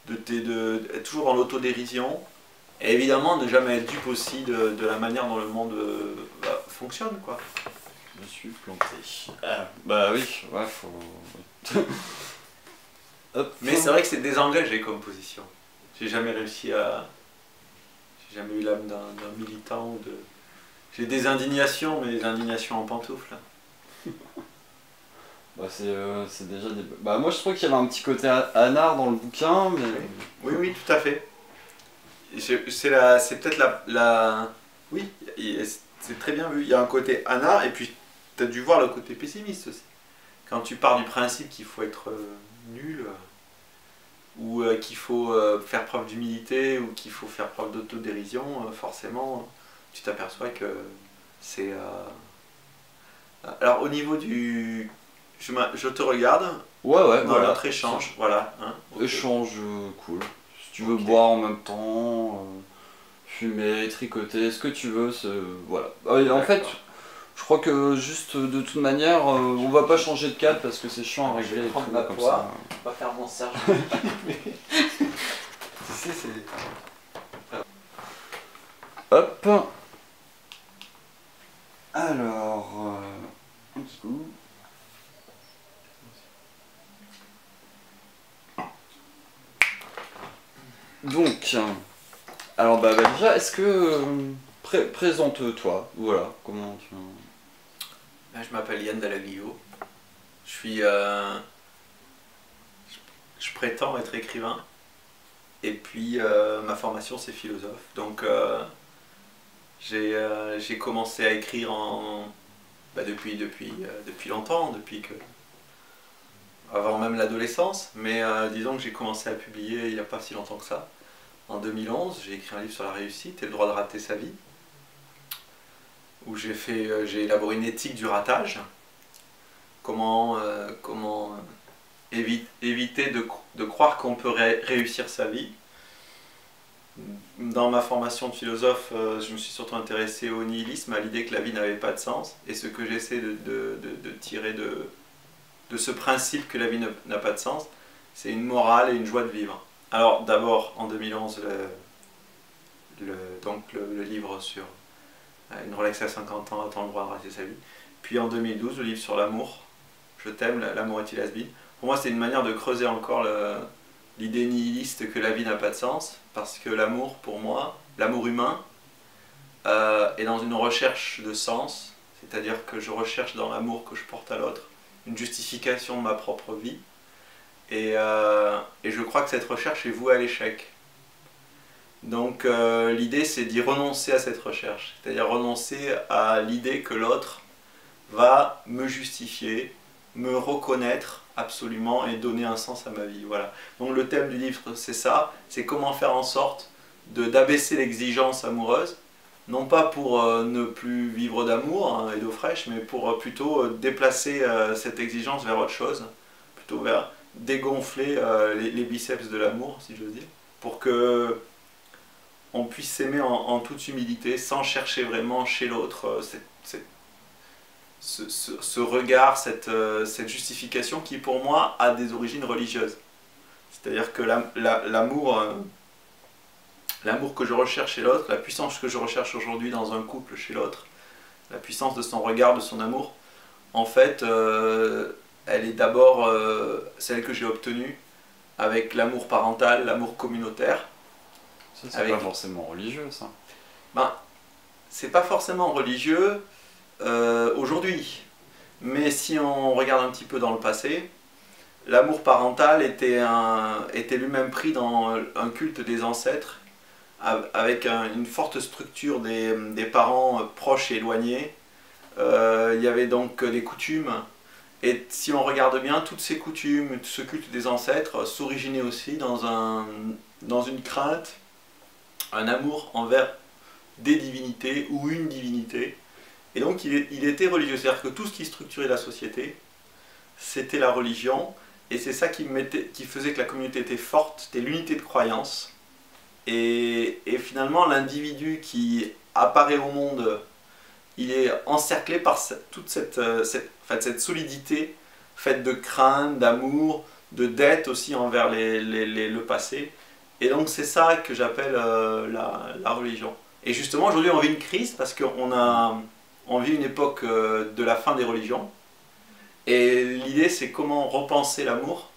être toujours dans l'autodérision. Et évidemment, ne jamais être dupe aussi de la manière dont le monde fonctionne, quoi. Je me suis planté. Ah, bah oui, ouais, faut... Hop. Mais c'est vrai que c'est désengagé comme position. J'ai jamais réussi à... J'ai jamais eu l'âme d'un militant ou de... J'ai des indignations, mais des indignations en pantoufles. Bah c'est déjà des... Bah moi je trouve qu'il y avait un petit côté anard dans le bouquin, mais... Oui, oui, tout à fait. C'est peut-être la... Oui, c'est très bien vu. Il y a un côté anard, et puis tu as dû voir le côté pessimiste aussi. Quand tu pars du principe qu'il faut être nul, ou qu'il faut faire preuve d'humilité, ou qu'il faut faire preuve d'autodérision, forcément, tu t'aperçois que c'est... Alors au niveau du... Je te regarde Ouais, dans voilà. notre échange, voilà. Hein, okay. Échange cool. Si tu veux boire en même temps, fumer, tricoter, ce que tu veux, voilà. En fait, je crois que juste de toute manière, on va pas changer de cadre parce que c'est chiant à régler les trucs comme ça. Pas faire mon Serge. Tu sais, c'est... Hop. Alors, un petit coup. Donc, alors bah déjà, est-ce que présente-toi, voilà, comment tu... Je m'appelle Yann Dallaglio. Je suis, je prétends être écrivain. Et puis ma formation c'est philosophe. Donc j'ai commencé à écrire depuis longtemps, avant même l'adolescence. Mais disons que j'ai commencé à publier il n'y a pas si longtemps que ça. En 2011, j'ai écrit un livre sur la réussite et le droit de rater sa vie, où j'ai élaboré une éthique du ratage. Comment éviter de croire qu'on peut réussir sa vie. Dans ma formation de philosophe, je me suis surtout intéressé au nihilisme, à l'idée que la vie n'avait pas de sens. Et ce que j'essaie de tirer de ce principe que la vie n'a pas de sens, c'est une morale et une joie de vivre. Alors d'abord, en 2011, le livre sur une relaxation à 50 ans, a-t-on le droit de rater sa vie. Puis en 2012, le livre sur l'amour. Je t'aime, l'amour est-il has-been. Pour moi, c'est une manière de creuser encore l'idée nihiliste que la vie n'a pas de sens, parce que l'amour, pour moi, l'amour humain, est dans une recherche de sens, c'est-à-dire que je recherche dans l'amour que je porte à l'autre une justification de ma propre vie, et je crois que cette recherche est vouée à l'échec. Donc l'idée, c'est d'y renoncer à cette recherche, c'est-à-dire renoncer à l'idée que l'autre va me justifier, me reconnaître absolument et donner un sens à ma vie. Voilà. Donc le thème du livre, c'est ça, c'est comment faire en sorte d'abaisser l'exigence amoureuse, non pas pour ne plus vivre d'amour et d'eau fraîche, mais pour plutôt déplacer cette exigence vers autre chose, plutôt vers dégonfler les biceps de l'amour, si je veux dire, pour que on puisse s'aimer en toute humilité, sans chercher vraiment chez l'autre ce regard, cette justification qui pour moi a des origines religieuses. C'est-à-dire que l'amour que je recherche chez l'autre, la puissance que je recherche aujourd'hui dans un couple chez l'autre, la puissance de son regard, de son amour, en fait, elle est d'abord celle que j'ai obtenue avec l'amour parental, l'amour communautaire. Ça, c'est pas forcément religieux, ça. Ben, c'est pas forcément religieux aujourd'hui. Mais si on regarde un petit peu dans le passé, l'amour parental était lui-même pris dans un culte des ancêtres, avec une forte structure des parents proches et éloignés. Il y avait donc des coutumes. Et si on regarde bien, toutes ces coutumes, ce culte des ancêtres s'originaient aussi dans une crainte, un amour envers des divinités ou une divinité. Et donc il était religieux, c'est-à-dire que tout ce qui structurait la société, c'était la religion, et c'est ça qui faisait que la communauté était forte, c'était l'unité de croyance. Et finalement, l'individu qui apparaît au monde, il est encerclé par toute cette solidité faite de crainte, d'amour, de dette aussi envers le passé. Et donc c'est ça que j'appelle la religion. Et justement aujourd'hui on vit une crise parce on vit une époque de la fin des religions. Et l'idée c'est comment repenser l'amour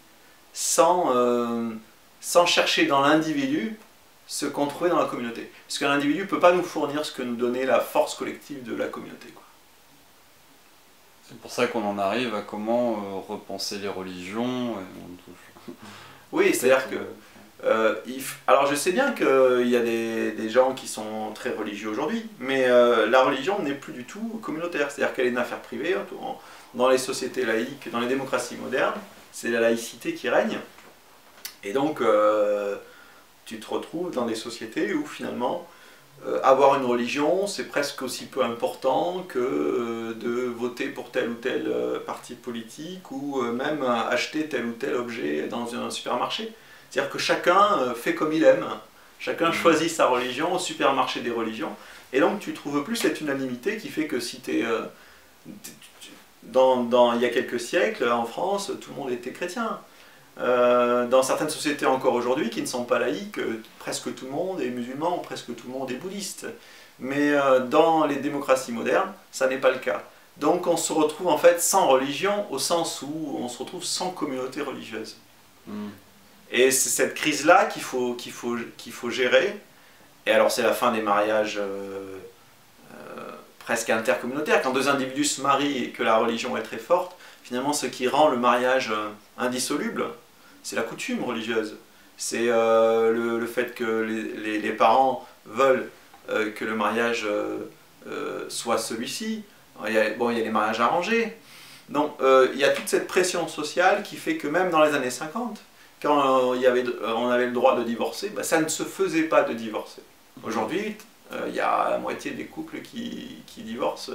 sans chercher dans l'individu ce qu'on trouvait dans la communauté. Parce qu'un individu ne peut pas nous fournir ce que nous donnait la force collective de la communauté, quoi. C'est pour ça qu'on en arrive à comment repenser les religions. Oui, c'est-à-dire que... alors je sais bien qu'il y a des gens qui sont très religieux aujourd'hui, mais la religion n'est plus du tout communautaire. C'est-à-dire qu'elle est une affaire privée. Dans les sociétés laïques, dans les démocraties modernes, c'est la laïcité qui règne. Et donc... tu te retrouves dans des sociétés où finalement avoir une religion c'est presque aussi peu important que de voter pour tel ou tel parti politique ou même acheter tel ou tel objet dans un supermarché. C'est-à-dire que chacun fait comme il aime, chacun choisit sa religion au supermarché des religions et donc tu ne trouves plus cette unanimité qui fait que si tu es... il y a quelques siècles en France tout le monde était chrétien. Dans certaines sociétés encore aujourd'hui qui ne sont pas laïques, presque tout le monde est musulman, presque tout le monde est bouddhiste. Mais dans les démocraties modernes, ça n'est pas le cas. Donc on se retrouve en fait sans religion, au sens où on se retrouve sans communauté religieuse. Et c'est cette crise-là qu'il faut gérer. Et alors c'est la fin des mariages presque intercommunautaires. Quand deux individus se marient et que la religion est très forte, finalement ce qui rend le mariage indissoluble, c'est la coutume religieuse. C'est le fait que les parents veulent que le mariage soit celui-ci. Il y a les mariages arrangés. Donc il y a toute cette pression sociale qui fait que même dans les années 50, quand on avait le droit de divorcer, ça ne se faisait pas de divorcer. Aujourd'hui, il y a la moitié des couples qui divorcent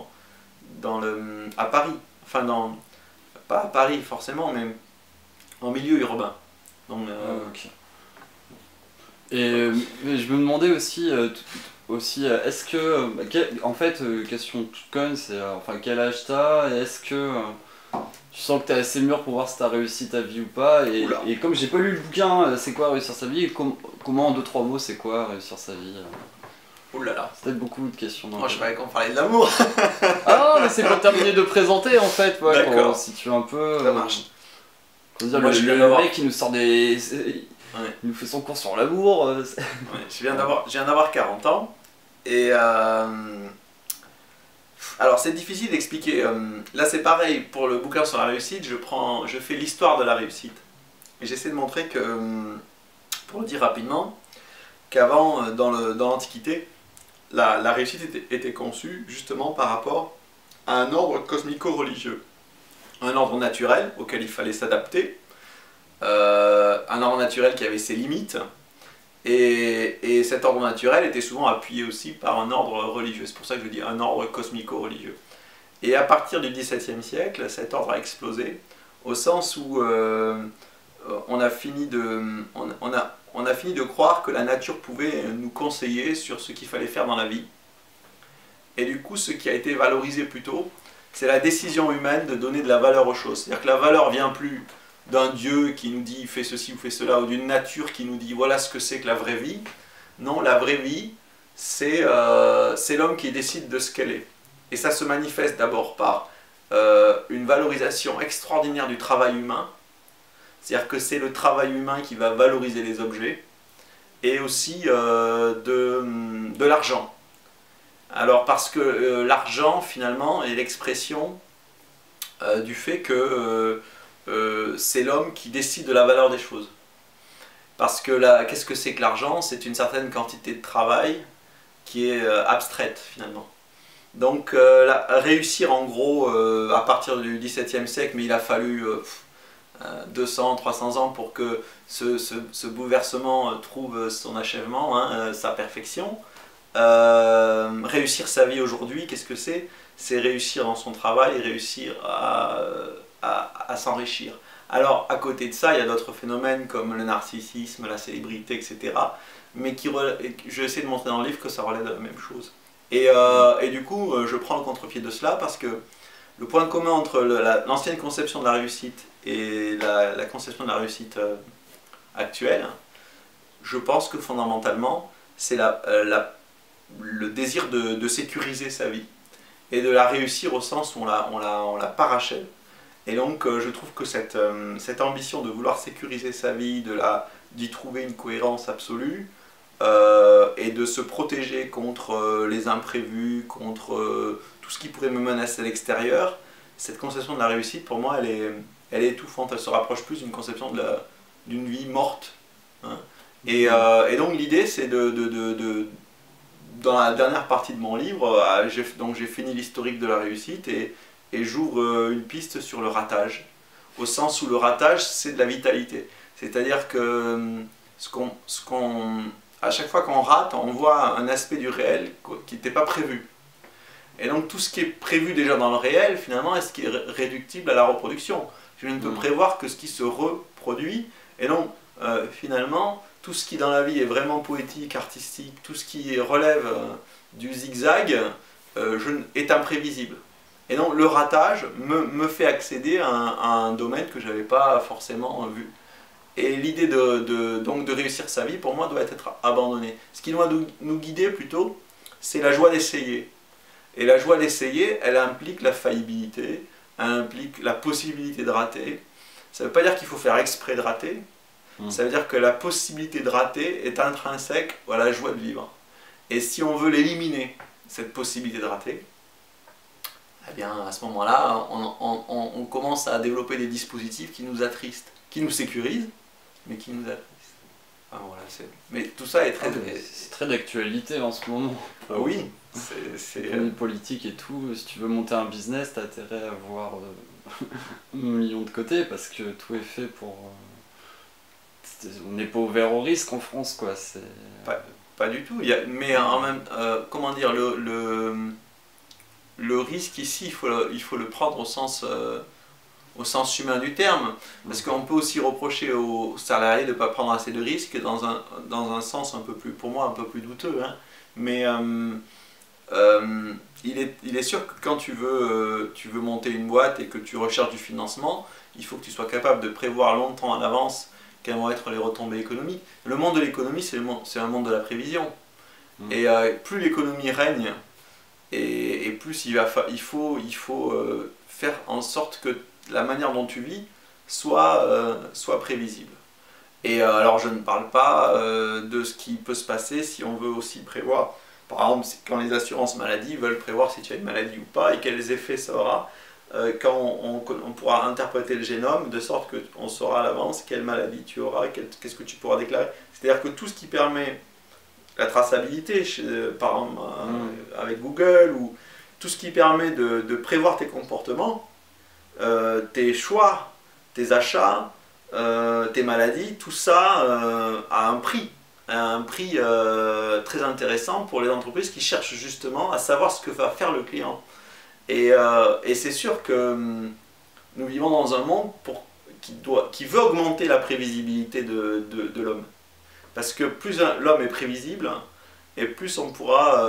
à Paris. Enfin, pas à Paris forcément, mais en milieu urbain. Donc, okay. Et je me demandais aussi, est-ce que, en fait, question toute conne, c'est enfin quel âge t'as, et est-ce que tu sens que t'es assez mûr pour voir si t'as réussi ta vie ou pas, et comme j'ai pas lu le bouquin, c'est quoi réussir sa vie, comment en 2-3 mots c'est quoi réussir sa vie? Ouh là là. C'est peut-être beaucoup de questions. Moi je croyais qu'on parlait de l'amour. Ah non, mais c'est pour terminer de présenter en fait, ouais, d'accord. Pour situer un peu. Ça marche. Dire, le mec qui nous sort des... Il nous fait son cours sur l'amour. Ouais, je viens d'avoir 40 ans. Et alors c'est difficile d'expliquer. Là c'est pareil, pour le bouquin sur la réussite, je fais l'histoire de la réussite. Et j'essaie de montrer que, pour le dire rapidement, qu'avant, dans l'Antiquité, la réussite était conçue justement par rapport à un ordre cosmico-religieux. Un ordre naturel auquel il fallait s'adapter, un ordre naturel qui avait ses limites, et cet ordre naturel était souvent appuyé aussi par un ordre religieux. C'est pour ça que je dis un ordre cosmico-religieux. Et à partir du XVIIe siècle, cet ordre a explosé, au sens où on a fini de croire que la nature pouvait nous conseiller sur ce qu'il fallait faire dans la vie. Et du coup, ce qui a été valorisé plus tôt, c'est la décision humaine de donner de la valeur aux choses. C'est-à-dire que la valeur vient plus d'un Dieu qui nous dit fais ceci ou fais cela, ou d'une nature qui nous dit voilà ce que c'est que la vraie vie. Non, la vraie vie, c'est l'homme qui décide de ce qu'elle est. Et ça se manifeste d'abord par une valorisation extraordinaire du travail humain. C'est-à-dire que c'est le travail humain qui va valoriser les objets, et aussi de l'argent. Alors parce que l'argent finalement est l'expression du fait que c'est l'homme qui décide de la valeur des choses. Parce que qu'est-ce que c'est que l'argent? C'est une certaine quantité de travail qui est abstraite finalement. Donc réussir en gros à partir du XVIIe siècle, mais il a fallu 200, 300 ans pour que ce bouleversement trouve son achèvement, hein, sa perfection. Réussir sa vie aujourd'hui, qu'est-ce que c'est? C'est réussir dans son travail et réussir à s'enrichir. Alors, à côté de ça, il y a d'autres phénomènes comme le narcissisme, la célébrité, etc. Mais je essaie de montrer dans le livre que ça relève de la même chose. Et du coup, je prends le contre-pied de cela parce que le point commun entre l'ancienne conception de la réussite et la conception de la réussite actuelle, je pense que fondamentalement, c'est le désir de sécuriser sa vie et de la réussir au sens où on la parachève. Et donc je trouve que cette ambition de vouloir sécuriser sa vie, d'y trouver une cohérence absolue, et de se protéger contre les imprévus, contre tout ce qui pourrait me menacer à l'extérieur, cette conception de la réussite, pour moi, elle est étouffante. Elle se rapproche plus d'une conception d'une vie morte. Hein. Et donc l'idée, c'est dans la dernière partie de mon livre, j'ai fini l'historique de la réussite et j'ouvre une piste sur le ratage, au sens où le ratage, c'est de la vitalité. C'est-à-dire que à chaque fois qu'on rate, on voit un aspect du réel qui n'était pas prévu. Et donc tout ce qui est prévu déjà dans le réel, finalement, est ce qui est réductible à la reproduction. Je ne peux prévoir que ce qui se reproduit. Et donc, finalement, tout ce qui dans la vie est vraiment poétique, artistique, tout ce qui relève du zigzag est imprévisible. Et donc le ratage me fait accéder à un domaine que je n'avais pas forcément vu. Et l'idée donc de réussir sa vie, pour moi, doit être abandonnée. Ce qui doit nous guider plutôt, c'est la joie d'essayer. Et la joie d'essayer, elle implique la faillibilité, elle implique la possibilité de rater. Ça ne veut pas dire qu'il faut faire exprès de rater, ça veut dire que la possibilité de rater est intrinsèque à la joie de vivre. Et si on veut l'éliminer, cette possibilité de rater, eh bien à ce moment-là, on commence à développer des dispositifs qui nous attristent, qui nous sécurisent, mais qui nous attristent. Enfin, voilà, mais tout ça est c'est très d'actualité en ce moment. Oui, c'est politique et tout. Si tu veux monter un business, t'as intérêt à avoir 1 million de côté parce que tout est fait pour... on n'est pas ouvert au risque en France, quoi. Pas du tout. Mais en même comment dire, le risque ici, il faut le prendre au sens humain du terme. Parce qu'on peut aussi reprocher aux salariés de ne pas prendre assez de risques dans un sens un peu plus, pour moi, un peu plus douteux. Hein. Mais il est sûr que quand tu veux monter une boîte et que tu recherches du financement, il faut que tu sois capable de prévoir longtemps à l'avance quelles vont être les retombées économiques. Le monde de l'économie, c'est un monde de la prévision. Et plus l'économie règne, et plus il faut faire en sorte que la manière dont tu vis soit prévisible. Et alors je ne parle pas de ce qui peut se passer si on veut aussi prévoir, par exemple quand les assurances maladie veulent prévoir si tu as une maladie ou pas et quels effets ça aura, quand on pourra interpréter le génome de sorte qu'on saura à l'avance quelle maladie tu auras, qu'est-ce que tu pourras déclarer. C'est-à-dire que tout ce qui permet la traçabilité, par exemple avec Google, ou tout ce qui permet de prévoir tes comportements, tes choix, tes achats, tes maladies, tout ça a un prix très intéressant pour les entreprises qui cherchent justement à savoir ce que va faire le client. Et c'est sûr que nous vivons dans un monde qui veut augmenter la prévisibilité de l'homme. Parce que plus l'homme est prévisible, et plus on pourra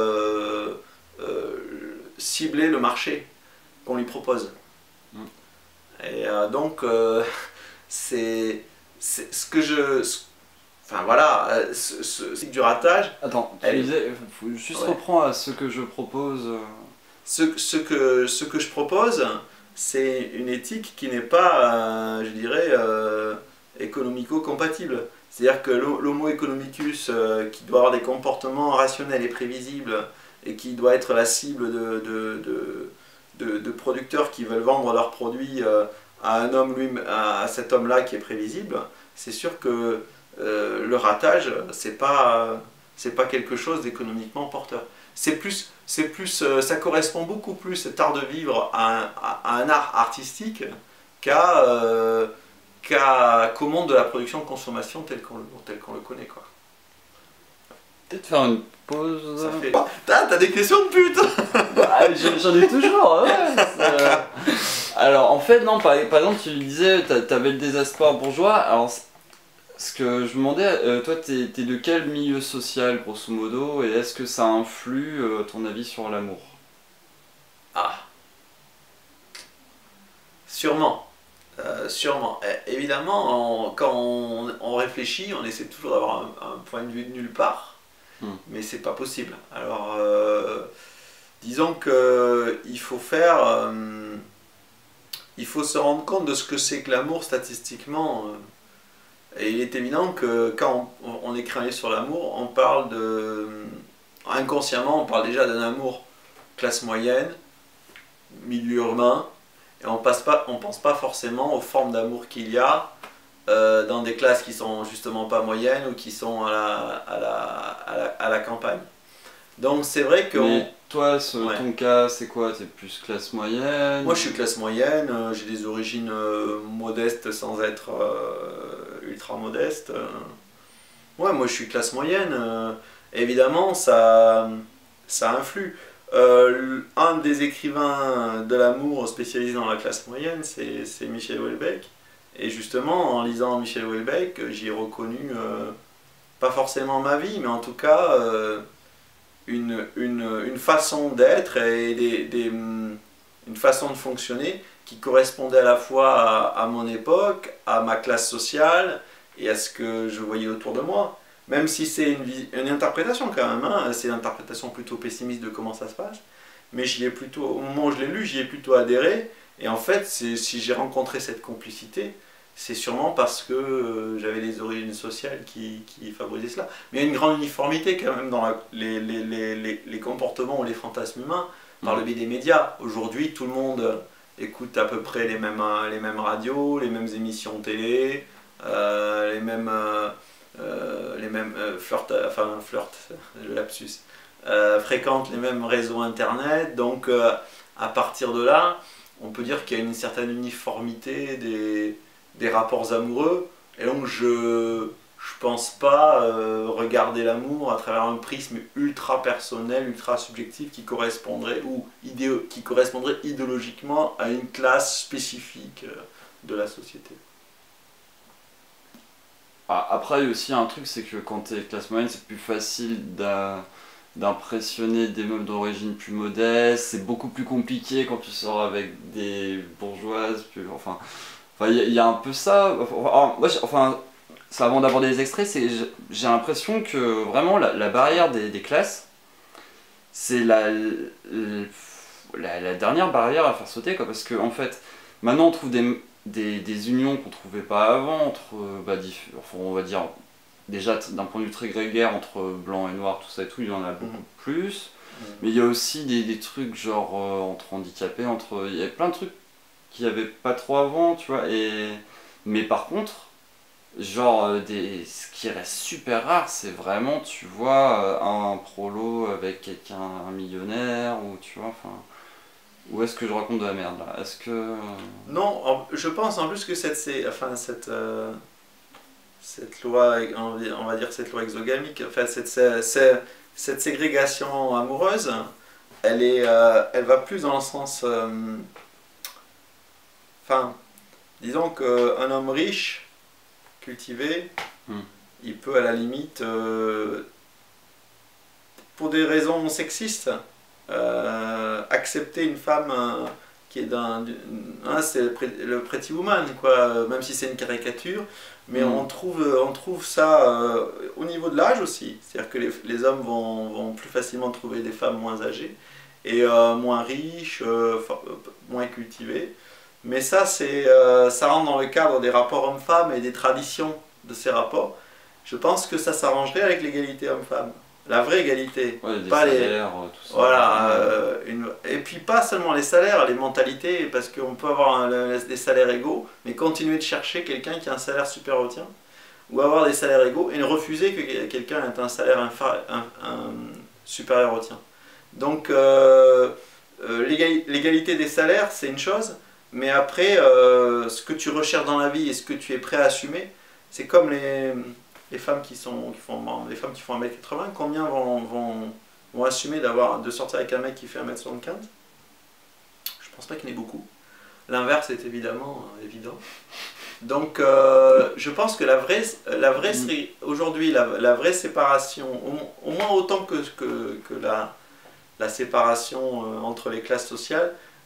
cibler le marché qu'on lui propose. Et donc, c'est ce que je... Enfin voilà, c'est du ratage. Attends, tu disais, faut juste reprendre à ce que je propose. Ce que je propose, c'est une éthique qui n'est pas, je dirais, économico-compatible. C'est-à-dire que l'homo economicus, qui doit avoir des comportements rationnels et prévisibles, et qui doit être la cible de producteurs qui veulent vendre leurs produits à cet homme-là qui est prévisible, c'est sûr que le ratage, c'est pas quelque chose d'économiquement porteur. Ça correspond beaucoup plus, cet art de vivre, à un art artistique qu'au monde de la production de consommation tel qu'on le connaît, quoi. Peut-être faire une pause. T'as des questions de pute. J'en ai toujours, ouais. Alors en fait, non, par exemple, tu disais, t'avais le désespoir bourgeois. Alors, ce que je me demandais, toi, t'es de quel milieu social, grosso modo, et est-ce que ça influe, ton avis sur l'amour? Sûrement. sûrement. Évidemment, quand on réfléchit, on essaie toujours d'avoir un point de vue de nulle part, mais c'est pas possible. Alors, disons qu'il faut faire... il faut se rendre compte de ce que c'est que l'amour statistiquement. Et il est évident que quand on écrit un livre sur l'amour, on parle de... Inconsciemment, on parle déjà d'un amour classe moyenne, milieu urbain, et on pense pas forcément aux formes d'amour qu'il y a dans des classes qui sont justement pas moyennes ou qui sont à la campagne. Donc c'est vrai que... Mais toi, ton cas, c'est quoi? T'es plus classe moyenne? Moi je suis classe moyenne, j'ai des origines modestes sans être ultra modeste. Ouais, moi je suis classe moyenne. Évidemment, ça influe. Un des écrivains de l'amour spécialisé dans la classe moyenne, c'est Michel Houellebecq. Et justement, en lisant Michel Houellebecq, j'y ai reconnu, pas forcément ma vie, mais en tout cas, une façon d'être et une façon de fonctionner qui correspondait à la fois à mon époque, à ma classe sociale et à ce que je voyais autour de moi. Même si c'est une interprétation quand même, hein, c'est une interprétation plutôt pessimiste de comment ça se passe, mais au moment où je l'ai lu, j'y ai plutôt adhéré, et en fait, si j'ai rencontré cette complicité, c'est sûrement parce que j'avais des origines sociales qui favorisaient cela. Mais il y a une grande uniformité quand même dans les comportements ou les fantasmes humains, par le biais des médias. Aujourd'hui, tout le monde écoute à peu près les mêmes radios, les mêmes émissions télé, les mêmes le lapsus, fréquentent les mêmes réseaux internet, donc à partir de là, on peut dire qu'il y a une certaine uniformité des rapports amoureux, et donc je pense pas regarder l'amour à travers un prisme ultra personnel, ultra subjectif qui correspondrait idéologiquement à une classe spécifique de la société. Après, il y a aussi un truc, c'est que quand t'es classe moyenne, c'est plus facile d'impressionner des meufs d'origine plus modeste. C'est beaucoup plus compliqué quand tu sors avec des bourgeoises. Enfin, il y a un peu ça. Ça, avant d'aborder les extraits, j'ai l'impression que vraiment la barrière des classes, c'est la dernière barrière à faire sauter, quoi, parce que en fait, maintenant on trouve des unions qu'on trouvait pas avant entre, on va dire, déjà d'un point de vue très grégaire, entre blanc et noir, tout ça et tout, il y en a beaucoup plus. Mais il y a aussi des trucs genre entre handicapés, il y a plein de trucs qu'il n'y avait pas trop avant, tu vois. Mais par contre, genre, ce qui reste super rare, c'est vraiment, tu vois, un prolo avec un millionnaire, ou tu vois, enfin... Ou est-ce que je raconte de la merde là? Est-ce que... Non, je pense en plus que cette loi, on va dire cette loi exogamique, enfin, cette ségrégation amoureuse, elle va plus dans le sens... disons qu'un homme riche, cultivé, il peut à la limite, pour des raisons sexistes, accepter une femme qui est c'est le Pretty Woman, quoi, même si c'est une caricature, mais on trouve ça au niveau de l'âge aussi, c'est-à-dire que les hommes vont plus facilement trouver des femmes moins âgées et moins riches, moins cultivées, mais ça rentre dans le cadre des rapports hommes-femmes et des traditions de ces rapports. Je pense que ça s'arrangerait avec l'égalité homme-femme. La vraie égalité, ouais, pas salaires, tout ça. Voilà, et puis pas seulement les salaires, les mentalités, parce qu'on peut avoir des salaires égaux, mais continuer de chercher quelqu'un qui a un salaire supérieur au tien, ou avoir des salaires égaux et refuser que quelqu'un ait un salaire supérieur au tien. Donc l'égalité des salaires, c'est une chose, mais après, ce que tu recherches dans la vie et ce que tu es prêt à assumer, c'est comme les femmes qui font 1m80, combien vont assumer de sortir avec un mec qui fait 1m75? Je pense pas qu'il y en ait beaucoup. L'inverse est évidemment évident. Donc je pense que aujourd'hui, la vraie séparation, au moins autant que la séparation entre les classes sociales,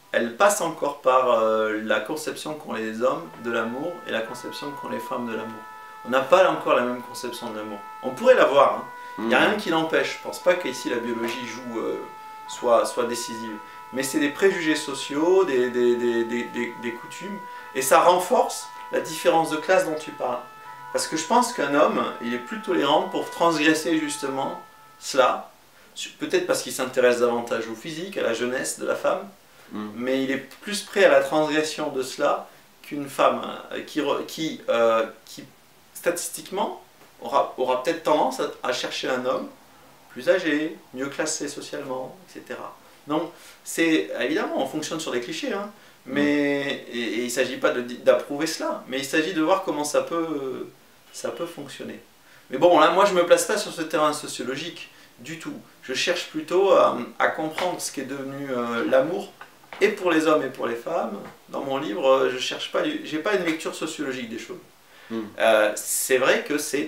elle passe encore par la conception qu'ont les hommes de l'amour et la conception qu'ont les femmes de l'amour. On n'a pas encore la même conception de l'amour. On pourrait l'avoir, hein. Il n'y a rien qui l'empêche. Je ne pense pas qu'ici la biologie joue, soit décisive. Mais c'est des préjugés sociaux, des coutumes, et ça renforce la différence de classe dont tu parles. Parce que je pense qu'un homme, il est plus tolérant pour transgresser justement cela, peut-être parce qu'il s'intéresse davantage au physique, à la jeunesse de la femme, mais il est plus prêt à la transgression de cela qu'une femme qui statistiquement aura peut-être tendance à chercher un homme plus âgé, mieux classé socialement, etc. Donc, évidemment, on fonctionne sur des clichés, hein, mais, et il ne s'agit pas d'approuver cela, mais il s'agit de voir comment ça peut fonctionner. Mais bon, là, moi, je ne me place pas sur ce terrain sociologique du tout. Je cherche plutôt à comprendre ce qui est devenu l'amour, et pour les hommes et pour les femmes. Dans mon livre, je n'ai pas une lecture sociologique des choses. C'est vrai que c'est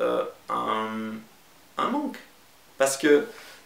un manque, parce que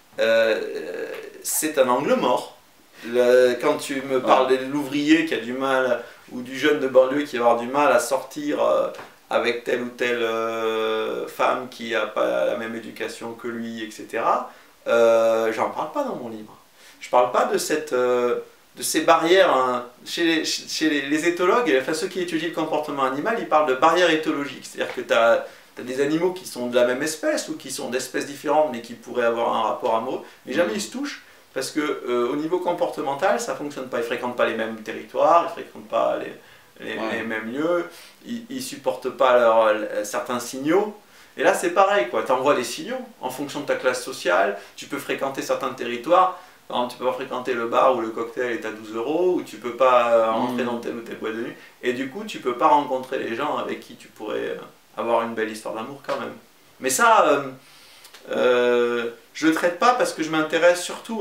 c'est un angle mort. Quand tu me parles de l'ouvrier qui a du mal, ou du jeune de banlieue qui va avoir du mal à sortir avec telle ou telle femme qui n'a pas la même éducation que lui, etc., j'en parle pas dans mon livre. Je parle pas de ces barrières, hein. Chez les éthologues, enfin ceux qui étudient le comportement animal, ils parlent de barrières éthologiques. C'est-à-dire que tu as des animaux qui sont de la même espèce ou qui sont d'espèces différentes mais qui pourraient avoir un rapport amoureux, mais jamais ils se touchent parce que au niveau comportemental, ça ne fonctionne pas. Ils ne fréquentent pas les mêmes territoires, ils ne fréquentent pas les mêmes lieux, ils ne supportent pas certains signaux. Et là, c'est pareil, tu envoies des signaux en fonction de ta classe sociale, tu peux fréquenter certains territoires. Par exemple, tu peux pas fréquenter le bar où le cocktail est à 12 €, ou tu peux pas rentrer dans telle ou telle boîte de nuit, et du coup, tu peux pas rencontrer les gens avec qui tu pourrais avoir une belle histoire d'amour quand même. Mais ça, je le traite pas parce que je m'intéresse surtout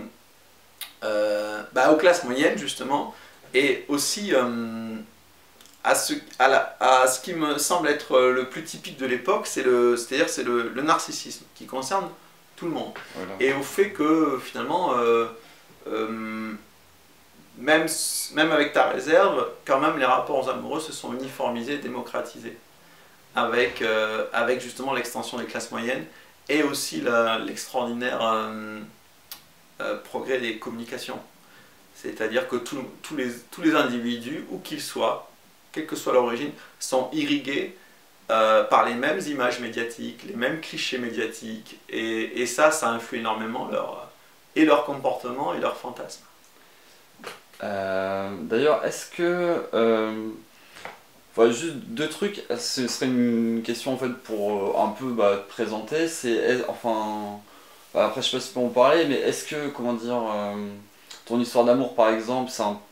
aux classes moyennes, justement, et aussi à ce qui me semble être le plus typique de l'époque, c'est-à-dire le narcissisme, qui concerne tout le monde. Voilà. Et au fait que finalement, même avec ta réserve, quand même les rapports amoureux se sont uniformisés, démocratisés, avec justement l'extension des classes moyennes et aussi l'extraordinaire progrès des communications. C'est-à-dire que tous les individus, où qu'ils soient, quelle que soit leur origine, sont irrigués par les mêmes images médiatiques, les mêmes clichés médiatiques, et ça influe énormément leur comportement et leur fantasme. D'ailleurs, est-ce que... juste deux trucs, ce serait une question en fait pour un peu te présenter, après je sais pas si tu peux en parler, mais est-ce que, comment dire, ton histoire d'amour par exemple, c'est un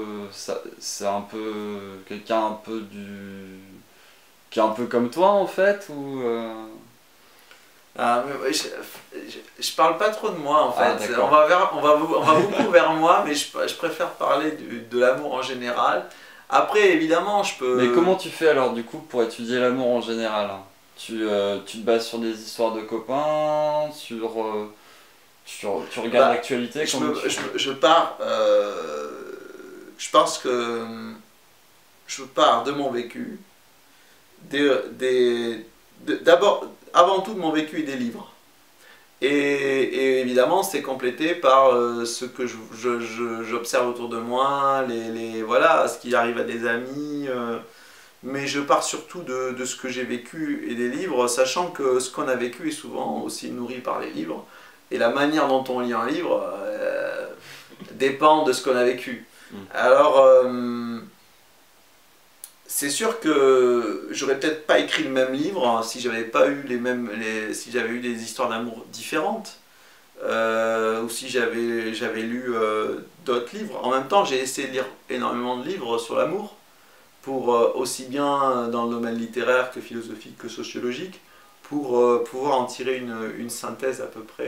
peu quelqu'un un peu qui est un peu comme toi en fait, ou je parle pas trop de moi en fait. On va beaucoup vers moi, mais je préfère parler de l'amour en général. Après, évidemment, je peux... Mais comment tu fais alors du coup pour étudier l'amour en général, hein? Tu te bases sur des histoires de copains, tu regardes l'actualité? Je pense que je pars de mon vécu, d'abord, avant tout de mon vécu et des livres. Et évidemment, c'est complété par ce que j'observe autour de moi, voilà, ce qui arrive à des amis. Mais je pars surtout de ce que j'ai vécu et des livres, sachant que ce qu'on a vécu est souvent aussi nourri par les livres. Et la manière dont on lit un livre dépend de ce qu'on a vécu. Alors, c'est sûr que j'aurais peut-être pas écrit le même livre si j'avais pas eu si j'avais eu des histoires d'amour différentes, ou si j'avais lu d'autres livres. En même temps, j'ai essayé de lire énormément de livres sur l'amour, pour aussi bien dans le domaine littéraire que philosophique que sociologique, pour pouvoir en tirer une synthèse à peu près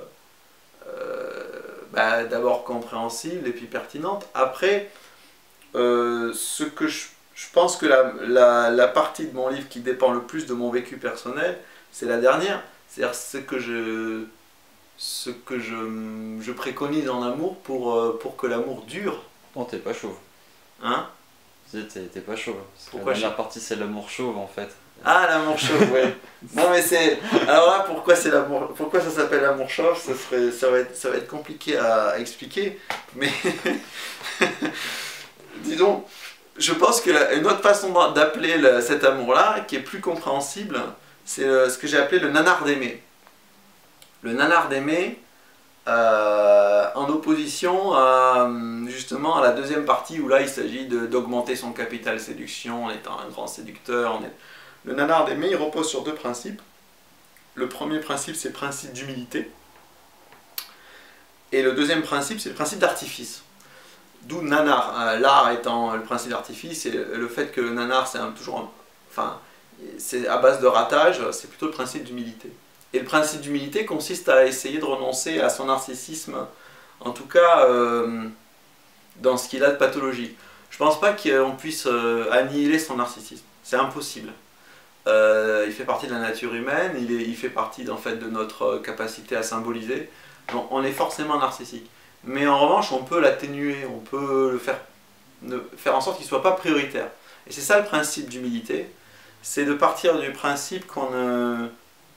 d'abord compréhensible et puis pertinente. Après, ce que je pense que la partie de mon livre qui dépend le plus de mon vécu personnel, c'est la dernière. C'est-à-dire ce que ce que je préconise en amour pour que l'amour dure. Non, t'es pas chauve. Hein? T'es pas chauve. Pourquoi la dernière partie, c'est l'amour chauve en fait. Ah, l'amour chauve, ouais. Non, mais c'est. Alors là, pourquoi ça s'appelle l'amour chauve, ça va être compliqué à expliquer. Mais. Disons, je pense qu'une autre façon d'appeler cet amour-là, qui est plus compréhensible, c'est ce que j'ai appelé le nanar d'aimer. Le nanar d'aimer, en opposition justement à la deuxième partie où là il s'agit d'augmenter son capital séduction en étant un grand séducteur. Le nanar d'aimer, il repose sur deux principes. Le premier principe, c'est le principe d'humilité. Et le deuxième principe, c'est le principe d'artifice. D'où nanar. L'art étant le principe d'artifice, et le fait que le nanar, c'est à base de ratage, c'est plutôt le principe d'humilité. Et le principe d'humilité consiste à essayer de renoncer à son narcissisme, en tout cas dans ce qu'il a de pathologique. Je ne pense pas qu'on puisse annihiler son narcissisme, c'est impossible. Il fait partie de la nature humaine, il fait partie en fait, de notre capacité à symboliser. Donc, on est forcément narcissique. Mais en revanche, on peut l'atténuer, on peut faire en sorte qu'il ne soit pas prioritaire. Et c'est ça le principe d'humilité, c'est de partir du principe qu'on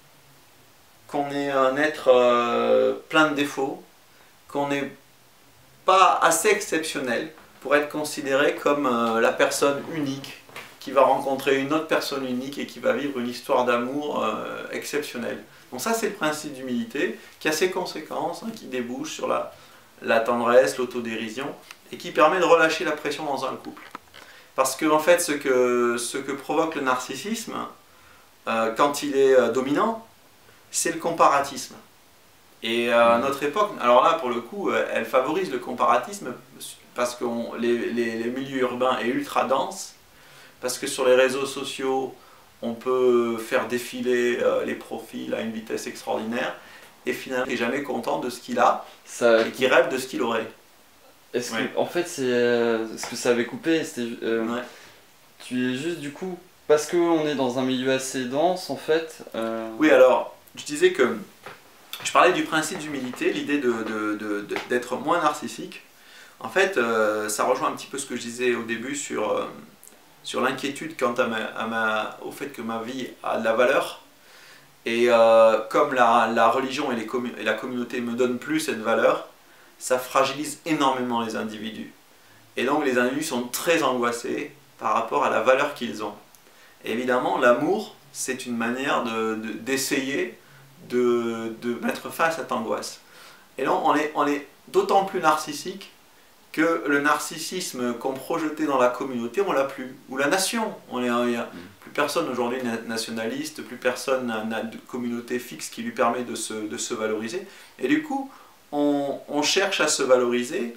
est un être plein de défauts, qu'on n'est pas assez exceptionnel pour être considéré comme la personne unique qui va rencontrer une autre personne unique et qui va vivre une histoire d'amour exceptionnelle. Donc ça, c'est le principe d'humilité qui a ses conséquences, qui débouche sur la tendresse, l'autodérision, et qui permet de relâcher la pression dans un couple. Parce que en fait, ce que provoque le narcissisme, quand il est dominant, c'est le comparatisme. Et à notre époque, alors là, pour le coup, elle favorise le comparatisme parce que les milieux urbains est ultra dense, parce que sur les réseaux sociaux, on peut faire défiler les profils à une vitesse extraordinaire, et finalement, il n'est jamais content de ce qu'il a, et qui rêve de ce qu'il aurait. Est-ce que, en fait, c'est ce que ça avait coupé, c'était... Ouais. Tu es juste, du coup, parce qu'on est dans un milieu assez dense, en fait... Oui, alors, je disais que... Je parlais du principe d'humilité, l'idée d'être moins narcissique. En fait, ça rejoint un petit peu ce que je disais au début sur l'inquiétude quant au fait que ma vie a de la valeur. Et comme la religion et la communauté me donnent plus cette valeur, ça fragilise énormément les individus. Et donc les individus sont très angoissés par rapport à la valeur qu'ils ont. Et évidemment, l'amour, c'est une manière d'essayer de mettre fin à cette angoisse. Et donc on est d'autant plus narcissique que le narcissisme qu'on projetait dans la communauté, on l'a plus. Ou la nation. Plus personne aujourd'hui n'est nationaliste, plus personne n'a de communauté fixe qui lui permet de se valoriser. Et du coup, on cherche à se valoriser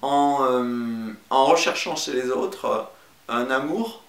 en recherchant chez les autres un amour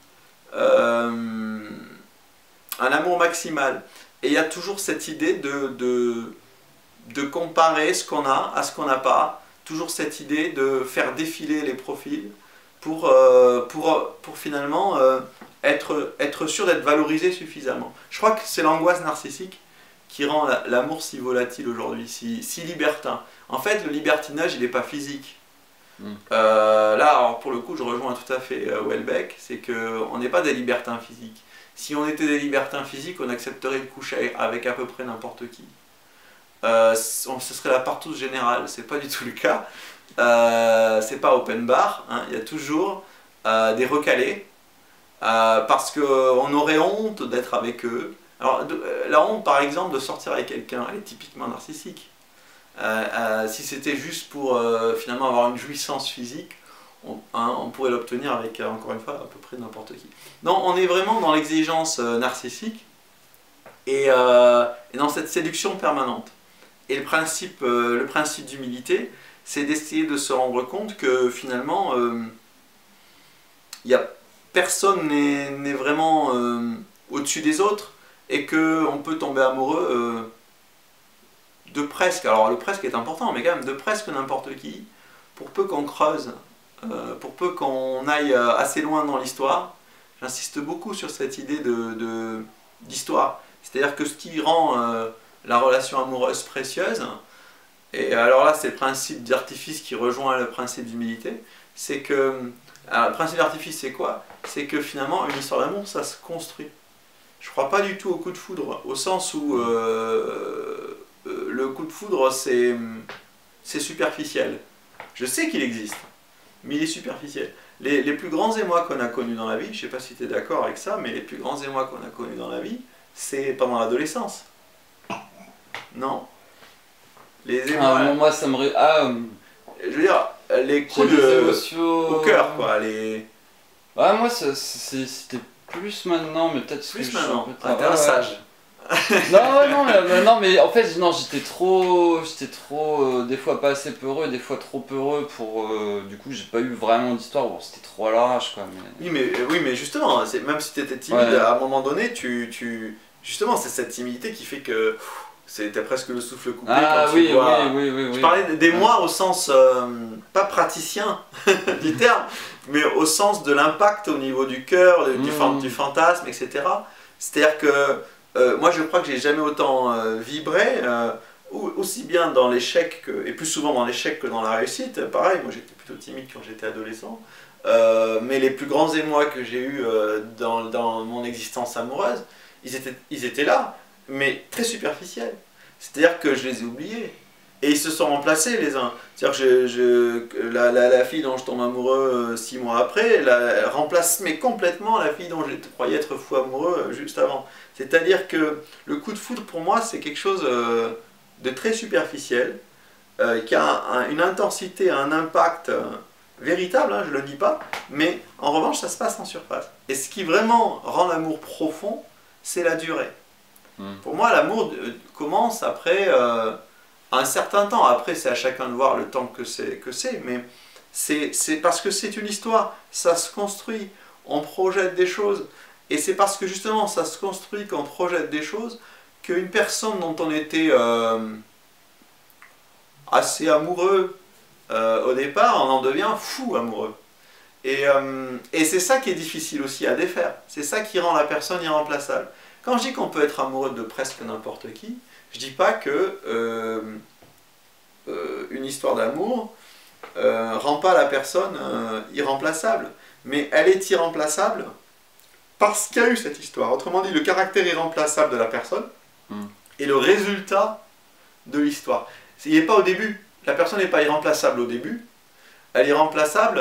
maximal. Et il y a toujours cette idée de comparer ce qu'on a à ce qu'on n'a pas. Toujours cette idée de faire défiler les profils pour finalement être sûr d'être valorisé suffisamment. Je crois que c'est l'angoisse narcissique qui rend l'amour si volatile aujourd'hui, si libertin. En fait, le libertinage, il n'est pas physique. Là, alors pour le coup, je rejoins tout à fait Houellebecq, c'est qu'on n'est pas des libertins physiques. Si on était des libertins physiques, on accepterait de coucher avec à peu près n'importe qui. Ce serait la partouze générale, c'est pas du tout le cas. C'est pas open bar, hein. Il y a toujours des recalés parce qu'on aurait honte d'être avec eux. Alors, la honte, par exemple, de sortir avec quelqu'un, elle est typiquement narcissique. Si c'était juste pour finalement avoir une jouissance physique, on pourrait l'obtenir avec, encore une fois, à peu près n'importe qui. Non, on est vraiment dans l'exigence narcissique et dans cette séduction permanente. Et le principe d'humilité, c'est d'essayer de se rendre compte que finalement, personne n'est vraiment au-dessus des autres et qu'on peut tomber amoureux de presque, alors le presque est important, mais quand même de presque n'importe qui, pour peu qu'on creuse, pour peu qu'on aille assez loin dans l'histoire. J'insiste beaucoup sur cette idée d'histoire. C'est-à-dire que ce qui rend la relation amoureuse précieuse, Et alors là, c'est le principe d'artifice qui rejoint le principe d'humilité. C'est que, alors, le principe d'artifice, c'est quoi? C'est que finalement, une histoire d'amour, ça se construit. Je crois pas du tout au coup de foudre, au sens où le coup de foudre, c'est superficiel. Je sais qu'il existe, mais il est superficiel. Les plus grands émois qu'on a connus dans la vie, je sais pas si tu es d'accord avec ça, mais les plus grands émois qu'on a connus dans la vie, c'est pendant l'adolescence. Non? Les émois... moi, ça me... je veux dire, les coups au cœur, quoi. Ouais, moi, c'était plus maintenant, mais peut-être... Plus maintenant. T'es un sage. non, mais en fait, non, j'étais trop, des fois pas assez peureux, des fois trop peureux pour, du coup, j'ai pas eu vraiment d'histoire, bon, c'était trop à l'arrache, quoi, mais... Oui, mais justement, même si t'étais timide, à un moment donné, justement, c'est cette timidité qui fait que t'as presque le souffle coupé quand tu vois... Oui. Je parlais des moi au sens, pas praticien du terme, mais au sens de l'impact au niveau du cœur, du fantasme, etc. C'est-à-dire que moi, je crois que j'ai jamais autant vibré, aussi bien dans l'échec, et plus souvent dans l'échec que dans la réussite. Pareil, moi j'étais plutôt timide quand j'étais adolescent. Mais les plus grands émois que j'ai eus dans mon existence amoureuse, ils étaient là, mais très superficiels. C'est-à-dire que je les ai oubliés. Et ils se sont remplacés les uns. C'est-à-dire que la fille dont je tombe amoureux 6 mois après, elle remplace mais complètement la fille dont je croyais être fou amoureux juste avant. C'est-à-dire que le coup de foudre pour moi c'est quelque chose de très superficiel, qui a une intensité, un impact véritable, hein, je ne le dis pas, mais en revanche ça se passe en surface. Et ce qui vraiment rend l'amour profond, c'est la durée. Pour moi l'amour commence après... un certain temps, après c'est à chacun de voir le temps que c'est, mais c'est parce que c'est une histoire, ça se construit, on projette des choses, et c'est parce que justement ça se construit qu'on projette des choses qu'une personne dont on était assez amoureux au départ, on en devient fou amoureux. Et c'est ça qui est difficile aussi à défaire, c'est ça qui rend la personne irremplaçable. Quand je dis qu'on peut être amoureux de presque n'importe qui, je dis pas que une histoire d'amour rend pas la personne irremplaçable, mais elle est irremplaçable parce qu'il y a eu cette histoire. Autrement dit, le caractère irremplaçable de la personne est le résultat de l'histoire. Il n'est pas au début. La personne n'est pas irremplaçable au début, elle est irremplaçable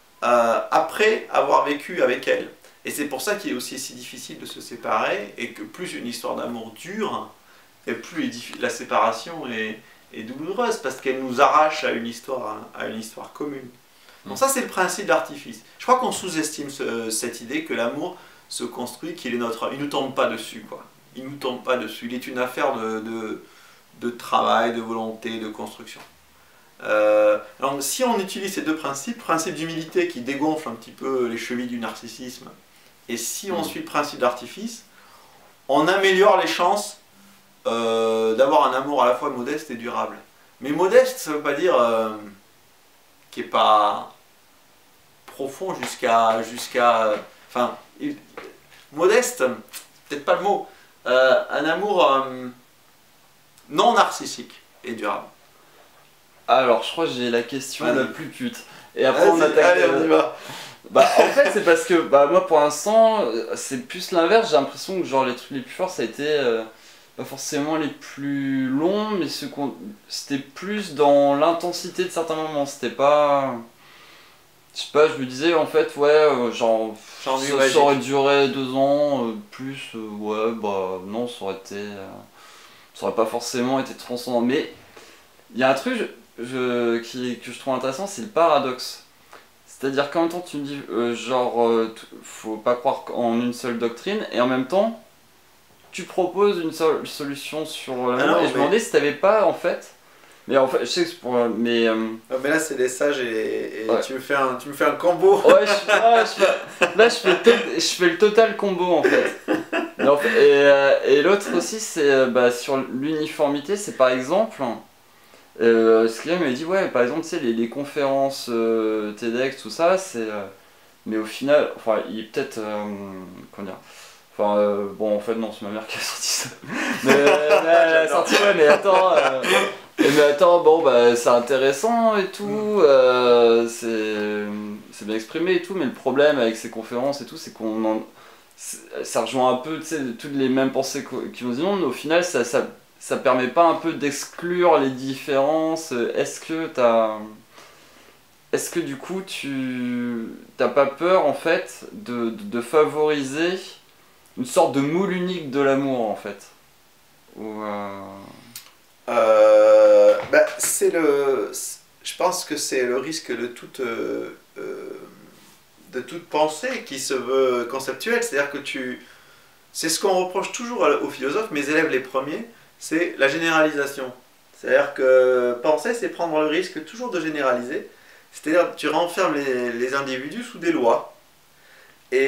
après avoir vécu avec elle. Et c'est pour ça qu'il est aussi si difficile de se séparer, et que plus une histoire d'amour dure, et plus la séparation est douloureuse, parce qu'elle nous arrache à une histoire commune. Donc ça c'est le principe d'artifice. Je crois qu'on sous-estime cette idée que l'amour se construit, qu'il est notre... Il ne nous tombe pas dessus, quoi. Il ne nous tombe pas dessus. Il est une affaire de travail, de volonté, de construction. Alors, si on utilise ces deux principes, principe d'humilité qui dégonfle un petit peu les chevilles du narcissisme, et si on suit le principe d'artifice, on améliore les chances d'avoir un amour à la fois modeste et durable. Mais modeste, ça ne veut pas dire qu'il n'est pas profond jusqu'à... Enfin, modeste, peut-être pas le mot. Un amour non narcissique et durable. Alors, je crois que j'ai la question la plus pute. Et après, on attaque. Allez, on y va. Bah, en fait, c'est parce que moi, pour l'instant, c'est plus l'inverse. J'ai l'impression que genre les trucs les plus forts, ça a été pas forcément les plus longs, mais c'était plus dans l'intensité de certains moments. C'était pas. Je sais pas, je me disais en fait, ouais, genre ça aurait duré 2 ans, plus, ouais, bah non, ça aurait pas forcément été transcendant. Mais il y a un truc que je trouve intéressant, c'est le paradoxe. C'est-à-dire qu'en même temps tu me dis, faut pas croire en une seule doctrine, et en même temps, tu proposes une seule solution sur l'amour, et je me demandais si t'avais pas en fait... Mais en fait, je sais que c'est pour... Mais là, c'est des sages et ouais. tu me fais un combo. Ouais, je fais le total combo en fait. Et l'autre aussi, c'est sur l'uniformité, c'est par exemple... ce qu'il m'a dit, ouais, par exemple, tu sais, les conférences TEDx, tout ça, c'est... mais au final, enfin, il est peut-être... comment dire... Enfin, bon, en fait, non, c'est ma mère qui a sorti ça. Mais elle a sorti, ouais, mais attends... mais attends, bon, bah, c'est intéressant et tout, c'est bien exprimé et tout, mais le problème avec ces conférences et tout, c'est ça rejoint un peu, tu sais, toutes les mêmes pensées qui nous disent, au final, ça permet pas un peu d'exclure les différences. Est-ce que du coup, tu t'as pas peur, en fait, de favoriser une sorte de moule unique de l'amour, en fait? Ou, Bah, je pense que c'est le risque de toute pensée qui se veut conceptuelle. C'est-à-dire que c'est ce qu'on reproche toujours aux philosophes, mes élèves les premiers, c'est la généralisation. C'est-à-dire que penser, c'est prendre le risque toujours de généraliser. C'est-à-dire que tu renfermes les individus sous des lois. Et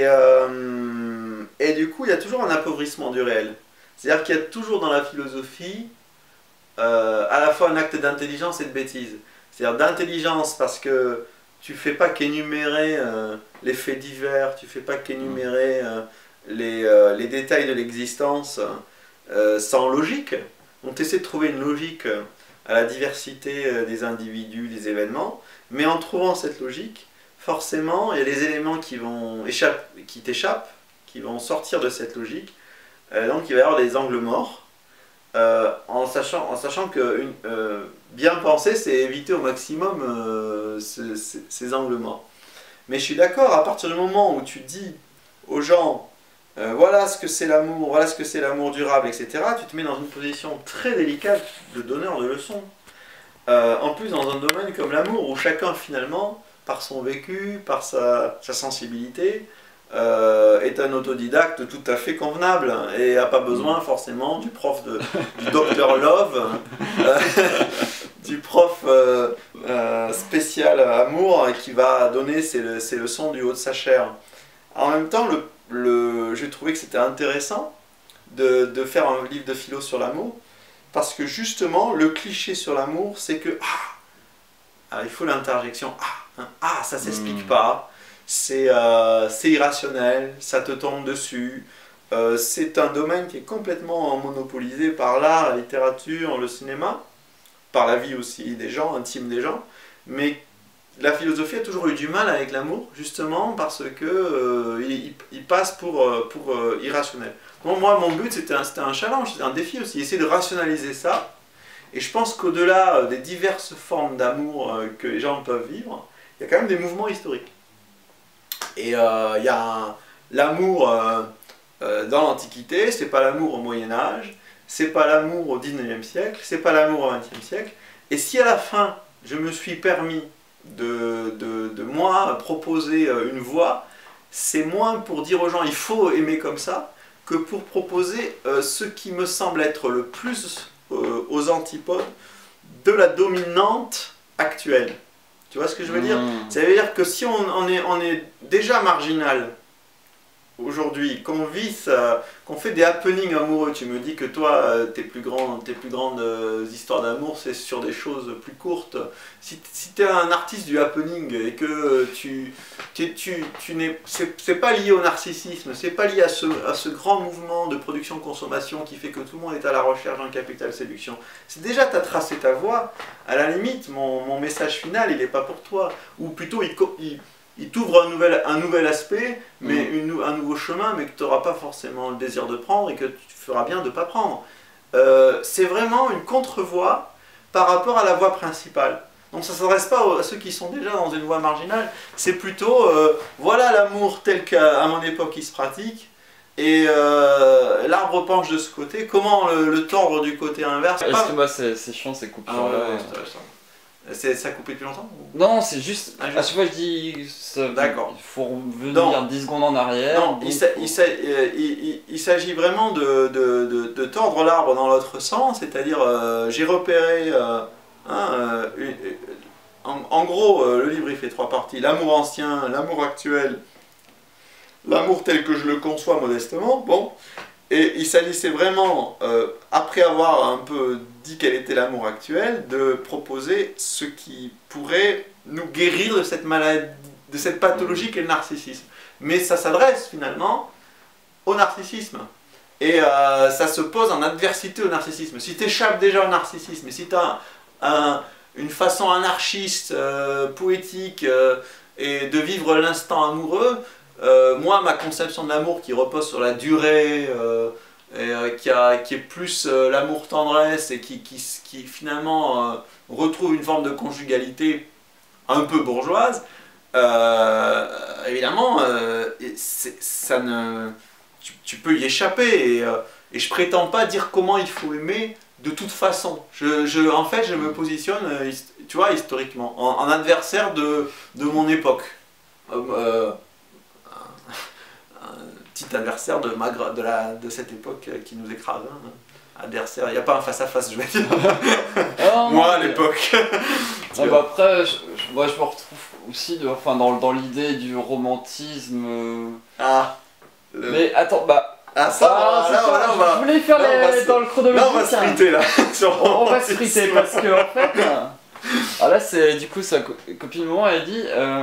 du coup, il y a toujours un appauvrissement du réel. C'est-à-dire qu'il y a toujours dans la philosophie à la fois un acte d'intelligence et de bêtise. C'est-à-dire d'intelligence parce que tu ne fais pas qu'énumérer les faits divers, tu ne fais pas qu'énumérer les détails de l'existence sans logique. On essaie de trouver une logique à la diversité des individus, des événements, mais en trouvant cette logique, forcément, il y a des éléments qui t'échappent, qui vont sortir de cette logique. Donc il va y avoir des angles morts, en sachant que bien penser, c'est éviter au maximum ces angles morts. Mais je suis d'accord, à partir du moment où tu dis aux gens, voilà ce que c'est l'amour, voilà ce que c'est l'amour durable, etc., tu te mets dans une position très délicate de donneur de leçons. En plus, dans un domaine comme l'amour, où chacun finalement, par son vécu, par sa sensibilité, est un autodidacte tout à fait convenable et n'a pas besoin forcément du prof du Dr Love, du prof spécial amour qui va donner ses leçons du haut de sa chair. En même temps, j'ai trouvé que c'était intéressant de faire un livre de philo sur l'amour parce que justement, le cliché sur l'amour, c'est que il faut l'interjection. Ça s'explique pas. C'est irrationnel, ça te tombe dessus. C'est un domaine qui est complètement monopolisé par l'art, la littérature, le cinéma, par la vie aussi des gens, intime des gens. Mais la philosophie a toujours eu du mal avec l'amour, justement parce que il passe pour irrationnel. Donc moi, mon but, c'était un challenge, c'était un défi aussi, essayer de rationaliser ça. Et je pense qu'au-delà des diverses formes d'amour que les gens peuvent vivre, il y a quand même des mouvements historiques. Et il y a l'amour dans l'Antiquité, c'est pas l'amour au Moyen-Âge, c'est pas l'amour au 19e siècle, c'est pas l'amour au 20e siècle. Et si à la fin, je me suis permis de moi proposer une voie, c'est moins pour dire aux gens il faut aimer comme ça, que pour proposer ce qui me semble être le plus aux antipodes de la dominante actuelle. Tu vois ce que je veux dire? Ça veut dire que si on est déjà marginal aujourd'hui, qu'on fait des happenings amoureux, tu me dis que toi, tes plus grandes histoires d'amour, c'est sur des choses plus courtes. Si tu es un artiste du happening et que c'est pas lié au narcissisme, c'est pas lié à ce grand mouvement de production-consommation qui fait que tout le monde est à la recherche d'un capital séduction. C'est déjà, tu as tracé ta voie. À la limite, mon message final, il n'est pas pour toi. Ou plutôt, il t'ouvre un nouvel aspect, mais un nouveau chemin, mais que tu n'auras pas forcément le désir de prendre et que tu feras bien de ne pas prendre. C'est vraiment une contre-voie par rapport à la voie principale. Donc ça ne s'adresse pas à ceux qui sont déjà dans une voie marginale, c'est plutôt, voilà l'amour tel qu'à mon époque il se pratique, et l'arbre penche de ce côté, comment le tordre du côté inverse. Excuse-moi, c'est chiant ces coupures-là. Ça a coupé depuis longtemps ou... Non, c'est juste. À chaque fois, je dis. D'accord. Il faut revenir 10 secondes en arrière. Non, il s'agit vraiment de tordre l'arbre dans l'autre sens, c'est-à-dire, j'ai repéré. En gros, le livre il fait 3 parties: l'amour ancien, l'amour actuel, l'amour tel que je le conçois modestement. Bon. Et il s'agissait vraiment, après avoir un peu dit quel était l'amour actuel, de proposer ce qui pourrait nous guérir de cette maladie, de cette pathologie qu'est le narcissisme. Mais ça s'adresse finalement au narcissisme. Et ça se pose en adversité au narcissisme. Si tu échappes déjà au narcissisme, et si tu as une façon anarchiste, poétique, et de vivre l'instant amoureux, moi, ma conception de l'amour qui repose sur la durée, qui est plus l'amour tendresse et qui finalement retrouve une forme de conjugalité un peu bourgeoise, évidemment, ça ne, tu peux y échapper et je prétends pas dire comment il faut aimer de toute façon. En fait, je me positionne, tu vois, historiquement, en adversaire de mon époque. Petit adversaire de cette époque qui nous écrase. Hein. Adversaire, il n'y a pas un face-à-face, je vais dire. Moi, à l'époque. Après, moi, je me retrouve aussi dans l'idée du romantisme. Mais attends, je voulais faire dans le chronologique. Là, on va se friter, là. On va se friter, parce que, en fait... là, c'est du coup, sa copine de moi, elle dit...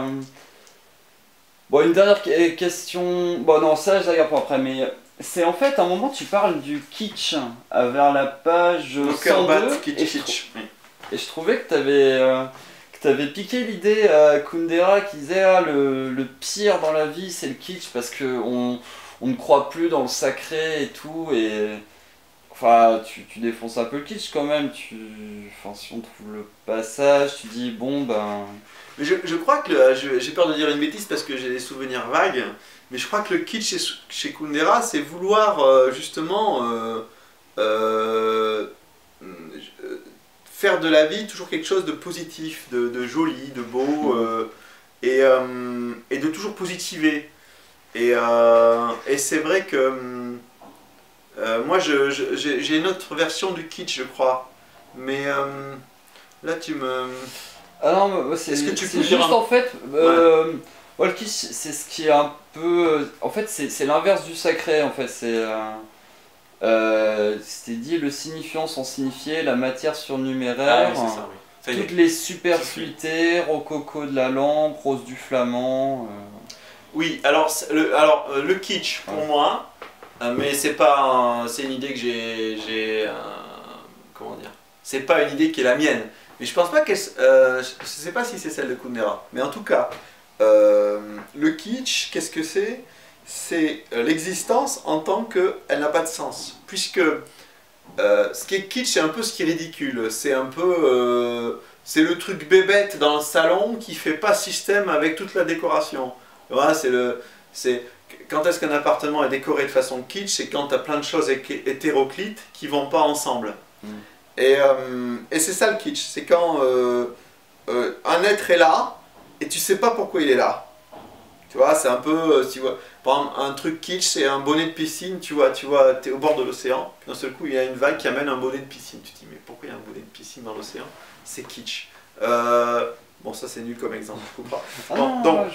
une dernière question... Bon, non, ça, je la garde pour après, mais... C'est en fait, à un moment, tu parles du kitsch, vers la page 102, et je trouvais que t'avais piqué l'idée à Kundera qui disait le pire dans la vie, c'est le kitsch, parce qu'on ne croit plus dans le sacré et tout, et... Enfin, tu défonces un peu le kitsch quand même, si on trouve le passage, tu dis, Mais je crois que, j'ai peur de dire une bêtise parce que j'ai des souvenirs vagues, mais je crois que le kitsch chez Kundera, c'est vouloir justement faire de la vie toujours quelque chose de positif, de joli, de beau, et de toujours positiver. Et c'est vrai que moi j'ai une autre version du kitsch, je crois, mais là tu me... Ah non, c'est juste en fait, le kitsch, c'est ce qui est un peu... En fait, c'est l'inverse du sacré, en fait. C'était dit le signifiant sans signifier, la matière surnuméraire, oui, c'est ça, oui. toutes les superfluités, rococo de la lampe, rose du flamand... Oui, alors le kitsch, pour moi, mais c'est une idée que j'ai comment dire, c'est pas une idée qui est la mienne. Mais je pense pas qu'elle... je sais pas si c'est celle de Kundera. Mais en tout cas, le kitsch, qu'est-ce que c'est? C'est l'existence en tant qu'elle n'a pas de sens. Puisque ce qui est kitsch, c'est un peu ce qui est ridicule. C'est un peu... c'est le truc bébête dans le salon qui fait pas système avec toute la décoration. Voilà, quand est-ce qu'un appartement est décoré de façon kitsch? C'est quand tu as plein de choses hétéroclites qui vont pas ensemble. Et c'est ça le kitsch, c'est quand un être est là et tu sais pas pourquoi il est là. Tu vois, c'est un peu, tu vois, par exemple, un truc kitsch, c'est un bonnet de piscine, tu vois, t'es au bord de l'océan, puis d'un seul coup il y a une vague qui amène un bonnet de piscine. Tu te dis, mais pourquoi il y a un bonnet de piscine dans l'océan? C'est kitsch. Bon, ça c'est nul comme exemple, je comprends. Donc,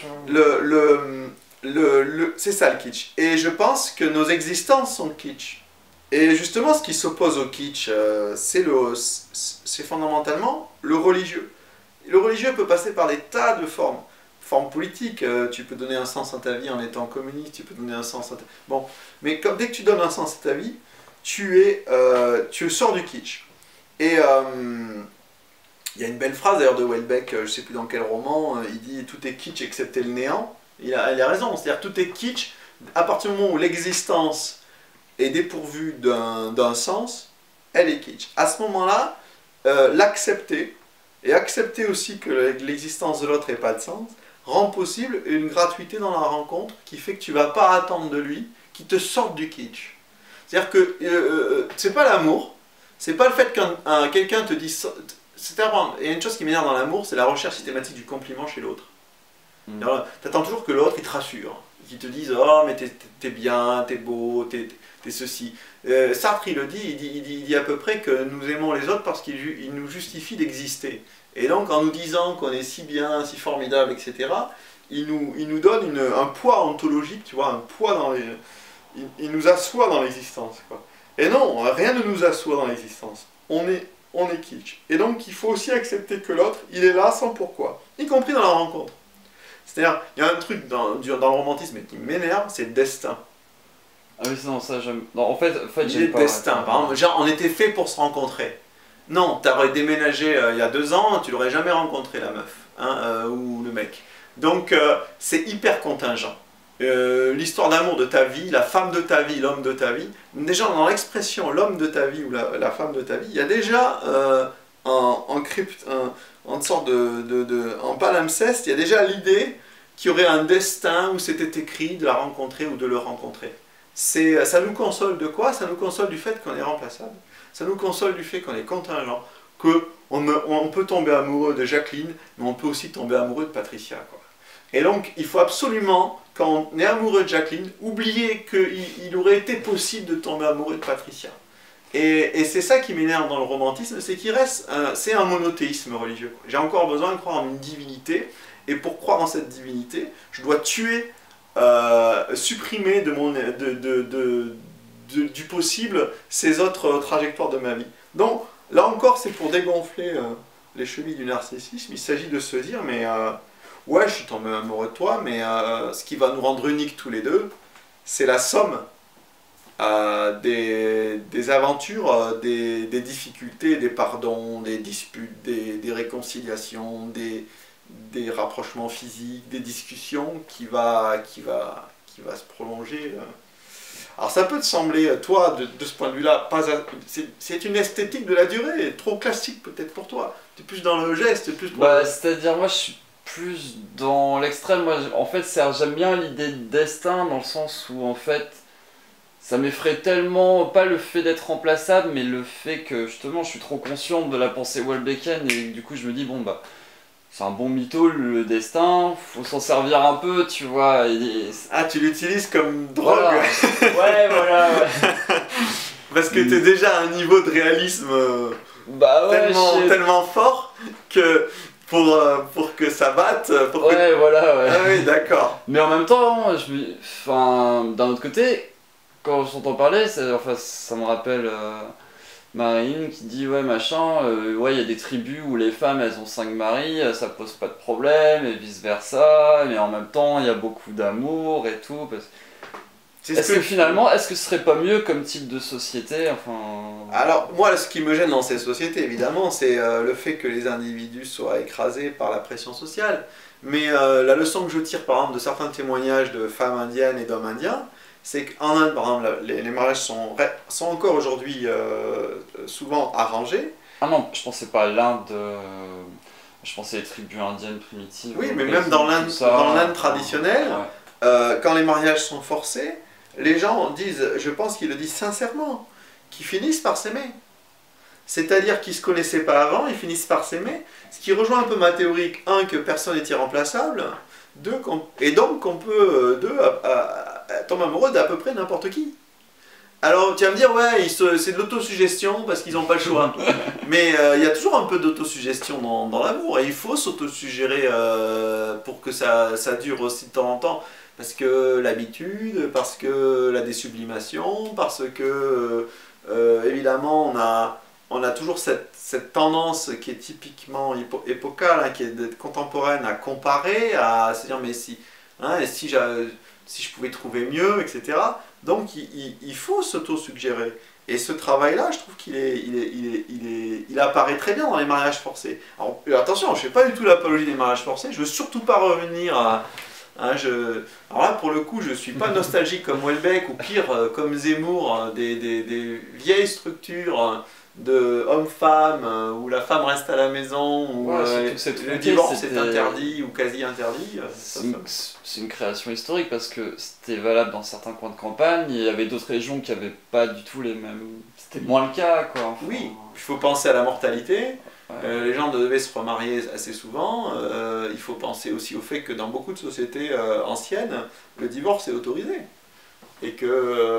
c'est ça le kitsch. Et je pense que nos existences sont kitsch. Et justement, ce qui s'oppose au kitsch, c'est fondamentalement le religieux. Le religieux peut passer par des tas de formes. Formes politiques, tu peux donner un sens à ta vie en étant communiste, tu peux donner un sens à ta... Bon, mais dès que tu donnes un sens à ta vie, tu sors du kitsch. Et il y a une belle phrase d'ailleurs de Houellebecq, je ne sais plus dans quel roman, il dit « tout est kitsch excepté le néant ». Il a raison, c'est-à-dire tout est kitsch à partir du moment où l'existence est dépourvue d'un sens, elle est kitsch. À ce moment-là, l'accepter, et accepter aussi que l'existence de l'autre n'ait pas de sens, rend possible une gratuité dans la rencontre qui fait que tu ne vas pas attendre de lui qu'il te sorte du kitsch. C'est-à-dire que c'est pas l'amour, c'est pas le fait que quelqu'un te dise... Il y a une chose qui m'énerve dans l'amour, c'est la recherche systématique du compliment chez l'autre. Tu attends toujours que l'autre il te rassure, qu'il te dise « Oh mais t'es bien, t'es beau, t'es ceci ». Sartre il le dit, il dit à peu près que nous aimons les autres parce qu'il nous justifie d'exister. Et donc en nous disant qu'on est si bien, si formidable, etc., il nous donne un poids ontologique, tu vois, un poids dans les... Il nous assoit dans l'existence, quoi. Et non, rien ne nous assoit dans l'existence. On est kitsch. Et donc il faut aussi accepter que l'autre, il est là sans pourquoi, y compris dans la rencontre. C'est-à-dire, il y a un truc dans le romantisme qui m'énerve, c'est le destin. Ah oui, non, ça j'aime. Non, en fait j'aime pas. Destin, par exemple, genre, on était fait pour se rencontrer. Non, tu aurais déménagé il y a 2 ans, tu l'aurais jamais rencontré la meuf, hein, ou le mec. Donc c'est hyper contingent. L'histoire d'amour de ta vie, la femme de ta vie, l'homme de ta vie, déjà dans l'expression l'homme de ta vie ou la femme de ta vie, il y a déjà en sorte en palimpseste, il y a déjà l'idée qu'il y aurait un destin où c'était écrit de la rencontrer ou de le rencontrer. Ça nous console de quoi? Ça nous console du fait qu'on est remplaçable. Ça nous console du fait qu'on est contingent, qu'on peut tomber amoureux de Jacqueline, mais on peut aussi tomber amoureux de Patricia, quoi. Et donc, il faut absolument, quand on est amoureux de Jacqueline, oublier qu'il aurait été possible de tomber amoureux de Patricia. Et c'est ça qui m'énerve dans le romantisme, c'est qu'il reste, c'est un monothéisme religieux. J'ai encore besoin de croire en une divinité, et pour croire en cette divinité, je dois tuer, supprimer du possible ces autres trajectoires de ma vie. Donc, là encore, c'est pour dégonfler les chevilles du narcissisme. Il s'agit de se dire, mais ouais, je suis tombé amoureux de toi, mais ce qui va nous rendre uniques tous les deux, c'est la somme des aventures, des difficultés, des pardons, des disputes, des réconciliations, des rapprochements physiques, des discussions qui va se prolonger. Alors ça peut te sembler, toi, de ce point de vue-là, c'est une esthétique de la durée, trop classique peut-être pour toi. Tu es plus dans le geste, plus... C'est-à-dire, moi je suis plus dans l'extrême. Moi, en fait, j'aime bien l'idée de destin, dans le sens où, en fait, ça m'effraie tellement, pas le fait d'être remplaçable, mais le fait que, justement, je suis trop consciente de la pensée Welbeckienne, et du coup, je me dis, bon, bah, c'est un bon mytho, le destin, faut s'en servir un peu, tu vois. Ah, tu l'utilises comme drogue. Voilà. Ouais, voilà, ouais. Parce que t'es déjà à un niveau de réalisme tellement fort que pour que ça batte... Voilà, ouais. Ah oui, d'accord. Mais en même temps, d'un autre côté, quand je t'entends parler, ça me rappelle... Marine qui dit ouais machin, ouais il y a des tribus où les femmes elles ont 5 maris, ça pose pas de problème et vice versa, mais en même temps il y a beaucoup d'amour et tout. Est-ce que finalement, est-ce que ce serait pas mieux comme type de société, Alors moi ce qui me gêne dans ces sociétés évidemment c'est le fait que les individus soient écrasés par la pression sociale, mais la leçon que je tire par exemple de certains témoignages de femmes indiennes et d'hommes indiens, c'est qu'en Inde, par exemple, les mariages sont encore aujourd'hui souvent arrangés. Ah non, je pensais pas à l'Inde, je pensais les tribus indiennes primitives. Oui, mais même dans l'Inde traditionnelle, quand les mariages sont forcés, les gens disent, je pense qu'ils le disent sincèrement, qu'ils finissent par s'aimer. C'est-à-dire qu'ils ne se connaissaient pas avant, ils finissent par s'aimer, ce qui rejoint un peu ma théorie, que personne n'est irremplaçable, et donc qu'on peut, tomber amoureux d'à peu près n'importe qui. Alors tu vas me dire, ouais, c'est de l'autosuggestion parce qu'ils n'ont pas le choix. Mais il y a toujours un peu d'autosuggestion dans l'amour, et il faut s'autosuggérer pour que ça dure aussi de temps en temps. Parce que l'habitude, parce que la désublimation, parce que évidemment on a toujours cette tendance qui est typiquement épocale, qui est contemporaine, à comparer, à se dire mais si je pouvais trouver mieux, etc. Donc il faut s'auto-suggérer. Et ce travail-là, je trouve il apparaît très bien dans les mariages forcés. Alors attention, je ne fais pas du tout l'apologie des mariages forcés, je ne veux surtout pas revenir à... Alors là, pour le coup, je ne suis pas nostalgique comme Houellebecq, ou pire, comme Zemmour, des vieilles structures de homme-femme, où la femme reste à la maison, où le divorce est interdit ou quasi interdit. C'est une création historique parce que c'était valable dans certains coins de campagne, il y avait d'autres régions qui n'avaient pas du tout les mêmes... C'était moins le cas, quoi. Oui, il faut penser à la mortalité. Les gens devaient se remarier assez souvent. Il faut penser aussi au fait que dans beaucoup de sociétés anciennes, le divorce est autorisé. Et que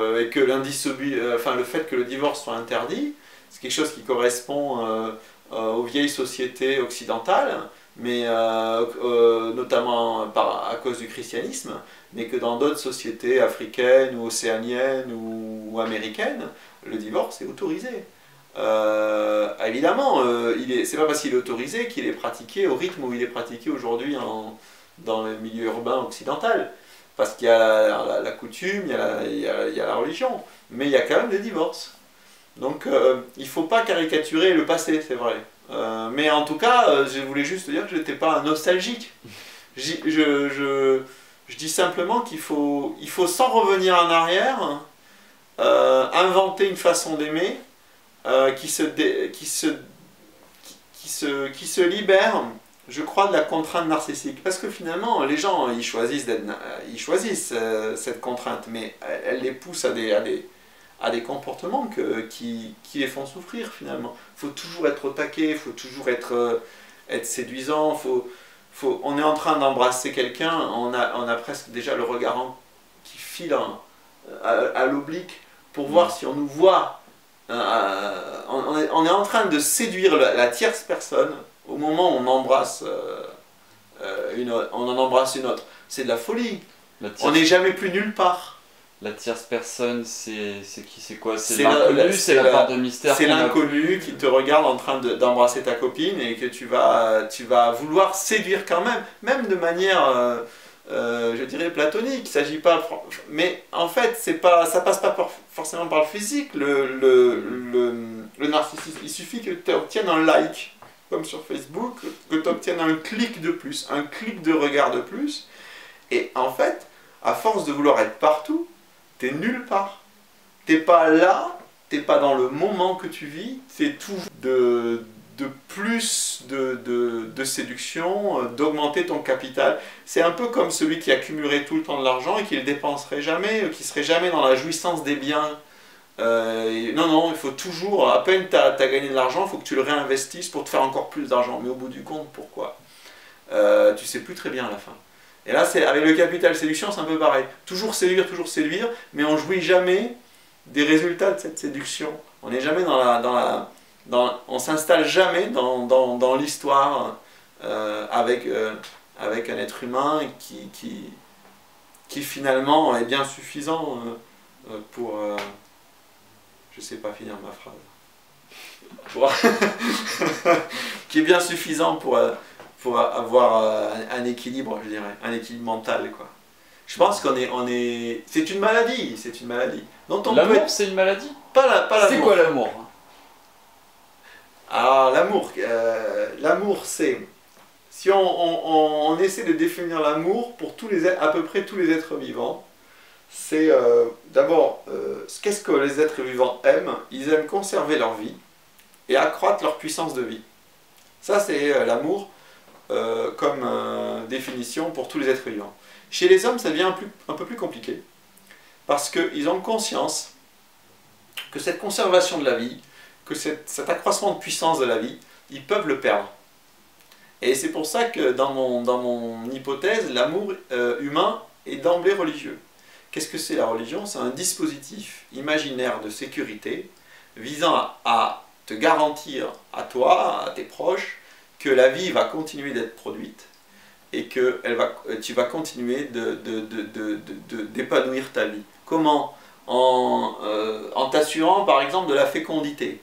le fait que le divorce soit interdit, c'est quelque chose qui correspond aux vieilles sociétés occidentales, mais notamment à cause du christianisme, mais que dans d'autres sociétés africaines ou océaniennes ou américaines, le divorce est autorisé. Évidemment, c'est pas parce qu'il est autorisé qu'il est pratiqué au rythme où il est pratiqué aujourd'hui dans le milieu urbain occidental. Parce qu'il y a la coutume, il y a la religion, mais il y a quand même des divorces. Donc il ne faut pas caricaturer le passé, c'est vrai. Mais en tout cas, je voulais juste dire que je n'étais pas un nostalgique. Je dis simplement qu'il faut sans revenir en arrière, inventer une façon d'aimer qui se libère, je crois, de la contrainte narcissique. Parce que finalement, les gens, ils choisissent cette contrainte, mais elle les pousse à des comportements qui les font souffrir finalement. Il faut toujours être au taquet, il faut toujours être séduisant, on est en train d'embrasser quelqu'un, on a presque déjà le regard qui file à l'oblique pour voir si on nous voit. On est en train de séduire la tierce personne au moment où on embrasse on en embrasse une autre. C'est de la folie. On n'est jamais plus nulle part. La tierce personne, c'est qui, c'est quoi? C'est l'inconnu, c'est la part de mystère. C'est l'inconnu qui te regarde en train d'embrasser ta copine et que tu vas vouloir séduire quand même, même de manière, je dirais, platonique. Il s'agit pas, mais en fait, ça passe pas forcément par le physique. Le narcissisme, il suffit que tu obtiennes un like, comme sur Facebook, que tu obtiennes un clic de plus, un clic de regard de plus, et en fait, à force de vouloir être partout, t'es nulle part. T'es pas là, t'es pas dans le moment que tu vis, c'est toujours de plus de séduction, d'augmenter ton capital. C'est un peu comme celui qui accumulerait tout le temps de l'argent et qui ne le dépenserait jamais, qui serait jamais dans la jouissance des biens. Non, il faut toujours, à peine tu as gagné de l'argent, il faut que tu le réinvestisses pour te faire encore plus d'argent. Mais au bout du compte, pourquoi? Tu sais plus très bien à la fin. Et là, avec le capital séduction, c'est un peu pareil. Toujours séduire, mais on jouit jamais des résultats de cette séduction. On n'est jamais on s'installe jamais dans l'histoire avec un être humain qui finalement est bien suffisant pour... je sais pas finir ma phrase. Qui est bien suffisant pour avoir un équilibre, je dirais, un équilibre mental, quoi. Je pense c'est une maladie, L'amour, c'est une maladie? Pas l'amour. C'est quoi l'amour? Alors l'amour, c'est, si on essaie de définir l'amour pour à peu près tous les êtres vivants, c'est d'abord, qu'est-ce que les êtres vivants aiment? Ils aiment conserver leur vie et accroître leur puissance de vie. Ça, c'est l'amour comme définition pour tous les êtres vivants. Chez les hommes, ça devient un peu plus compliqué, parce qu'ils ont conscience que cette conservation de la vie, que cet accroissement de puissance de la vie, ils peuvent le perdre. Et c'est pour ça que dans mon hypothèse, l'amour humain est d'emblée religieux. Qu'est-ce que c'est la religion? C'est un dispositif imaginaire de sécurité visant à te garantir à toi, à tes proches, que la vie va continuer d'être produite et que tu vas continuer d'épanouir ta vie. Comment? En t'assurant par exemple de la fécondité.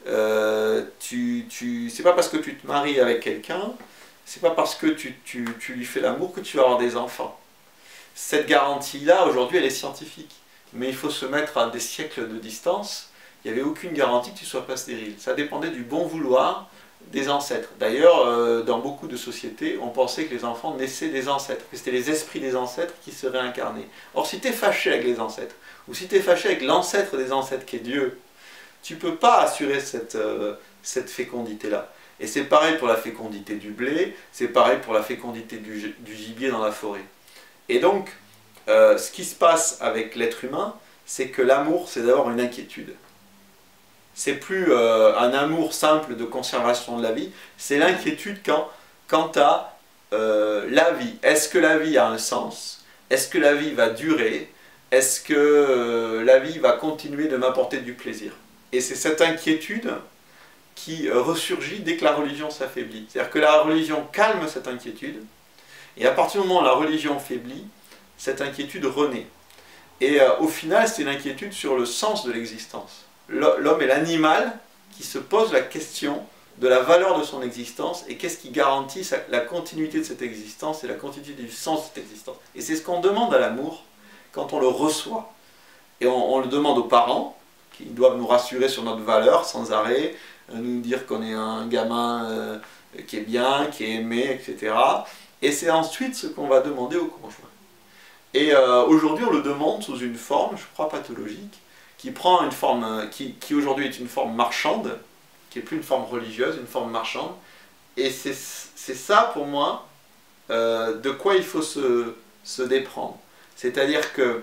C'est pas parce que tu te maries avec quelqu'un, c'est pas parce que tu lui fais l'amour que tu vas avoir des enfants. Cette garantie-là, aujourd'hui, elle est scientifique. Mais il faut se mettre à des siècles de distance. Il n'y avait aucune garantie que tu ne sois pas stérile. Ça dépendait du bon vouloir des ancêtres. D'ailleurs, dans beaucoup de sociétés, on pensait que les enfants naissaient des ancêtres, que c'était les esprits des ancêtres qui se réincarnaient. Or, si tu es fâché avec les ancêtres, ou si tu es fâché avec l'ancêtre des ancêtres qui est Dieu, tu ne peux pas assurer cette fécondité-là. Et c'est pareil pour la fécondité du blé, c'est pareil pour la fécondité du gibier dans la forêt. Et donc, ce qui se passe avec l'être humain, c'est que l'amour, c'est d'abord une inquiétude. C'est plus un amour simple de conservation de la vie, c'est l'inquiétude quant à la vie. Est-ce que la vie a un sens? Est-ce que la vie va durer? Est-ce que la vie va continuer de m'apporter du plaisir? Et c'est cette inquiétude qui ressurgit dès que la religion s'affaiblit. C'est-à-dire que la religion calme cette inquiétude, et à partir du moment où la religion faiblit, cette inquiétude renaît. Et au final, c'est une inquiétude sur le sens de l'existence. L'homme est l'animal qui se pose la question de la valeur de son existence et qu'est-ce qui garantit la continuité de cette existence et la continuité du sens de cette existence. Et c'est ce qu'on demande à l'amour quand on le reçoit. Et on le demande aux parents qui doivent nous rassurer sur notre valeur sans arrêt, nous dire qu'on est un gamin qui est bien, qui est aimé, etc. Et c'est ensuite ce qu'on va demander au conjoint. Et aujourd'hui, on le demande sous une forme, je crois, pathologique, qui prend une forme, qui aujourd'hui est une forme marchande, qui n'est plus une forme religieuse, une forme marchande. Et c'est ça, pour moi, de quoi il faut se déprendre. C'est-à-dire que,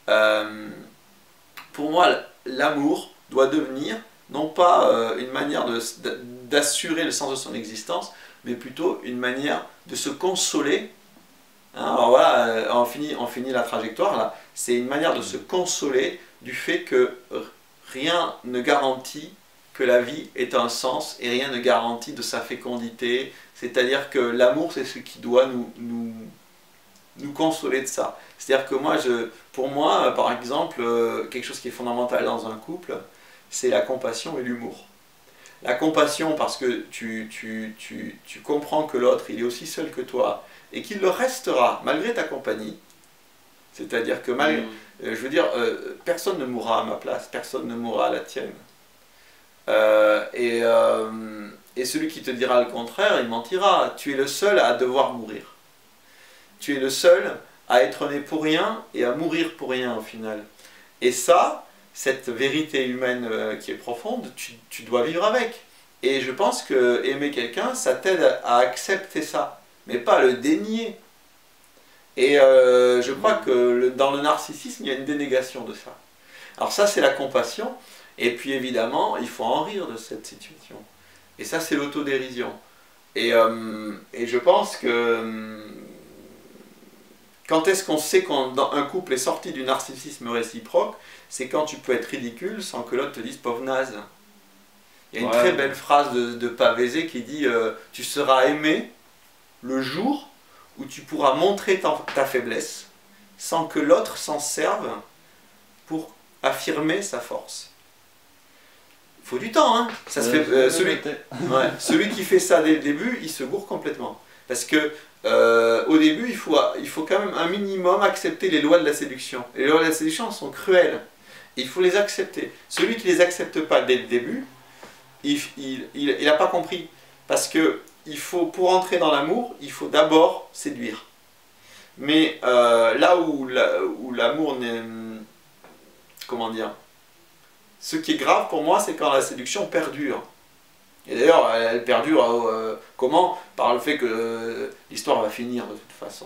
pour moi, l'amour doit devenir, non pas une manière d'assurer le sens de son existence, mais plutôt une manière de se consoler. Hein, alors voilà, on finit la trajectoire là. C'est une manière de se consoler du fait que rien ne garantit que la vie ait un sens et rien ne garantit de sa fécondité. C'est-à-dire que l'amour, c'est ce qui doit nous consoler de ça. C'est-à-dire que pour moi, par exemple, quelque chose qui est fondamental dans un couple, c'est la compassion et l'humour. La compassion parce que tu comprends que l'autre, il est aussi seul que toi, et qu'il le restera malgré ta compagnie. C'est-à-dire que, je veux dire, personne ne mourra à ma place, personne ne mourra à la tienne. Et celui qui te dira le contraire, il mentira. Tu es le seul à devoir mourir. Tu es le seul à être né pour rien et à mourir pour rien au final. Et ça, cette vérité humaine qui est profonde, tu dois vivre avec. Et je pense que aimer quelqu'un, ça t'aide à accepter ça, mais pas à le dénier. Et je crois que dans le narcissisme, il y a une dénégation de ça. Alors ça, c'est la compassion. Et puis évidemment, il faut en rire de cette situation. Et ça, c'est l'autodérision. Et je pense que quand est-ce qu'on sait qu'un couple est sorti du narcissisme réciproque, c'est quand tu peux être ridicule sans que l'autre te dise pauvre naze. Il y a une très belle phrase de Pavese qui dit tu seras aimé le jour où tu pourras montrer ta faiblesse sans que l'autre s'en serve pour affirmer sa force. Il faut du temps, hein. Ça se fait, celui qui fait ça dès le début, il se bourre complètement. Parce que au début, il faut quand même un minimum accepter les lois de la séduction. Et les lois de la séduction sont cruelles. Il faut les accepter. Celui qui ne les accepte pas dès le début, il n'a pas compris. Parce que pour entrer dans l'amour, il faut d'abord séduire. Mais là où l'amour n'est... Comment dire ? Ce qui est grave pour moi, c'est quand la séduction perdure. Et d'ailleurs, elle perdure comment ? Par le fait que l'histoire va finir de toute façon.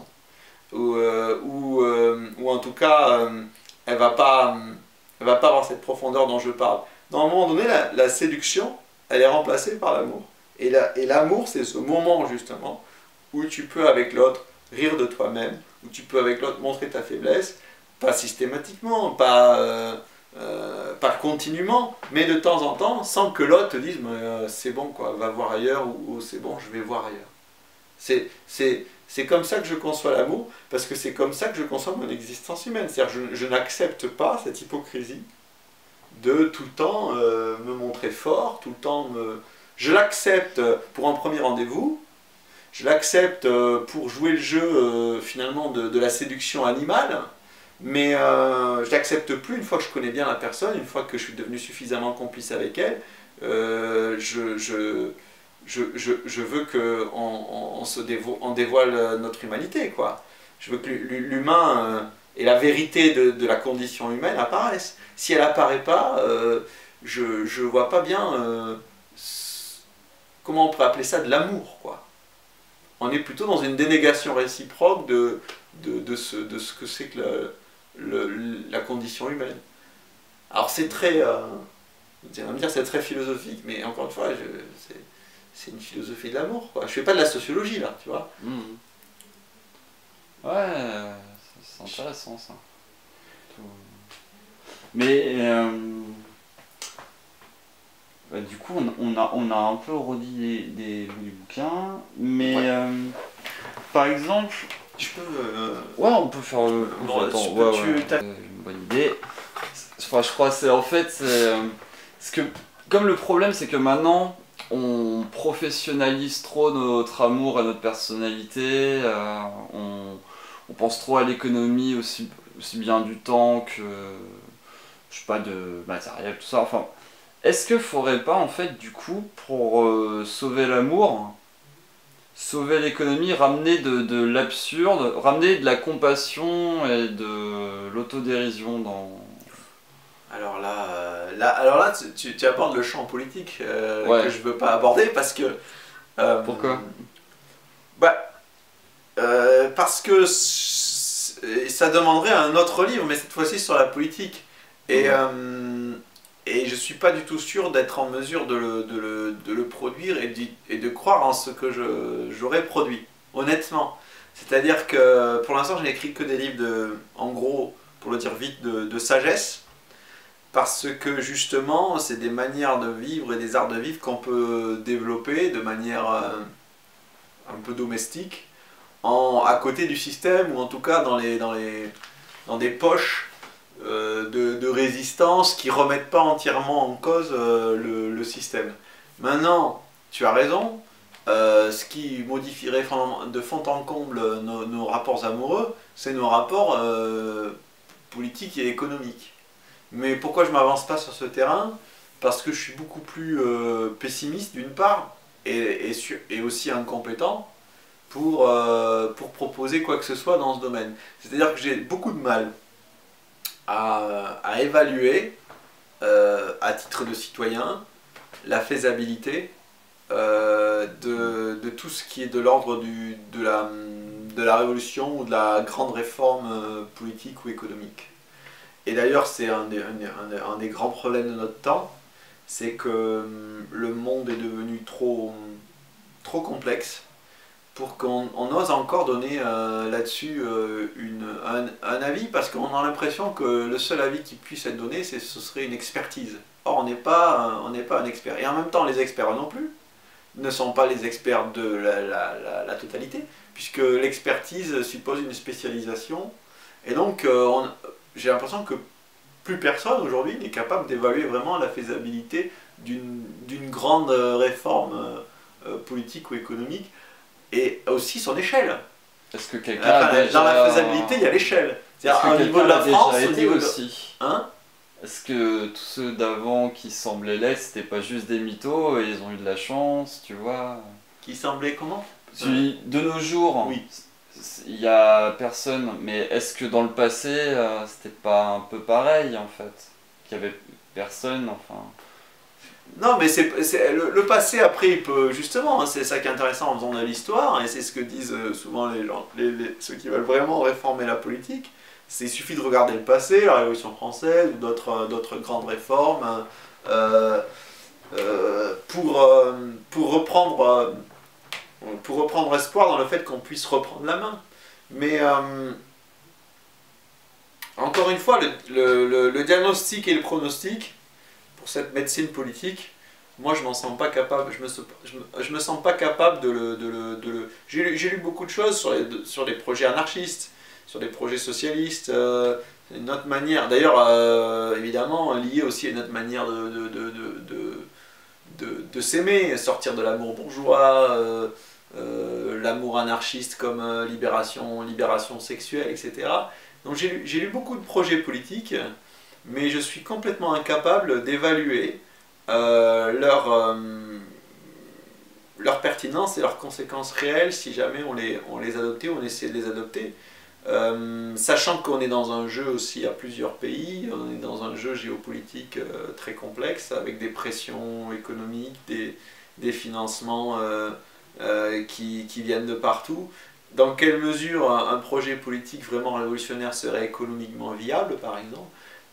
Ou en tout cas, elle ne va pas avoir cette profondeur dont je parle. Dans un moment donné, la séduction, elle est remplacée par l'amour. Et l'amour, c'est ce moment justement où tu peux avec l'autre rire de toi-même, où tu peux avec l'autre montrer ta faiblesse, pas systématiquement, pas continuellement, mais de temps en temps, sans que l'autre te dise c'est bon quoi, va voir ailleurs, ou c'est bon, je vais voir ailleurs. C'est comme ça que je conçois l'amour, parce que c'est comme ça que je conçois mon existence humaine. C'est-à-dire je n'accepte pas cette hypocrisie de tout le temps me montrer fort, tout le temps Je l'accepte pour un premier rendez-vous, je l'accepte pour jouer le jeu finalement de la séduction animale, mais je l'accepte plus une fois que je connais bien la personne, une fois que je suis devenu suffisamment complice avec elle. Je veux qu'on dévoile notre humanité, quoi. Je veux que l'humain et la vérité de la condition humaine apparaissent. Si elle apparaît pas, je vois pas bien comment on pourrait appeler ça de l'amour, quoi. On est plutôt dans une dénégation réciproque de ce que c'est que la condition humaine. Alors c'est très, vous allez me dire c'est très philosophique, mais encore une fois, c'est une philosophie de l'amour, quoi. Je fais pas de la sociologie là, tu vois. Mmh. Ouais, c'est intéressant ça. Mais du coup, on a un peu redit des bouquins, mais par exemple, je peux. Ouais, on peut faire. Une bonne idée. Enfin, je crois que c'est en fait, parce que comme le problème, c'est que maintenant, on professionnalise trop notre amour et notre personnalité. On pense trop à l'économie aussi bien du temps je sais pas, de matériel, tout ça. Enfin, est-ce qu'il faudrait pas, en fait, du coup, pour sauver l'amour, sauver l'économie, ramener de l'absurde, ramener de la compassion et de l'autodérision dans... Alors là tu abordes le champ politique que Ouais, je veux pas aborder parce que... pourquoi? bah, parce que ça demanderait un autre livre, mais cette fois-ci sur la politique. Et, Mhm. et je suis pas du tout sûr d'être en mesure de le produire et de croire en ce que j'aurais produit, honnêtement. C'est-à-dire que pour l'instant, je n'ai écrit que des livres en gros, pour le dire vite, de sagesse, parce que justement, c'est des manières de vivre et des arts de vivre qu'on peut développer de manière un peu domestique, à côté du système, ou en tout cas dans des poches de résistance qui ne remettent pas entièrement en cause le système. Maintenant, tu as raison, ce qui modifierait de fond en comble nos rapports amoureux, c'est nos rapports politiques et économiques. Mais pourquoi je ne m'avance pas sur ce terrain? Parce que je suis beaucoup plus pessimiste d'une part, et aussi incompétent pour proposer quoi que ce soit dans ce domaine. C'est-à-dire que j'ai beaucoup de mal à évaluer, à titre de citoyen, la faisabilité de tout ce qui est de l'ordre de la révolution ou de la grande réforme politique ou économique. Et d'ailleurs, c'est un des grands problèmes de notre temps, c'est que le monde est devenu trop complexe pour qu'on ose encore donner là-dessus un avis, parce qu'on a l'impression que le seul avis qui puisse être donné, ce serait une expertise. Or, on n'est pas un expert. Et en même temps, les experts non plus ne sont pas les experts de la totalité, puisque l'expertise suppose une spécialisation. Et donc, j'ai l'impression que plus personne aujourd'hui n'est capable d'évaluer vraiment la faisabilité d'une grande réforme politique ou économique, et aussi son échelle. Est-ce que quelqu'un a Dans la déjà... faisabilité, il y a l'échelle. Est-ce C'est-à-dire que au niveau quelqu'un de la l'a France, déjà au été niveau de... aussi? Hein? Est-ce que tous ceux d'avant qui semblaient laids, c'était pas juste des mythos et ils ont eu de la chance, tu vois? Qui semblait comment? De nos jours, Oui. il y a personne, mais est-ce que dans le passé, c'était pas un peu pareil en fait? Qu'il y avait personne, enfin. Non, mais le passé, après, il peut... Justement, hein, c'est ça qui est intéressant en faisant de l'histoire, et c'est ce que disent souvent les gens, ceux qui veulent vraiment réformer la politique. Il suffit de regarder le passé, la Révolution française, ou d'autres grandes réformes, euh, pour reprendre espoir dans le fait qu'on puisse reprendre la main. Mais encore une fois, le diagnostic et le pronostic pour cette médecine politique, moi je m'en sens pas capable, je me sens pas capable J'ai lu beaucoup de choses sur les projets anarchistes, sur des projets socialistes, une autre manière, d'ailleurs évidemment lié aussi à notre manière de s'aimer, sortir de l'amour bourgeois, l'amour anarchiste comme libération sexuelle, etc. Donc j'ai lu beaucoup de projets politiques, mais je suis complètement incapable d'évaluer leur pertinence et leurs conséquences réelles si jamais on les adoptait ou on essayait de les adopter. Sachant qu'on est dans un jeu aussi à plusieurs pays, on est dans un jeu géopolitique très complexe, avec des pressions économiques, des financements qui viennent de partout. Dans quelle mesure un projet politique vraiment révolutionnaire serait économiquement viable, par exemple?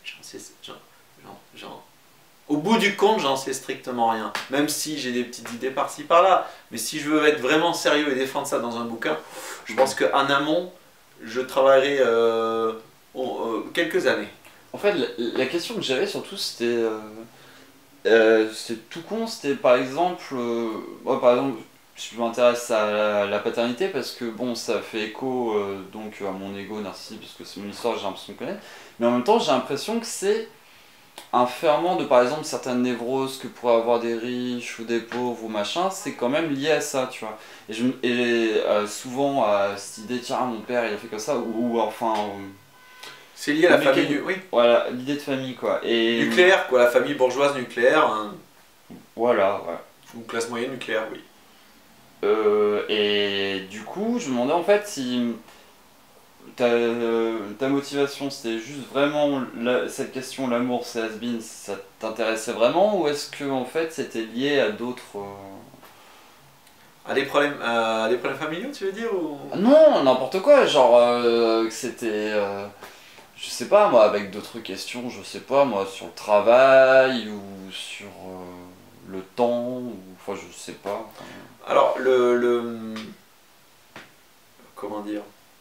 Au bout du compte, j'en sais strictement rien. Même si j'ai des petites idées par-ci par-là. Mais si je veux être vraiment sérieux et défendre ça dans un bouquin, je pense qu'en amont, je travaillerai quelques années. En fait, la question que j'avais surtout, c'était tout con, c'était par exemple, moi par exemple, je m'intéresse à la paternité parce que bon, ça fait écho donc à mon ego narcissique parce que c'est mon histoire, j'ai l'impression de connaître, mais en même temps, j'ai l'impression que c'est un ferment de par exemple certaines névroses que pourraient avoir des riches ou des pauvres ou machin, c'est quand même lié à ça, tu vois. Et souvent à cette idée, tiens, mon père il a fait comme ça, ou enfin. C'est lié à la famille, oui. Voilà, l'idée de famille, quoi. Et... Nucléaire, quoi, la famille bourgeoise nucléaire. Hein. Voilà, ouais. Ou classe moyenne nucléaire, oui. Et du coup, je me demandais en fait si ta motivation c'était juste vraiment cette question, l'amour, c'est has-been, ça t'intéressait vraiment, ou est-ce que en fait c'était lié à d'autres. À des problèmes familiaux, tu veux dire ou... Non, n'importe quoi, genre que c'était. Je sais pas moi, avec d'autres questions, je sais pas moi, sur le travail ou sur le temps, ou enfin je sais pas. Enfin... Alors, comment dire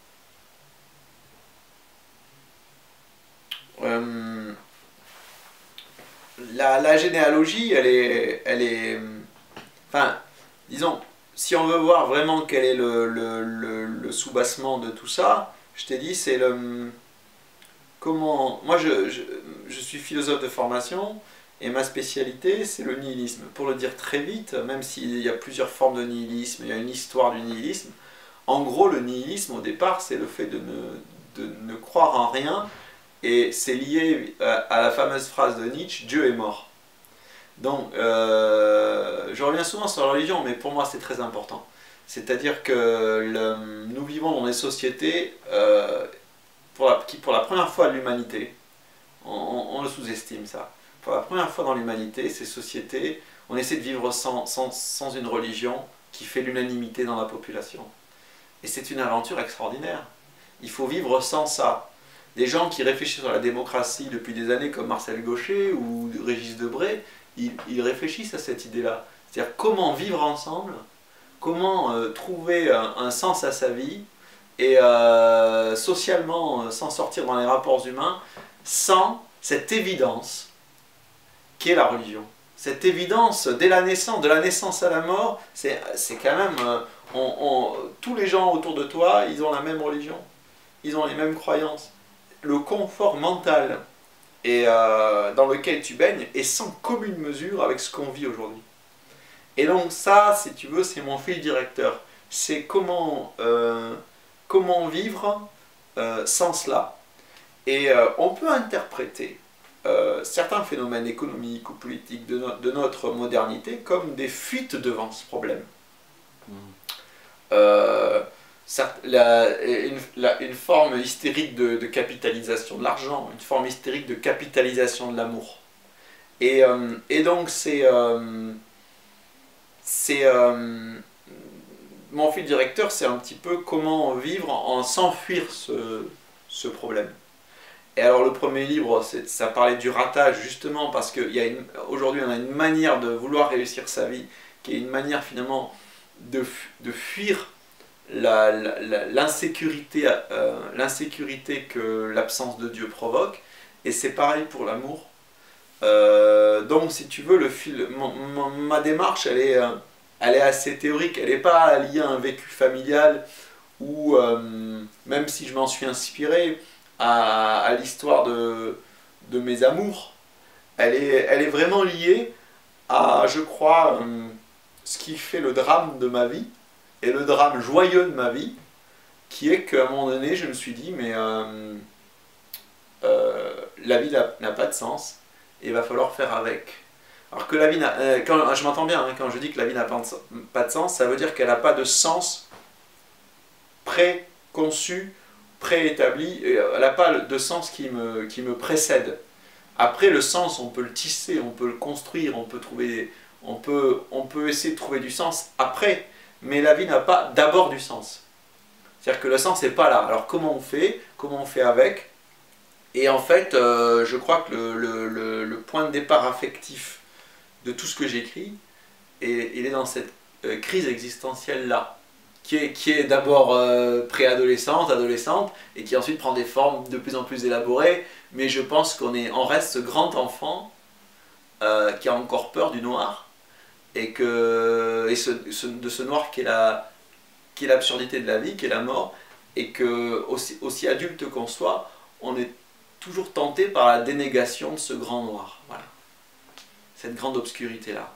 la généalogie, elle est... Enfin, disons, si on veut voir vraiment quel est le soubassement de tout ça, je t'ai dit, c'est le... Comment... Moi, je suis philosophe de formation, et ma spécialité, c'est le nihilisme. Pour le dire très vite, même s'il y a plusieurs formes de nihilisme, il y a une histoire du nihilisme, en gros, le nihilisme, au départ, c'est le fait de ne croire en rien, et c'est lié à la fameuse phrase de Nietzsche, Dieu est mort. Donc, je reviens souvent sur la religion, mais pour moi c'est très important. C'est-à-dire que nous vivons dans des sociétés qui, pour la première fois de l'humanité, on le sous-estime ça, pour la première fois dans l'humanité, ces sociétés, on essaie de vivre sans une religion qui fait l'unanimité dans la population. Et c'est une aventure extraordinaire. Il faut vivre sans ça. Des gens qui réfléchissent sur la démocratie depuis des années, comme Marcel Gauchet ou Régis Debray, ils réfléchissent à cette idée-là. C'est-à-dire comment vivre ensemble, comment trouver un sens à sa vie, et socialement s'en sortir dans les rapports humains, sans cette évidence qu'est la religion. Cette évidence, dès la naissance, de la naissance à la mort, c'est quand même... tous les gens autour de toi, ils ont la même religion, ils ont les mêmes croyances. Le confort mental dans lequel tu baignes est sans commune mesure avec ce qu'on vit aujourd'hui. Et donc ça, si tu veux, c'est mon fil directeur. C'est comment vivre sans cela. Et on peut interpréter certains phénomènes économiques ou politiques de notre modernité comme des fuites devant ce problème. Une forme hystérique de capitalisation de l'argent, une forme hystérique de capitalisation de l'amour. Et donc mon fil directeur, c'est un petit peu comment vivre sans fuir ce problème. Et alors le premier livre, ça parlait du ratage, justement parce qu'aujourd'hui on a une manière de vouloir réussir sa vie, qui est une manière finalement de fuir l'insécurité que l'absence de Dieu provoque, et c'est pareil pour l'amour. Donc si tu veux, ma démarche, elle est assez théorique, elle n'est pas liée à un vécu familial, ou même si je m'en suis inspiré à l'histoire de mes amours, elle est vraiment liée à, je crois, ce qui fait le drame de ma vie, et le drame joyeux de ma vie, qui est qu'à un moment donné, je me suis dit, mais la vie n'a pas de sens, et il va falloir faire avec. Alors que la vie je m'entends bien, hein, quand je dis que la vie n'a pas de sens, ça veut dire qu'elle n'a pas de sens préconçu, préétabli, elle n'a pas de sens qui me précède. Après, le sens, on peut le tisser, on peut le construire, on peut essayer de trouver du sens après, mais la vie n'a pas d'abord du sens. C'est-à-dire que le sens n'est pas là. Alors comment on fait avec? Et en fait, je crois que le point de départ affectif de tout ce que j'écris, il est dans cette crise existentielle-là, qui est d'abord préadolescente, adolescente, et qui ensuite prend des formes de plus en plus élaborées, mais je pense qu'on reste ce grand enfant qui a encore peur du noir, de ce noir qui est l'absurdité de la vie, qui est la mort, et que aussi adulte qu'on soit, on est toujours tenté par la dénégation de ce grand noir. Voilà. Cette grande obscurité-là.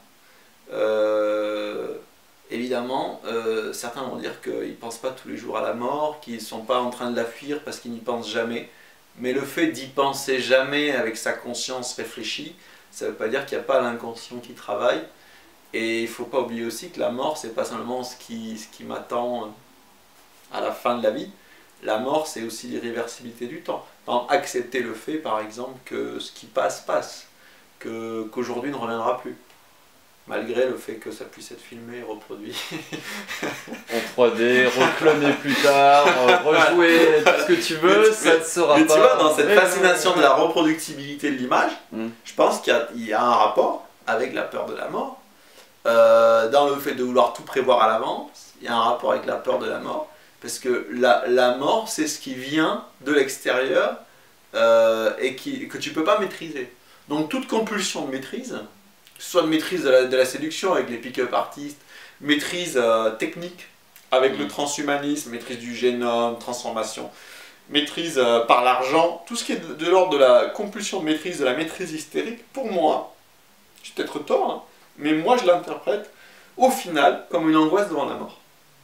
Évidemment, certains vont dire qu'ils ne pensent pas tous les jours à la mort, qu'ils ne sont pas en train de la fuir parce qu'ils n'y pensent jamais, Mais le fait d'y penser jamais avec sa conscience réfléchie, ça ne veut pas dire qu'il n'y a pas l'inconscient qui travaille. Et il ne faut pas oublier aussi que la mort, c'est pas seulement ce qui m'attend à la fin de la vie. La mort, c'est aussi l'irréversibilité du temps. Accepter le fait, par exemple, que ce qui passe, passe. Qu'aujourd'hui ne reviendra plus. Malgré le fait que ça puisse être filmé et reproduit. En 3D, recloné plus tard, rejouer tout ce que tu veux, ça ne sera pas... Mais tu vois, dans cette fascination de la reproductibilité de l'image, je pense qu'il y a un rapport avec la peur de la mort. Dans le fait de vouloir tout prévoir à l'avance, il y a un rapport avec la peur de la mort. Parce que la mort, c'est ce qui vient de l'extérieur et que tu ne peux pas maîtriser. Donc toute compulsion de maîtrise, que ce soit de maîtrise de la séduction avec les pick-up artistes, maîtrise technique avec le transhumanisme, maîtrise du génome, transformation, maîtrise par l'argent, tout ce qui est de l'ordre de la compulsion de maîtrise, de la maîtrise hystérique, pour moi, j'ai peut-être tort, hein, mais moi je l'interprète au final comme une angoisse devant la mort.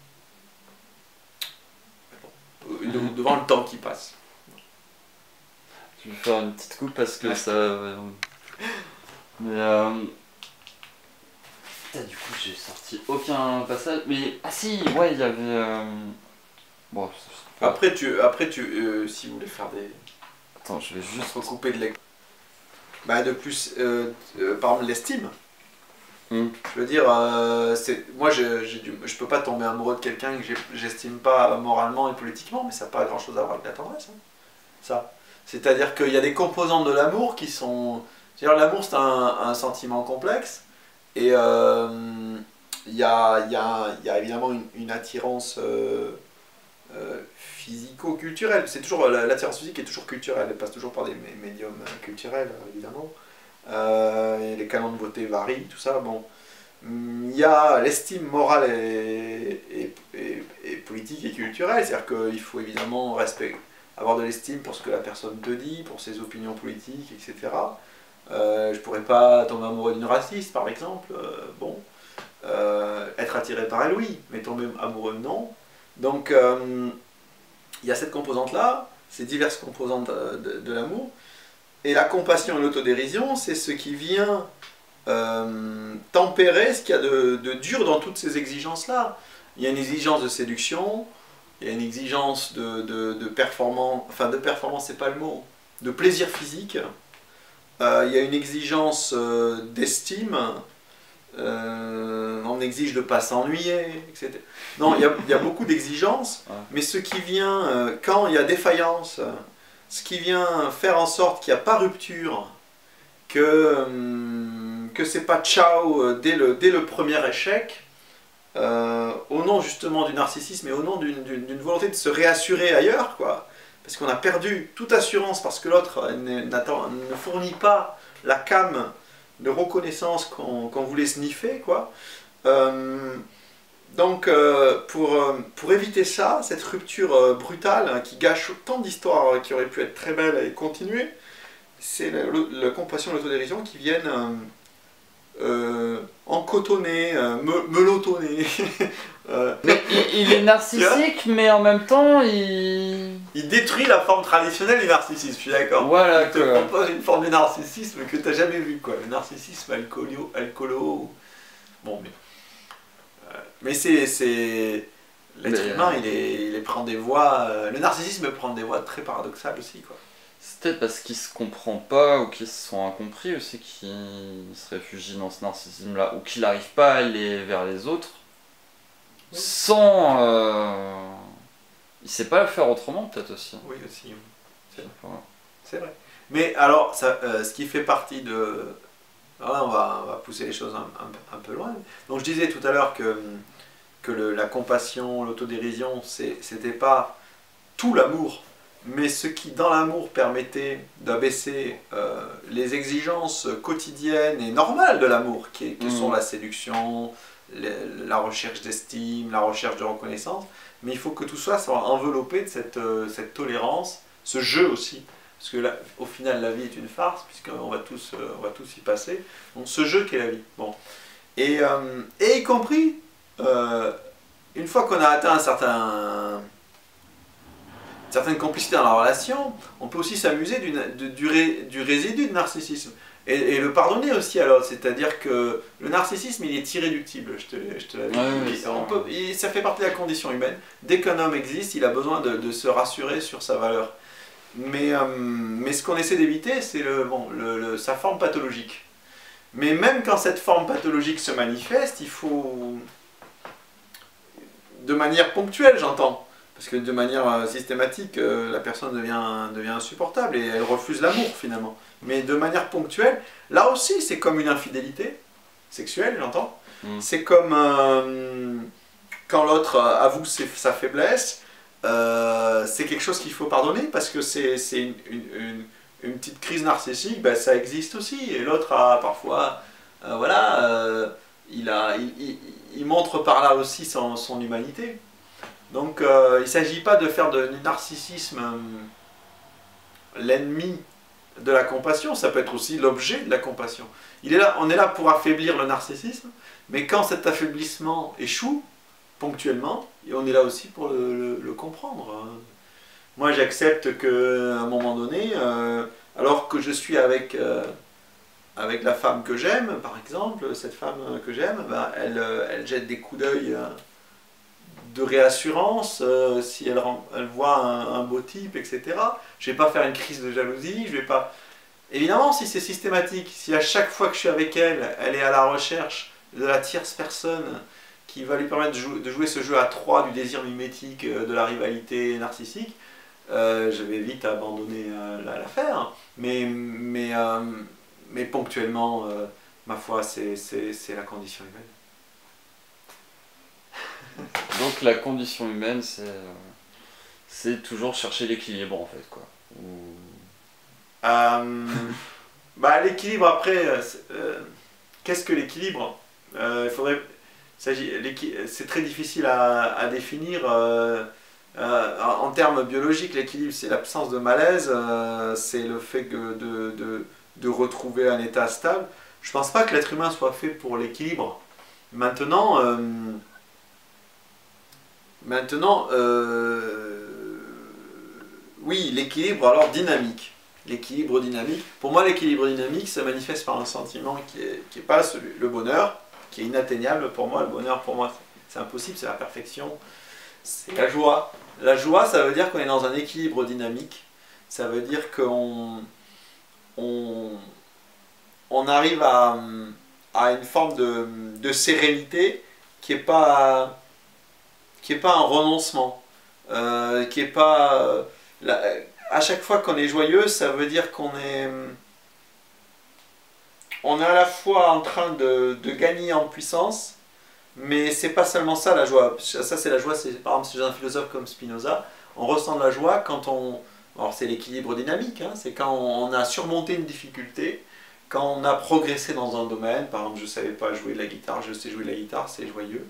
Devant le temps qui passe. Je vais faire une petite coupe parce que ça... Mais du coup j'ai sorti aucun passage. Mais ah si, ouais, il y avait... Bon, après si vous voulez faire des... Attends, je vais juste recouper de l'exemple. Bah de plus, par exemple l'estime. Je veux dire, moi je peux pas tomber amoureux de quelqu'un que j'estime pas moralement et politiquement, mais ça n'a pas grand chose à voir avec la tendresse. Hein. Ça. C'est-à-dire qu'il y a des composantes de l'amour qui sont... C'est-à-dire l'amour c'est un sentiment complexe, et il y a évidemment une attirance physico-culturelle. C'est toujours, l'attirance physique est toujours culturelle, elle passe toujours par des médiums culturels, évidemment. Les canons de beauté varient, tout ça. Bon, il y a l'estime morale et politique et culturelle, c'est-à-dire qu'il faut évidemment avoir de l'estime pour ce que la personne te dit, pour ses opinions politiques, etc. Je pourrais pas tomber amoureux d'une raciste, par exemple. Être attiré par elle, oui, mais tomber amoureux, non. Donc, il y a cette composante-là, ces diverses composantes de l'amour. Et la compassion et l'autodérision, c'est ce qui vient tempérer ce qu'il y a de dur dans toutes ces exigences-là. Il y a une exigence de séduction, il y a une exigence de performance, enfin de performance c'est pas le mot, de plaisir physique, il y a une exigence d'estime, on exige de ne pas s'ennuyer, etc. Non, il y a beaucoup d'exigences, mais ce qui vient, quand il y a défaillance, ce qui vient faire en sorte qu'il n'y a pas rupture, que c'est pas ciao dès le premier échec, au nom justement du narcissisme et au nom d'une volonté de se réassurer ailleurs, quoi. Parce qu'on a perdu toute assurance parce que l'autre ne fournit pas la came de reconnaissance qu'on voulait sniffer, quoi. Donc pour éviter ça, cette rupture brutale qui gâche autant d'histoires qui auraient pu être très belles et continuer, c'est la compassion et l'autodérision qui viennent encotonner, melotonner. Mais il est narcissique, mais en même temps, il détruit la forme traditionnelle du narcissisme, je suis d'accord. Voilà, il te propose une forme de narcissisme que tu n'as jamais vue, quoi. Le narcissisme alcoolo. Bon, mais c'est... L'être humain, il prend des voies... le narcissisme prend des voies très paradoxales aussi, quoi. C'est peut-être parce qu'ils se comprend pas ou qu'ils se sont incompris aussi qu'ils se réfugient dans ce narcissisme-là, ou qu'il n'arrive pas à aller vers les autres sans... Il sait pas le faire autrement, peut-être aussi. Oui, aussi. C'est vrai. Mais alors, ce qui fait partie de... Alors là, on va pousser les choses un peu loin. Donc je disais tout à l'heure que la compassion, l'autodérision, c'était pas tout l'amour, mais ce qui, dans l'amour, permettait d'abaisser les exigences quotidiennes et normales de l'amour, qui sont la séduction, la recherche d'estime, la recherche de reconnaissance. Mais il faut que tout ça soit enveloppé de cette tolérance, ce jeu aussi. Parce que là, au final, la vie est une farce, puisqu'on va tous y passer. Donc ce jeu qu'est la vie. Bon. Et y compris, une fois qu'on a atteint un certain certaine complicité dans la relation, on peut aussi s'amuser du résidu de narcissisme. Et le pardonner aussi à l'autre, c'est-à-dire que le narcissisme il est irréductible, je te l'avais dit. Ça fait partie de la condition humaine. Dès qu'un homme existe, il a besoin de se rassurer sur sa valeur. Mais ce qu'on essaie d'éviter, c'est sa forme pathologique. Mais même quand cette forme pathologique se manifeste, il faut... De manière ponctuelle, j'entends. Parce que de manière systématique, la personne devient insupportable et elle refuse l'amour finalement. Mais de manière ponctuelle, là aussi c'est comme une infidélité sexuelle, j'entends. C'est comme quand l'autre avoue sa faiblesse, c'est quelque chose qu'il faut pardonner parce que c'est une petite crise narcissique, ben, ça existe aussi. Et l'autre a parfois, il montre par là aussi son humanité. Donc il ne s'agit pas de faire du narcissisme l'ennemi de la compassion, ça peut être aussi l'objet de la compassion. On est là pour affaiblir le narcissisme, mais quand cet affaiblissement échoue, ponctuellement, et on est là aussi pour le comprendre. Moi j'accepte qu'à un moment donné, alors que je suis avec la femme que j'aime, par exemple, cette femme que j'aime, ben, elle jette des coups d'œil de réassurance, si elle voit un beau type, etc. Je ne vais pas faire une crise de jalousie, je vais pas... Évidemment, si c'est systématique, si à chaque fois que je suis avec elle, elle est à la recherche de la tierce personne qui va lui permettre de jouer ce jeu à trois du désir mimétique, de la rivalité narcissique, je vais vite abandonner l'affaire. Mais ponctuellement, ma foi, c'est la condition humaine. Donc la condition humaine, c'est toujours chercher l'équilibre en fait, quoi. L'équilibre après, qu'est-ce que l'équilibre? C'est très difficile à définir. En termes biologiques, l'équilibre c'est l'absence de malaise, c'est le fait de retrouver un état stable. Je ne pense pas que l'être humain soit fait pour l'équilibre. Maintenant, oui, l'équilibre alors dynamique. L'équilibre dynamique. Pour moi, l'équilibre dynamique se manifeste par un sentiment qui est pas le bonheur, qui est inatteignable pour moi. Le bonheur, pour moi, c'est impossible, c'est la perfection. C'est la joie. La joie, ça veut dire qu'on est dans un équilibre dynamique. Ça veut dire qu'on arrive à une forme de sérénité qui n'est pas un renoncement, qui n'est pas... à chaque fois qu'on est joyeux, ça veut dire qu'on est à la fois en train de gagner en puissance, mais c'est pas seulement ça la joie. Ça c'est la joie, par exemple chez un philosophe comme Spinoza, on ressent de la joie quand alors c'est l'équilibre dynamique, hein, c'est quand on a surmonté une difficulté, quand on a progressé dans un domaine, par exemple je ne savais pas jouer de la guitare, je sais jouer de la guitare, c'est joyeux.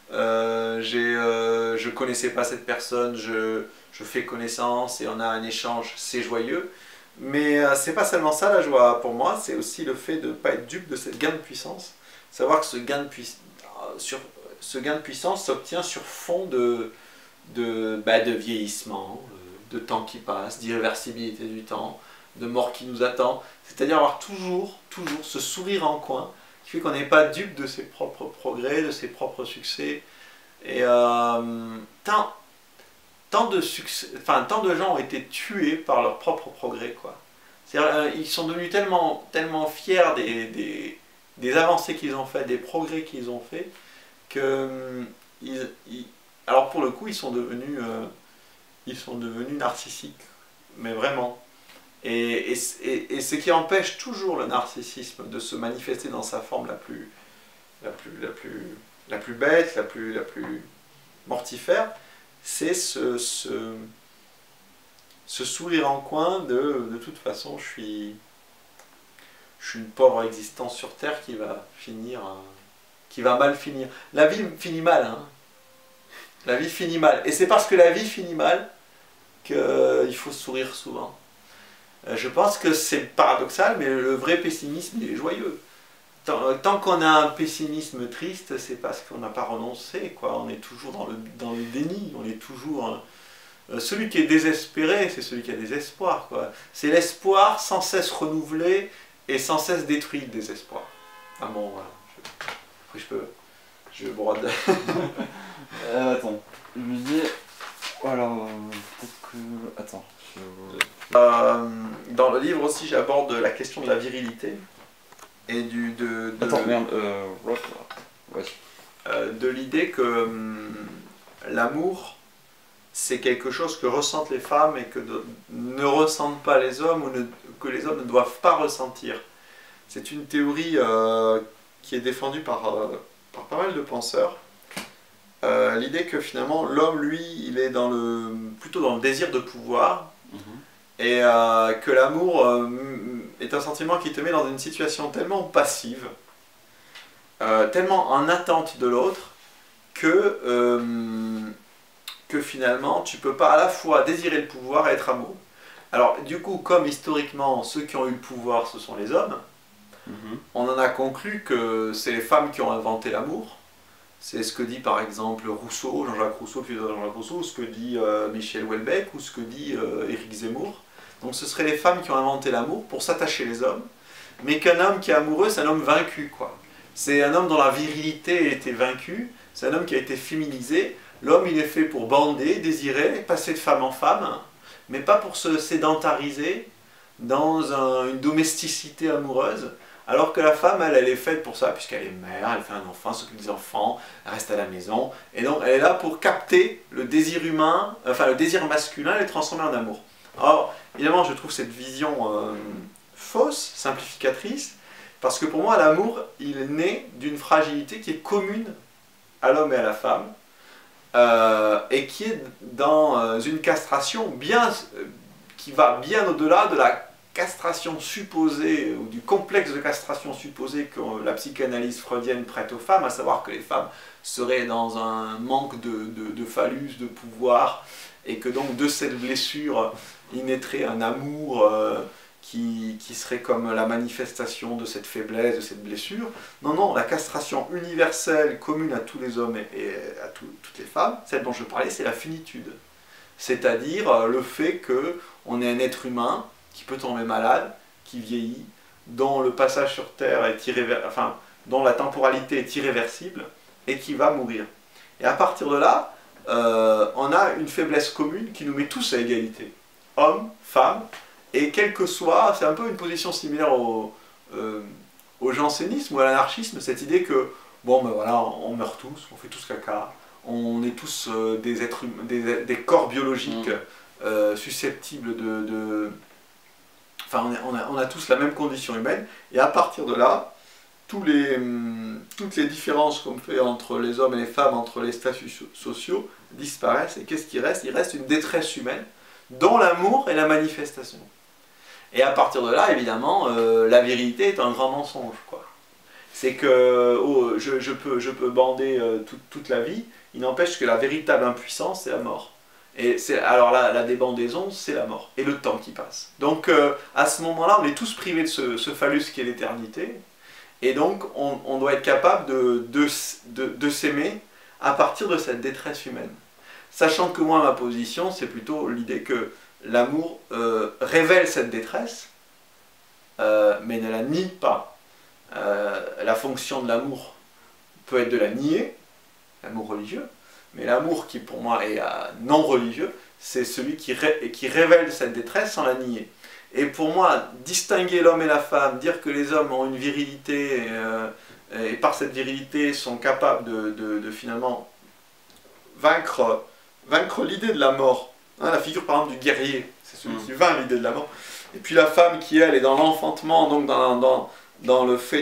Je connaissais pas cette personne, je fais connaissance et on a un échange, c'est joyeux. Mais c'est pas seulement ça la joie pour moi, c'est aussi le fait de ne pas être dupe de cette gain de puissance. Savoir que ce gain de puissance s'obtient sur fond de vieillissement, de temps qui passe, d'irréversibilité du temps, de mort qui nous attend. C'est-à-dire avoir toujours ce sourire en coin qui fait qu'on n'est pas dupe de ses propres progrès, de ses propres succès. Et tant de gens ont été tués par leurs propres progrès, quoi. C'est-à-dire, ils sont devenus tellement fiers des avancées qu'ils ont faites, des progrès qu'ils ont faits, que alors pour le coup, ils sont devenus narcissiques, mais vraiment. Et ce qui empêche toujours le narcissisme de se manifester dans sa forme la plus bête, la plus mortifère, c'est ce sourire en coin de toute façon, je suis une pauvre existence sur Terre qui va mal finir. La vie finit mal, hein. La vie finit mal. Et c'est parce que la vie finit mal qu'il faut sourire souvent. Je pense que c'est paradoxal, mais le vrai pessimisme, il est joyeux. Tant qu'on a un pessimisme triste, c'est parce qu'on n'a pas renoncé, quoi. On est toujours dans le déni, on est toujours celui qui est désespéré, c'est celui qui a des espoirs, quoi. C'est l'espoir sans cesse renouvelé et sans cesse détruit le désespoir. Ah bon, voilà. Après, je brode. Attends, je me dis... Voilà, peut-être que... Attends. Dans le livre aussi, j'aborde la question de la virilité et Attends, merde, ouais. De l'idée que l'amour, c'est quelque chose que ressentent les femmes et que ne ressentent pas les hommes ou que les hommes ne doivent pas ressentir. C'est une théorie qui est défendue par pas mal de penseurs. L'idée que finalement l'homme, lui, il est plutôt dans le désir de pouvoir, et que l'amour est un sentiment qui te met dans une situation tellement passive, tellement en attente de l'autre, que finalement tu peux pas à la fois désirer le pouvoir et être amoureux. Alors du coup, comme historiquement ceux qui ont eu le pouvoir ce sont les hommes, on en a conclu que c'est les femmes qui ont inventé l'amour. C'est ce que dit par exemple Rousseau, Jean-Jacques Rousseau, philosophe Jean-Jacques Rousseau, ou ce que dit Michel Houellebecq, ou ce que dit Éric Zemmour. Donc ce seraient les femmes qui ont inventé l'amour pour s'attacher les hommes, mais qu'un homme qui est amoureux, c'est un homme vaincu, quoi. C'est un homme dont la virilité a été vaincue, c'est un homme qui a été féminisé. L'homme, il est fait pour bander, désirer, passer de femme en femme, mais pas pour se sédentariser dans une domesticité amoureuse. Alors que la femme, elle est faite pour ça, puisqu'elle est mère, elle fait un enfant, s'occupe des enfants, elle reste à la maison. Et donc, elle est là pour capter le désir humain, enfin le désir masculin, et le transformer en amour. Alors, évidemment, je trouve cette vision fausse, simplificatrice, parce que pour moi, l'amour, il est né d'une fragilité qui est commune à l'homme et à la femme, et qui est dans une castration qui va bien au-delà de la castration supposée, ou du complexe de castration supposée que la psychanalyse freudienne prête aux femmes, à savoir que les femmes seraient dans un manque de phallus, de pouvoir, et que donc de cette blessure, il naîtrait un amour qui serait comme la manifestation de cette faiblesse, de cette blessure. Non, non, la castration universelle, commune à tous les hommes et à toutes les femmes, celle dont je parlais, c'est la finitude. C'est-à-dire le fait qu'on est un être humain qui peut tomber malade, qui vieillit, dont le passage sur Terre est dont la temporalité est irréversible et qui va mourir. Et à partir de là, on a une faiblesse commune qui nous met tous à égalité, hommes, femmes, et quel que soit, c'est un peu une position similaire au jansénisme ou à l'anarchisme, cette idée que, bon ben voilà, on meurt tous, on fait tous caca, on est tous des êtres des corps biologiques susceptibles Enfin, on a tous la même condition humaine, et à partir de là, toutes les différences qu'on fait entre les hommes et les femmes, entre les statuts sociaux, disparaissent, et qu'est-ce qui reste? Il reste une détresse humaine, dont l'amour est la manifestation. Et à partir de là, évidemment, la virilité est un grand mensonge, quoi. C'est que je peux bander toute la vie, il n'empêche que la véritable impuissance, c'est la mort. Et alors là, la débandaison, c'est la mort, et le temps qui passe. Donc à ce moment-là, on est tous privés de ce phallus qui est l'éternité, et donc on doit être capable de s'aimer à partir de cette détresse humaine. Sachant que moi, ma position, c'est plutôt l'idée que l'amour révèle cette détresse, mais ne la nie pas. La fonction de l'amour peut être de la nier, l'amour religieux, mais l'amour qui pour moi est non religieux, c'est celui qui révèle cette détresse sans la nier. Et pour moi, distinguer l'homme et la femme, dire que les hommes ont une virilité, et par cette virilité sont capables de finalement vaincre l'idée de la mort. Hein, la figure par exemple du guerrier, c'est celui qui vainc l'idée de la mort. Et puis la femme qui elle est dans l'enfantement, donc dans le fait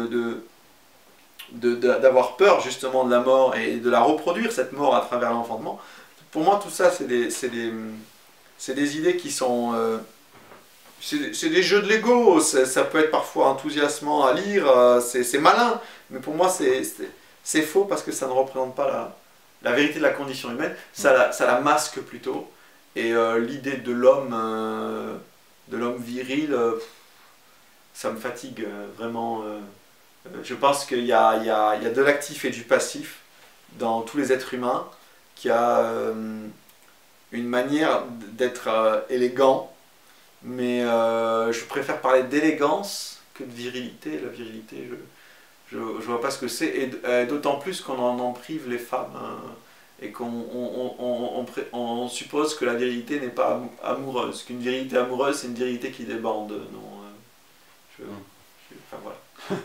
d'avoir peur justement de la mort et de la reproduire, cette mort à travers l'enfantement. Pour moi tout ça c'est des idées qui sont... c'est des jeux de Lego, ça peut être parfois enthousiasmant à lire, c'est malin, mais pour moi c'est faux parce que ça ne représente pas la vérité de la condition humaine, ça la masque plutôt, et l'idée de l'homme viril, ça me fatigue vraiment. Je pense qu'il y a de l'actif et du passif dans tous les êtres humains, qu'il y a une manière d'être élégant, mais je préfère parler d'élégance que de virilité. La virilité, je vois pas ce que c'est, et d'autant plus qu'on en prive les femmes, hein, et qu'on suppose que la virilité n'est pas amoureuse, qu'une virilité amoureuse c'est une virilité qui débande. Non, enfin voilà.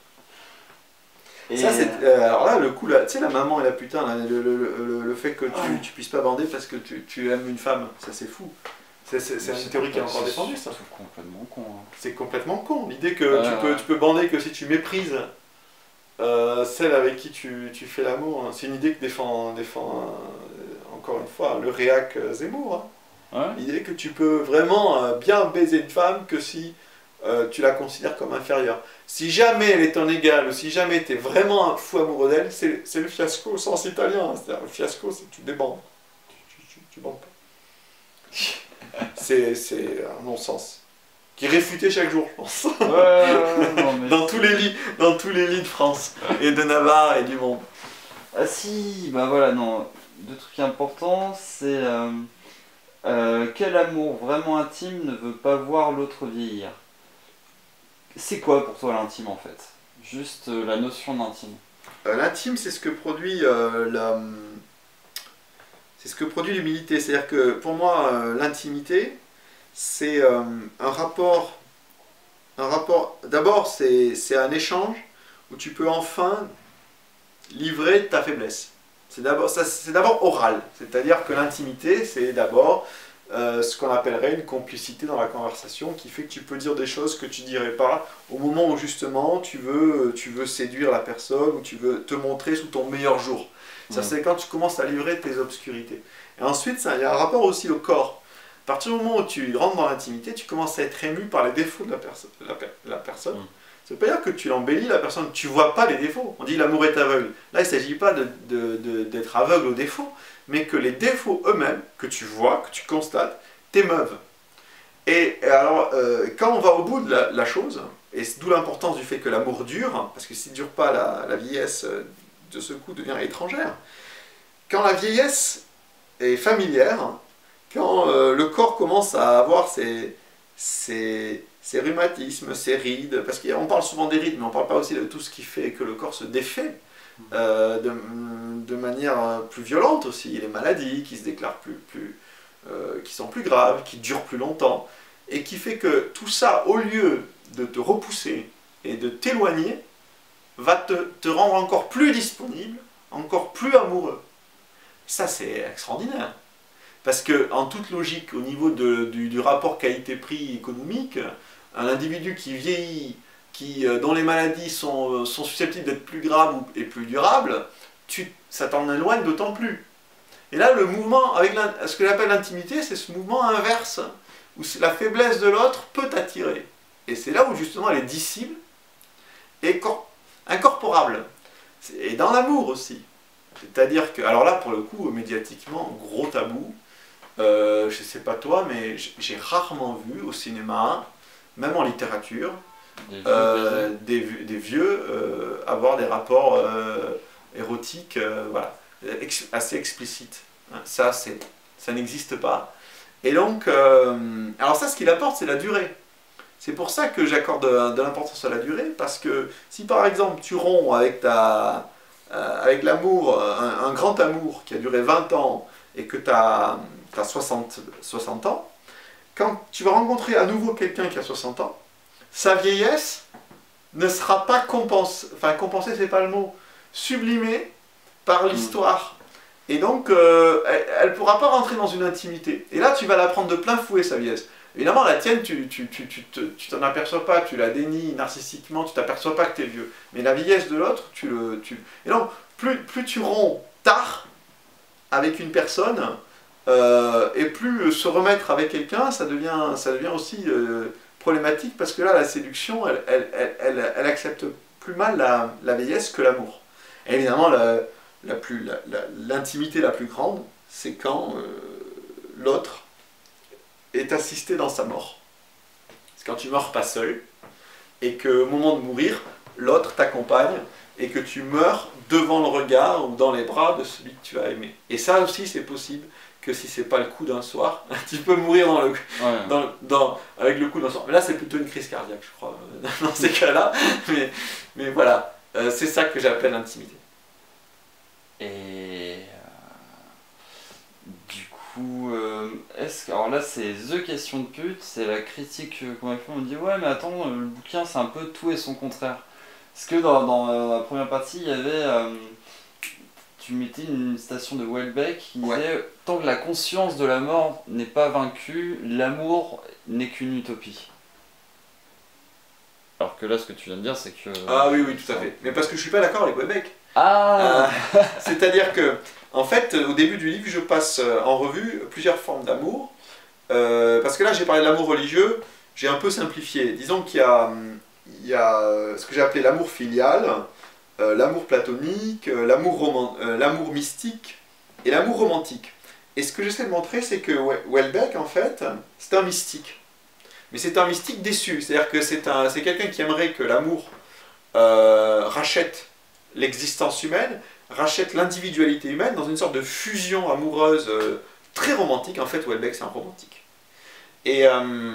Et ça, alors là, le coup, là, tu sais, la maman et la putain, là, le fait que tu puisses pas bander parce que tu aimes une femme, ça c'est fou. C'est une théorie qui est encore défendue, ça. C'est complètement con. Hein. C'est complètement con. L'idée que tu peux bander que si tu méprises celle avec qui tu fais l'amour, hein. C'est une idée que défend encore une fois, le réac Zemmour. Hein. Ouais. L'idée que tu peux vraiment bien baiser une femme que si tu la considères comme inférieure. Si jamais elle est ton égale, ou si jamais tu es vraiment un fou amoureux d'elle, c'est le fiasco au sens italien. Hein. C'est-à-dire, le fiasco, c'est que tu débandes. Tu bandes pas. C'est un non-sens. Qui est réfuté chaque jour, je pense. Non, mais dans tous les lits de France, et de Navarre, et du monde. Ah si, bah voilà, non. Deux trucs importants, c'est quel amour vraiment intime ne veut pas voir l'autre vieillir? C'est quoi pour toi l'intime en fait? Juste la notion d'intime. L'intime, c'est ce que produit c'est ce que produit l'humilité. C'est-à-dire que pour moi, l'intimité, c'est un rapport. D'abord, c'est un échange où tu peux enfin livrer ta faiblesse. C'est d'abord oral. C'est-à-dire que l'intimité, c'est d'abord ce qu'on appellerait une complicité dans la conversation qui fait que tu peux dire des choses que tu dirais pas au moment où justement tu veux séduire la personne ou tu veux te montrer sous ton meilleur jour. Ça, c'est quand tu commences à livrer tes obscurités. Et ensuite, il y a un rapport aussi au corps. À partir du moment où tu rentres dans l'intimité, tu commences à être ému par les défauts de la personne. Ça veut pas dire que tu l'embellis, la personne, tu vois pas les défauts. On dit l'amour est aveugle. Là, il ne s'agit pas d'être aveugle aux défauts, mais que les défauts eux-mêmes, que tu vois, que tu constates, t'émeuvent. Et alors, quand on va au bout de la chose, et c'est d'où l'importance du fait que l'amour dure, parce que s'il ne dure pas, la vieillesse de ce coup devient étrangère. Quand la vieillesse est familière, quand le corps commence à avoir ses rhumatismes, ses rides, parce qu'on parle souvent des rides, mais on ne parle pas aussi de tout ce qui fait que le corps se défait de manière plus violente aussi, les maladies qui se déclarent qui sont plus graves, qui durent plus longtemps, et qui fait que tout ça, au lieu de te repousser et de t'éloigner, va te rendre encore plus disponible, encore plus amoureux. Ça, c'est extraordinaire. Parce que, en toute logique, au niveau du rapport qualité-prix économique, un individu qui vieillit, dont les maladies sont susceptibles d'être plus graves et plus durables, ça t'en éloigne d'autant plus. Et là, le mouvement, avec ce que j'appelle l'intimité, c'est ce mouvement inverse, où la faiblesse de l'autre peut t'attirer. Et c'est là où justement elle est dissible et incorporable. Et dans l'amour aussi. C'est-à-dire que, alors là, pour le coup, médiatiquement, gros tabou. Je ne sais pas toi, mais j'ai rarement vu au cinéma, même en littérature, des vieux avoir des rapports érotiques voilà, assez explicites. Ça n'existe pas. Et donc, alors ça, ce qu'il apporte, c'est la durée. C'est pour ça que j'accorde de l'importance à la durée, parce que si par exemple tu romps avec l'amour, un grand amour qui a duré 20 ans, et que tu as 60 ans, quand tu vas rencontrer à nouveau quelqu'un qui a 60 ans, sa vieillesse ne sera pas compensée, enfin compensée c'est pas le mot, sublimée par l'histoire. Et donc elle ne pourra pas rentrer dans une intimité. Et là tu vas la prendre de plein fouet sa vieillesse. Évidemment la tienne tu t'en aperçois pas, tu la dénies narcissiquement, tu t'aperçois pas que tu es vieux. Mais la vieillesse de l'autre, Et donc plus tu romps tard avec une personne, et plus se remettre avec quelqu'un, ça devient aussi problématique, parce que là, la séduction, elle accepte plus mal la vieillesse que l'amour. Évidemment, l'intimité la plus grande, c'est quand l'autre est assisté dans sa mort. C'est quand tu meurs pas seul, et qu'au moment de mourir, l'autre t'accompagne, et que tu meurs devant le regard ou dans les bras de celui que tu as aimé. Et ça aussi, c'est possible que si c'est pas le coup d'un soir. Tu peux mourir avec le coup d'un soir. Mais là, c'est plutôt une crise cardiaque, je crois, dans ces cas-là. Mais voilà, c'est ça que j'appelle l'intimité. Et du coup, alors là, c'est The Question de pute, c'est la critique qu'on m'a fait. On me dit, ouais, mais attends, le bouquin, c'est un peu tout et son contraire. Parce que dans la première partie, il y avait. Tu mettais une citation de Welbeck qui disait tant que la conscience de la mort n'est pas vaincue, l'amour n'est qu'une utopie. Alors que là, ce que tu viens de dire, c'est que... Ah oui, oui, tout à fait. Mais parce que je suis pas d'accord avec Welbeck. Ah C'est-à-dire que, en fait, au début du livre, je passe en revue plusieurs formes d'amour. Parce que là, j'ai parlé de l'amour religieux, j'ai un peu simplifié. Disons qu'il y a ce que j'ai appelé l'amour filial, l'amour platonique, l'amour mystique et l'amour romantique. Et ce que j'essaie de montrer, c'est que Welbeck, en fait, c'est un mystique. Mais c'est un mystique déçu. C'est-à-dire que c'est quelqu'un qui aimerait que l'amour rachète l'existence humaine, rachète l'individualité humaine dans une sorte de fusion amoureuse très romantique. En fait, Welbeck, c'est un romantique. Et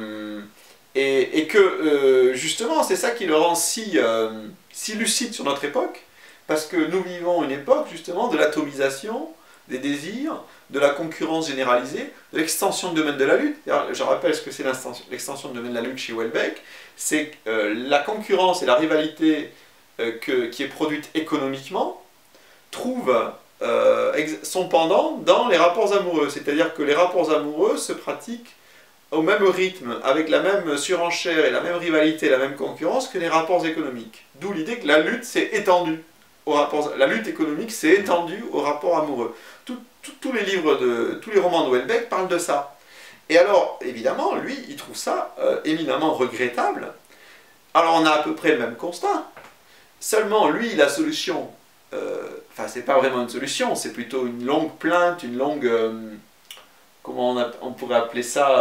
que, justement, c'est ça qui le rend si lucide sur notre époque, parce que nous vivons une époque, justement, de l'atomisation des désirs, de la concurrence généralisée, de l'extension de domaine de la lutte. Je rappelle ce que c'est l'extension de domaine de la lutte chez Welbeck, c'est la concurrence et la rivalité qui est produite économiquement trouve son pendant dans les rapports amoureux. C'est-à-dire que les rapports amoureux se pratiquent au même rythme, avec la même surenchère et la même rivalité, la même concurrence que les rapports économiques. D'où l'idée que la lutte s'est étendue aux rapports, la lutte économique s'est étendue aux rapports amoureux. Tous les romans de Welbeck parlent de ça. Et alors, évidemment, lui, il trouve ça éminemment regrettable. Alors, on a à peu près le même constat. Seulement, lui, la solution, enfin, c'est pas vraiment une solution, c'est plutôt une longue plainte, une longue... comment on pourrait appeler ça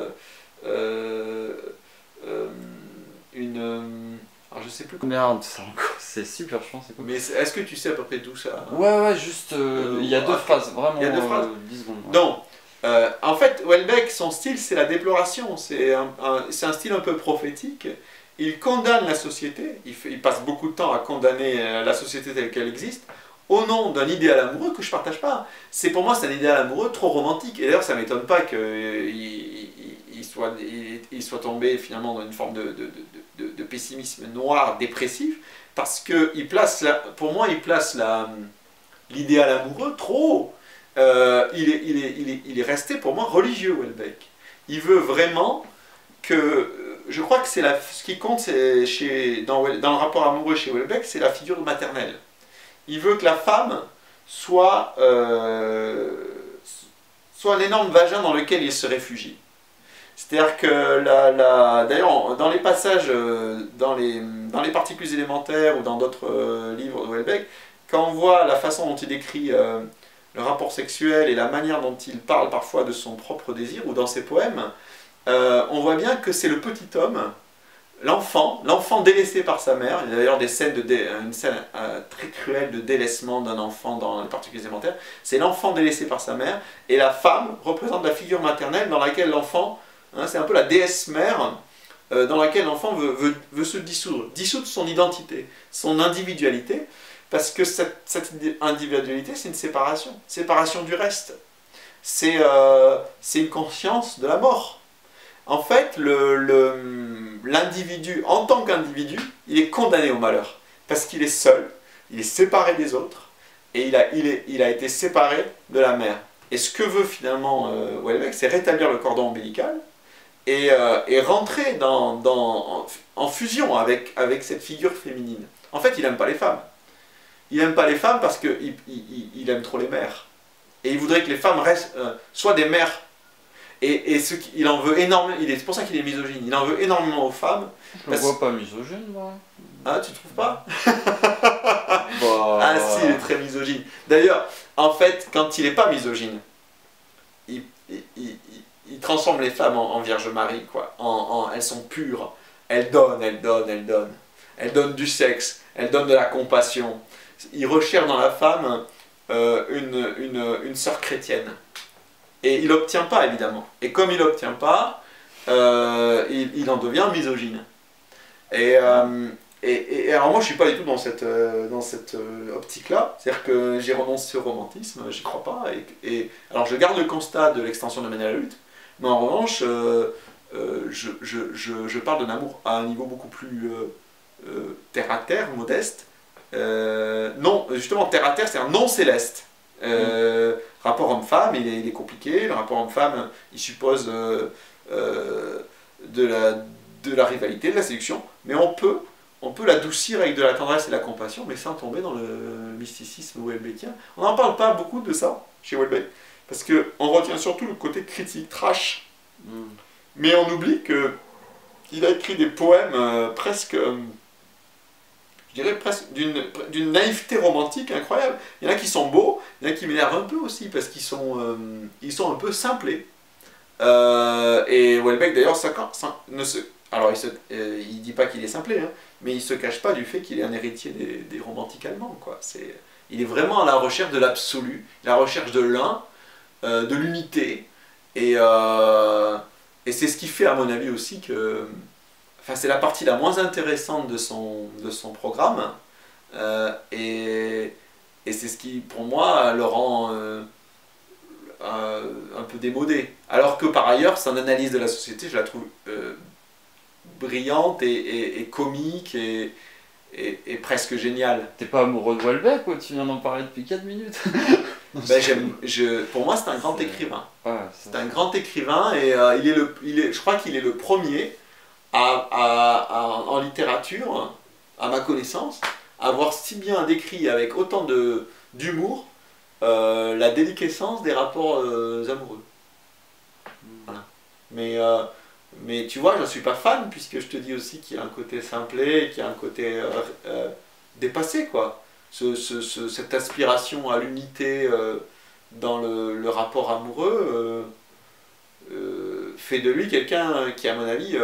alors je sais plus comment... Merde, c'est super chiant, c'est cool. Mais est-ce que tu sais à peu près d'où ça... Ouais, juste... il y a deux phrases, vraiment... Il y a deux phrases 10 secondes. Ouais. Donc, en fait, Welbeck, son style, c'est la déploration. C'est un style un peu prophétique. Il condamne la société. Il passe beaucoup de temps à condamner la société telle qu'elle existe, au nom d'un idéal amoureux que je ne partage pas. Pour moi, c'est un idéal amoureux trop romantique. Et d'ailleurs, ça ne m'étonne pas qu'il soit tombé finalement dans une forme de pessimisme noir, dépressif, parce que pour moi, il place l'idéal amoureux trop haut. Il est resté pour moi religieux, Welbeck. Il veut vraiment que... Je crois que ce qui compte dans le rapport amoureux chez Welbeck, c'est la figure maternelle. Il veut que la femme soit un énorme vagin dans lequel il se réfugie. C'est-à-dire que, d'ailleurs, dans les passages, dans les parties plus élémentaires ou dans d'autres livres de Welbeck, quand on voit la façon dont il décrit le rapport sexuel et la manière dont il parle parfois de son propre désir ou dans ses poèmes, on voit bien que c'est le petit homme, l'enfant délaissé par sa mère. Il y a d'ailleurs une scène très cruelle de délaissement d'un enfant dans les parties élémentaires. C'est l'enfant délaissé par sa mère, et la femme représente la figure maternelle dans laquelle l'enfant, c'est un peu la déesse mère, dans laquelle l'enfant veut se dissoudre son identité, son individualité, parce que cette individualité, c'est une séparation du reste. C'est une conscience de la mort. En fait, l'individu, en tant qu'individu, il est condamné au malheur. Parce qu'il est seul, il est séparé des autres, et il a été séparé de la mère. Et ce que veut finalement Welbeck, c'est rétablir le cordon ombilical, et rentrer en fusion avec cette figure féminine. En fait, il n'aime pas les femmes. Il n'aime pas les femmes parce qu'il aime trop les mères. Et il voudrait que les femmes soient des mères. Et il en veut énormément, c'est pour ça qu'il est misogyne, il en veut énormément aux femmes. Je ne vois pas misogyne, moi. Ah, tu trouves pas? Bah... Ah si, il est très misogyne. D'ailleurs, en fait, quand il n'est pas misogyne, il transforme les femmes en Vierge Marie, quoi. Elles sont pures, elles donnent. Elles donnent du sexe, elles donnent de la compassion. Il recherche dans la femme une sœur chrétienne. Et il n'obtient pas, évidemment. Et comme il n'obtient pas, il en devient misogyne. Et alors moi, je ne suis pas du tout dans cette optique-là. C'est-à-dire que j'ai renoncé au romantisme, j'y crois pas. Alors je garde le constat de l'extension de Manuel à la lutte, mais en revanche, je parle d'un amour à un niveau beaucoup plus terre-à-terre, modeste. Non, justement, terre-à-terre, c'est un non céleste. Rapport homme-femme, il est compliqué. Le rapport homme-femme, il suppose de la rivalité, de la séduction, mais on peut l'adoucir avec de la tendresse et de la compassion, mais sans tomber dans le mysticisme welbeckien. On n'en parle pas beaucoup de ça chez Welbeck, parce qu'on retient surtout le côté critique, trash. Mais on oublie qu'il a écrit des poèmes presque, je dirais presque d'une naïveté romantique incroyable. Il y en a qui sont beaux, il y en a qui m'énervent un peu aussi, parce qu'ils sont un peu simplés. Et Welbeck d'ailleurs, alors il dit pas qu'il est simplé, hein, mais il se cache pas du fait qu'il est un héritier des romantiques allemands, quoi. Il est vraiment à la recherche de l'absolu, la recherche de l'un, de l'unité, et c'est ce qui fait à mon avis aussi que, enfin c'est la partie la moins intéressante de son programme, et c'est ce qui pour moi le rend un peu démodé. Alors que par ailleurs, son analyse de la société, je la trouve brillante et comique et presque géniale. T'es pas amoureux de Welbeck, quoi? Tu viens d'en parler depuis 4 minutes. Pour moi, c'est un grand écrivain. Ouais, c'est un grand écrivain et je crois qu'il est le premier en littérature, à ma connaissance, à avoir si bien décrit avec autant d'humour la déliquescence des rapports amoureux. Voilà. Mais tu vois, je ne suis pas fan, puisque je te dis aussi qu'il y a un côté simplé, qu'il y a un côté dépassé, quoi. Cette aspiration à l'unité dans le rapport amoureux fait de lui quelqu'un qui, à mon avis,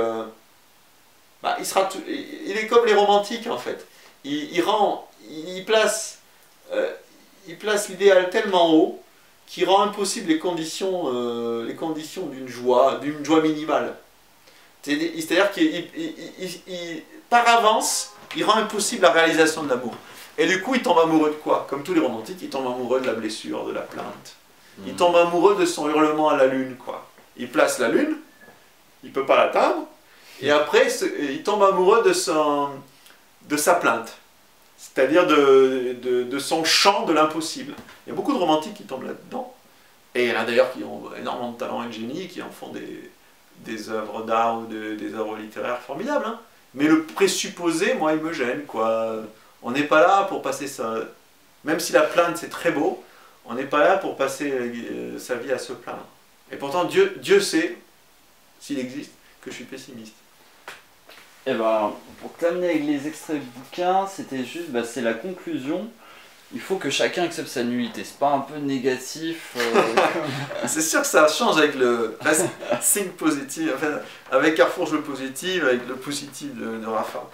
il est comme les romantiques, en fait. Il place l'idéal tellement haut qui rend impossible les conditions d'une joie minimale. C'est-à-dire qu'il par avance, il rend impossible la réalisation de l'amour. Et du coup, il tombe amoureux de quoi? Comme tous les romantiques, il tombe amoureux de la blessure, de la plainte. Il tombe amoureux de son hurlement à la lune, quoi. Il place la lune, il ne peut pas l'atteindre, et après, il tombe amoureux de sa plainte. C'est-à-dire de son chant de l'impossible. Il y a beaucoup de romantiques qui tombent là-dedans. Et il y en a d'ailleurs qui ont énormément de talent et de génie, qui en font des œuvres d'art ou des œuvres littéraires formidables. Hein. Mais le présupposé, moi, il me gêne, quoi. On n'est pas là pour passer ça. Même si la plainte, c'est très beau, on n'est pas là pour passer sa vie à se plaindre. Et pourtant, Dieu sait, s'il existe, que je suis pessimiste. Et pour terminer avec les extraits du bouquin, c'était juste, c'est la conclusion. Il faut que chacun accepte sa nullité. C'est pas un peu négatif C'est sûr que ça change avec le think positive, enfin, avec Carrefour le positif, avec le positif de Rafa.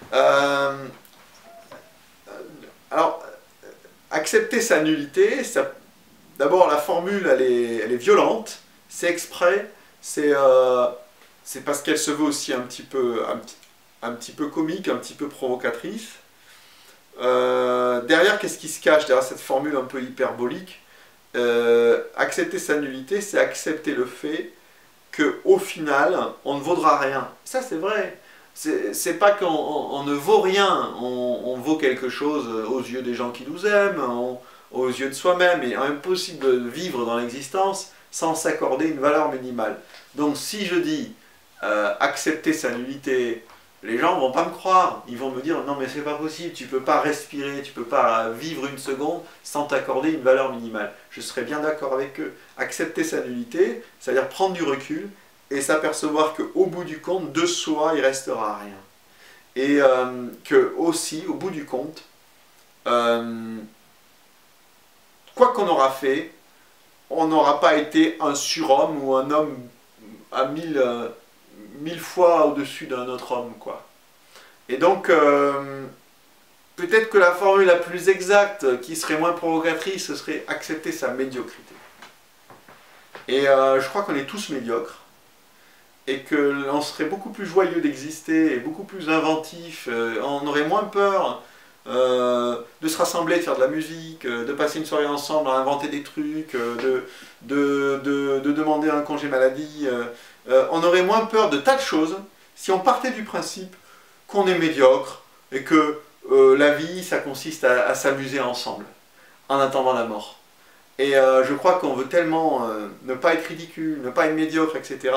Alors, accepter sa nullité, d'abord la formule elle est violente, c'est exprès, c'est parce qu'elle se veut aussi un petit peu comique, un petit peu provocatrice. Derrière, qu'est-ce qui se cache derrière cette formule un peu hyperbolique? Accepter sa nullité, c'est accepter le fait qu'au final, on ne vaudra rien. Ça, c'est vrai. C'est pas qu'on ne vaut rien, on vaut quelque chose aux yeux des gens qui nous aiment, aux yeux de soi-même, et impossible de vivre dans l'existence sans s'accorder une valeur minimale. Donc si je dis accepter sa nullité, les gens ne vont pas me croire, ils vont me dire non mais c'est pas possible, tu peux pas respirer, tu peux pas vivre une seconde sans t'accorder une valeur minimale. Je serais bien d'accord avec eux. Accepter sa nullité, c'est-à-dire prendre du recul et s'apercevoir qu'au bout du compte, de soi, il restera rien. Et que aussi, au bout du compte, quoi qu'on aura fait, on n'aura pas été un surhomme ou un homme à 1000 fois au-dessus d'un autre homme, quoi. Et donc, peut-être que la formule la plus exacte, qui serait moins provocatrice, ce serait accepter sa médiocrité. Et je crois qu'on est tous médiocres. Et qu'on serait beaucoup plus joyeux d'exister, et beaucoup plus inventif, on aurait moins peur de se rassembler, de faire de la musique, de passer une soirée ensemble à inventer des trucs, de demander un congé maladie. On aurait moins peur de tas de choses si on partait du principe qu'on est médiocre et que la vie, ça consiste à s'amuser ensemble, en attendant la mort. Et je crois qu'on veut tellement ne pas être ridicule, ne pas être médiocre, etc.,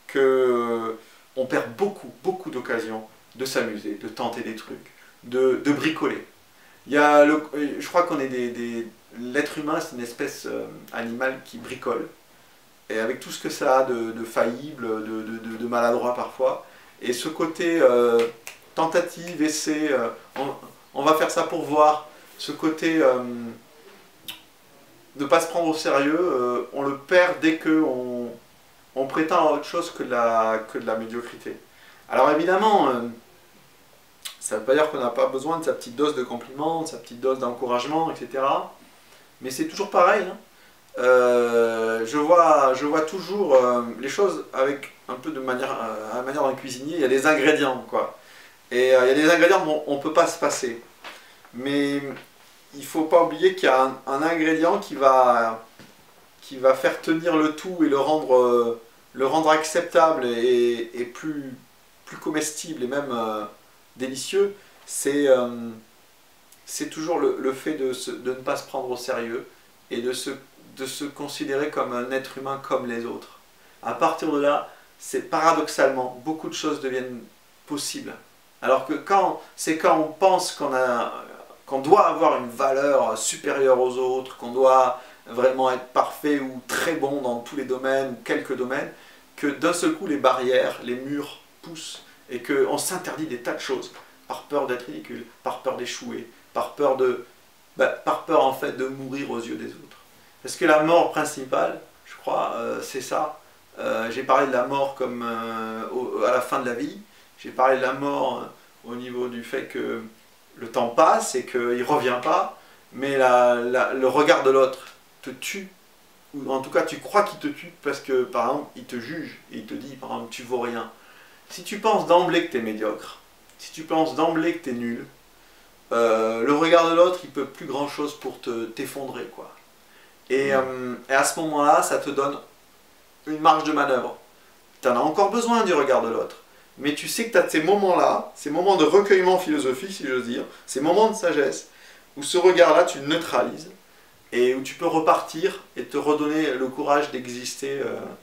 qu'on perd beaucoup d'occasions de s'amuser, de tenter des trucs, de bricoler. Je crois qu'on est l'être humain, c'est une espèce animale qui bricole, et avec tout ce que ça a de faillible, de maladroit parfois, et ce côté tentative, essai, on va faire ça pour voir, ce côté de ne pas se prendre au sérieux, on le perd dès qu'on prétend à autre chose que de la médiocrité. Alors évidemment, ça ne veut pas dire qu'on n'a pas besoin de sa petite dose de compliments, de sa petite dose d'encouragement, etc. Mais c'est toujours pareil. Hein. Je vois toujours les choses avec un peu à la manière d'un cuisinier. Il y a des ingrédients, quoi. Et il y a des ingrédients dont on ne peut pas se passer. Mais il ne faut pas oublier qu'il y a un ingrédient qui va faire tenir le tout et le rendre acceptable et plus comestible et même délicieux, c'est toujours le fait de ne pas se prendre au sérieux et de se considérer comme un être humain comme les autres. À partir de là, paradoxalement, beaucoup de choses deviennent possibles. Alors que quand on pense qu'on doit avoir une valeur supérieure aux autres, qu'on doit vraiment être parfait ou très bon dans tous les domaines, ou quelques domaines, que d'un seul coup les barrières, les murs poussent et qu'on s'interdit des tas de choses par peur d'être ridicule, par peur d'échouer, par peur en fait de mourir aux yeux des autres. Parce que la mort principale, je crois, c'est ça. J'ai parlé de la mort comme à la fin de la vie, j'ai parlé de la mort au niveau du fait que le temps passe et qu'il ne revient pas, mais le regard de l'autre te tue, ou en tout cas tu crois qu'il te tue parce que par exemple il te juge et il te dit par exemple tu vaux rien. Si tu penses d'emblée que tu es médiocre, si tu penses d'emblée que tu es nul, le regard de l'autre il peut plus grand chose pour t'effondrer, quoi. Et à ce moment-là ça te donne une marge de manœuvre. Tu en as encore besoin du regard de l'autre, mais tu sais que tu as ces moments-là, ces moments de recueillement philosophique si j'ose dire, ces moments de sagesse où ce regard-là tu le neutralises et où tu peux repartir et te redonner le courage d'exister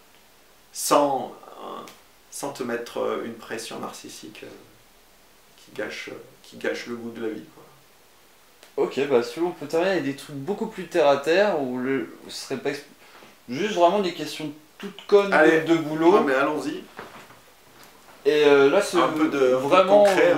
sans te mettre une pression narcissique qui gâche le goût de la vie, quoi. Ok, bah si on peut terminer avec des trucs beaucoup plus terre à terre, où ce serait pas juste vraiment des questions toutes connes de boulot. Non mais allons-y. Et là c'est un peu vraiment concret,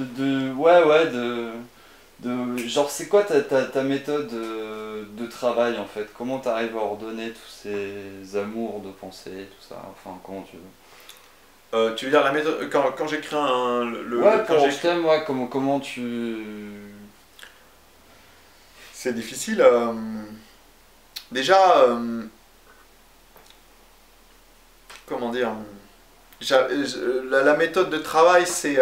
genre c'est quoi ta méthode de travail en fait? Comment tu arrives à ordonner tous ces amours de pensée, tout ça? Enfin comment tu veux? Tu veux dire la méthode quand j'écris comment tu... C'est difficile. Déjà, comment dire, la méthode de travail, c'est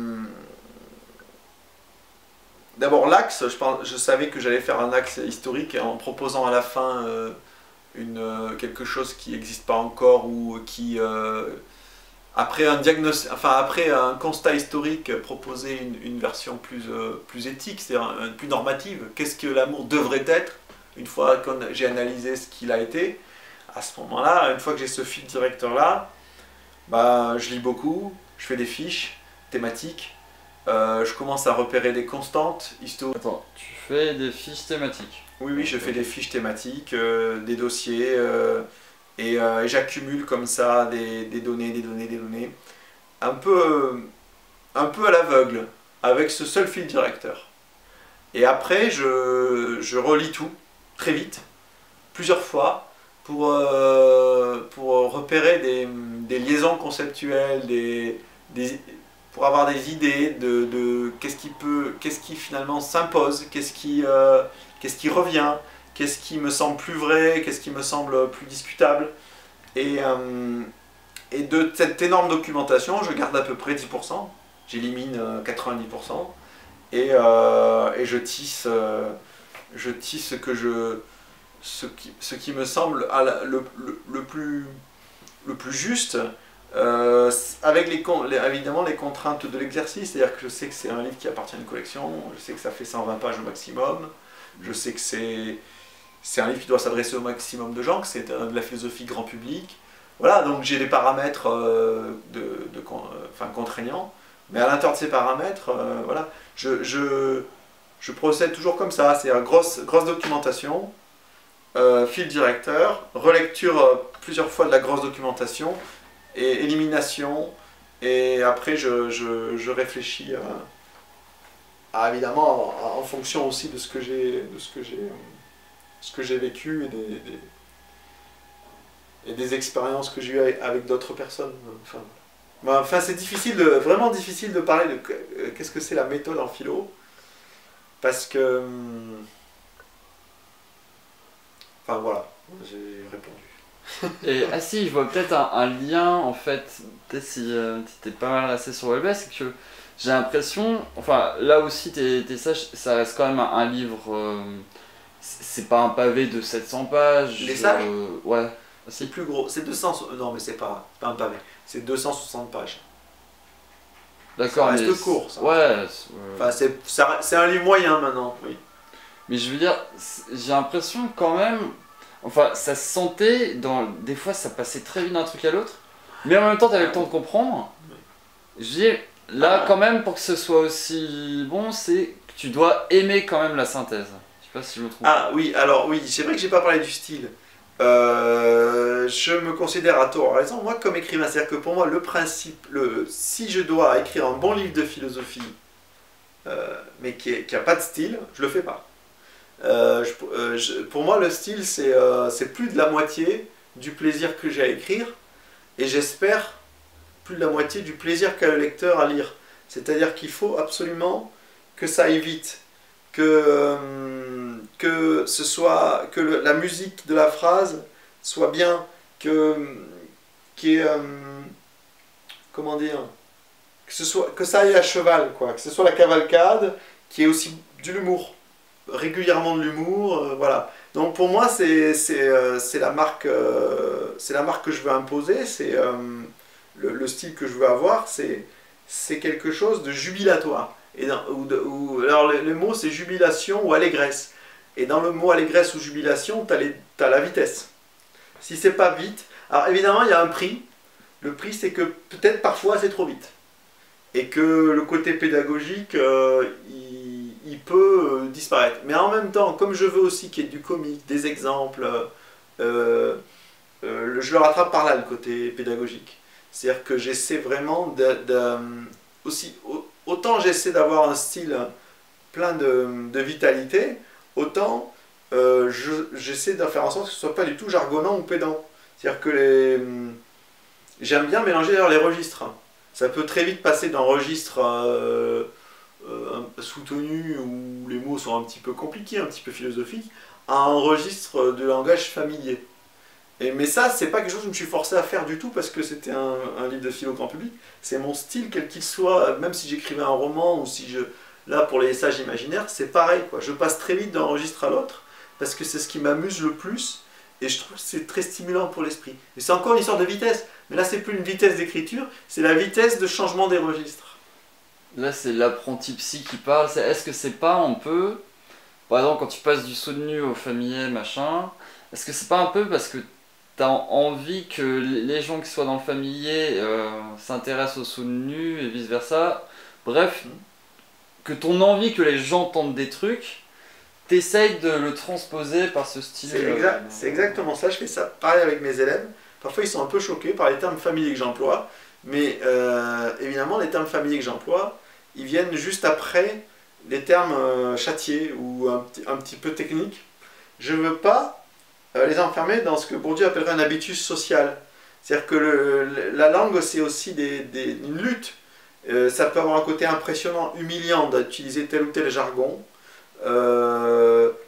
d'abord l'axe. Je savais que j'allais faire un axe historique en proposant à la fin quelque chose qui n'existe pas encore ou qui après un constat historique, proposer une version plus éthique, c'est-à-dire plus normative. Qu'est-ce que l'amour devrait être? Une fois que j'ai analysé ce qu'il a été, à ce moment-là, une fois que j'ai ce fil directeur-là, bah, je lis beaucoup, je fais des fiches thématiques, je commence à repérer des constantes historiques. Attends, tu fais des fiches thématiques? Oui, je fais des fiches thématiques, des dossiers... et j'accumule comme ça des données, un peu à l'aveugle, avec ce seul fil directeur. Et après, je relis tout, très vite, plusieurs fois, pour repérer des liaisons conceptuelles, pour avoir des idées de qu'est-ce qui finalement s'impose, qu'est-ce qui revient, qu'est-ce qui me semble plus vrai, qu'est-ce qui me semble plus discutable. Et de cette énorme documentation, je garde à peu près 10%, j'élimine 90%, et je tisse ce qui me semble le plus juste, avec évidemment les contraintes de l'exercice. C'est-à-dire que je sais que c'est un livre qui appartient à une collection, je sais que ça fait 120 pages au maximum, je sais que c'est un livre qui doit s'adresser au maximum de gens, que c'est de la philosophie grand public. Voilà, donc j'ai des paramètres contraignants, mais à l'intérieur de ces paramètres, voilà, je procède toujours comme ça, c'est une grosse documentation, fil directeur, relecture plusieurs fois de la grosse documentation, et élimination, et après je réfléchis évidemment en fonction aussi de ce que j'ai vécu et des expériences que j'ai eues avec d'autres personnes. Enfin, c'est vraiment difficile de parler de qu'est-ce que c'est la méthode en philo, parce que... Enfin voilà, j'ai répondu. Et ah si, je vois peut-être un lien en fait, peut-être si t'es pas mal resté sur Welbeck, c'est que j'ai l'impression, enfin là aussi t'es sage, ça reste quand même un livre, c'est pas un pavé de 700 pages. Les Sages ouais. C'est plus gros, c'est 200, non mais c'est pas un pavé, c'est 260 pages. D'accord, ça reste court, ça. Ouais. Enfin, c'est un livre moyen maintenant, oui. Mais je veux dire, j'ai l'impression quand même, enfin ça se sentait, des fois ça passait très vite d'un truc à l'autre, mais en même temps t'avais le temps de comprendre. Je dis, là quand même pour que ce soit aussi bon, c'est que tu dois aimer quand même la synthèse. Je sais pas si je me trompe. Ah oui, alors oui, c'est vrai que j'ai pas parlé du style. Je me considère à tort, à raison, moi comme écrivain, c'est-à-dire que pour moi le principe, si je dois écrire un bon livre de philosophie, mais qui n'a pas de style, je le fais pas. Pour moi le style c'est plus de la moitié du plaisir que j'ai à écrire, et j'espère plus de la moitié du plaisir qu'a le lecteur à lire. C'est-à-dire qu'il faut absolument que ça aille vite, que la musique de la phrase soit bien, comment dire, que ça aille à cheval, quoi, que ce soit la cavalcade, qui est aussi de l'humour, régulièrement de l'humour, voilà. Donc pour moi c'est la marque que je veux imposer, c'est le style que je veux avoir, c'est quelque chose de jubilatoire. Alors le mot c'est jubilation ou allégresse. Et dans le mot allégresse ou jubilation, t'as la vitesse. Si c'est pas vite, alors évidemment il y a un prix. Le prix c'est que peut-être parfois c'est trop vite. Et que le côté pédagogique, il peut disparaître. Mais en même temps, comme je veux aussi qu'il y ait du comique, des exemples, je le rattrape par là, le côté pédagogique. C'est-à-dire que j'essaie vraiment autant j'essaie d'avoir un style plein de vitalité, autant j'essaie de faire en sorte que ce ne soit pas du tout jargonnant ou pédant. C'est-à-dire que j'aime bien mélanger d'ailleurs les registres. Ça peut très vite passer d'un registre soutenu où les mots sont un petit peu compliqués, un petit peu philosophiques, à un registre de langage familier. Mais ça, c'est pas quelque chose que je me suis forcé à faire du tout parce que c'était un livre de philo grand public. C'est mon style, quel qu'il soit, même si j'écrivais un roman ou si là, pour les sages imaginaires, c'est pareil, quoi. Je passe très vite d'un registre à l'autre parce que c'est ce qui m'amuse le plus et je trouve que c'est très stimulant pour l'esprit. Et c'est encore une histoire de vitesse, mais là, c'est plus une vitesse d'écriture, c'est la vitesse de changement des registres. Là, c'est l'apprenti psy qui parle. Est-ce que c'est pas un peu, par exemple, quand tu passes du soutenu au familier, machin, est-ce que c'est pas un peu parce que t'as envie que les gens qui soient dans le familier s'intéressent au soutenu et vice versa. Bref, que ton envie que les gens tentent des trucs, t'essayes de le transposer par ce style. C'est exactement ça, je fais ça pareil avec mes élèves. Parfois ils sont un peu choqués par les termes familiers que j'emploie, mais évidemment les termes familiers que j'emploie, ils viennent juste après les termes châtiés ou un petit peu techniques. Je veux pas les enfermer dans ce que Bourdieu appellerait un habitus social. C'est-à-dire que la langue, c'est aussi une lutte. Ça peut avoir un côté impressionnant, humiliant d'utiliser tel ou tel jargon.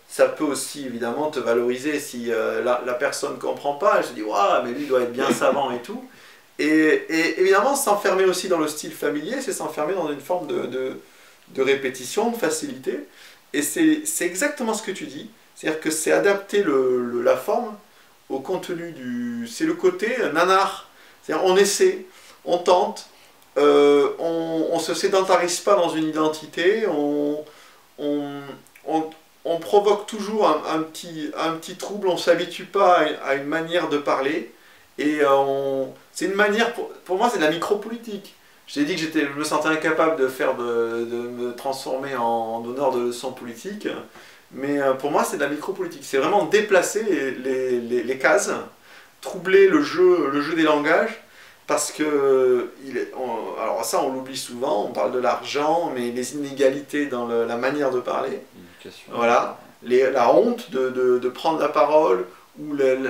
ça peut aussi évidemment te valoriser si la personne ne comprend pas, elle se dit waouh, mais lui il doit être bien savant et tout. Et évidemment, s'enfermer aussi dans le style familier, c'est s'enfermer dans une forme de répétition, de facilité. Et c'est exactement ce que tu dis, c'est-à-dire que c'est adapter la forme au contenu c'est le côté nanar. C'est-à-dire on essaie, on tente, on se sédentarise pas dans une identité, on, on provoque toujours un petit trouble, on s'habitue pas à une manière de parler, et c'est une manière, pour moi c'est de la micropolitique. Je t'ai dit que je me sentais incapable de me transformer en donneur de leçons politiques, mais pour moi c'est de la micropolitique. C'est vraiment déplacer les cases, troubler le jeu des langages, parce que, alors ça on l'oublie souvent, on parle de l'argent, mais les inégalités dans la manière de parler, voilà, la honte de prendre la parole, ou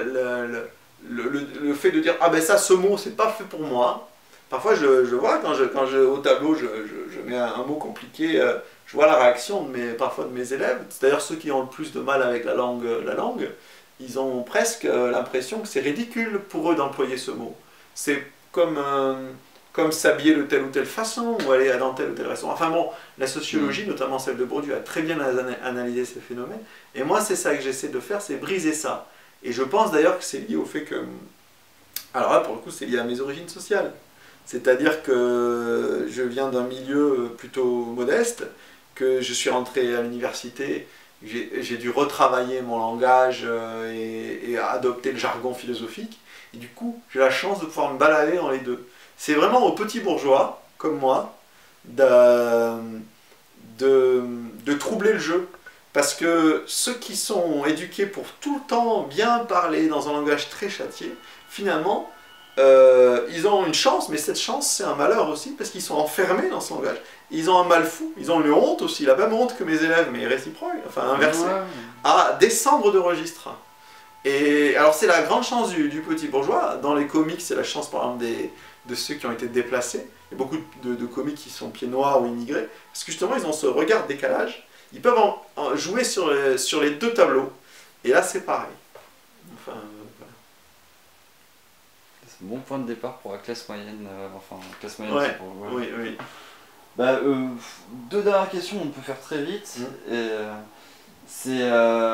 le fait de dire ah ben ça, ce mot c'est pas fait pour moi. Parfois je vois au tableau je mets un mot compliqué, je vois la réaction parfois de mes élèves, c'est-à-dire ceux qui ont le plus de mal avec la langue, ils ont presque l'impression que c'est ridicule pour eux d'employer ce mot. C'est comme s'habiller de telle ou telle façon, ou aller dans tel ou tel restaurant. Enfin bon, la sociologie, notamment celle de Bourdieu, a très bien analysé ces phénomènes. Et moi, c'est ça que j'essaie de faire, c'est briser ça. Et je pense d'ailleurs que c'est lié au fait que... Alors là, pour le coup, c'est lié à mes origines sociales. C'est-à-dire que je viens d'un milieu plutôt modeste, que je suis rentré à l'université, j'ai dû retravailler mon langage et adopter le jargon philosophique. Et du coup, j'ai la chance de pouvoir me balader dans les deux. C'est vraiment aux petits bourgeois, comme moi, de troubler le jeu. Parce que ceux qui sont éduqués pour tout le temps bien parler dans un langage très châtié, finalement, ils ont une chance, mais cette chance, c'est un malheur aussi, parce qu'ils sont enfermés dans ce langage. Ils ont un mal fou, ils ont une honte aussi, la même honte que mes élèves, mais réciproque, enfin inversée, à descendre de registre. Et alors c'est la grande chance du petit bourgeois. Dans les comics, c'est la chance par exemple de ceux qui ont été déplacés. Il y a beaucoup de comiques qui sont pieds noirs ou immigrés, parce que justement ils ont ce regard de décalage. Ils peuvent jouer sur les deux tableaux. Et là c'est pareil. Enfin, voilà. C'est un bon point de départ pour la classe moyenne. Classe moyenne, Ouais, c'est pour... oui, oui. Bah, deux dernières questions, on peut faire très vite. Et, c'est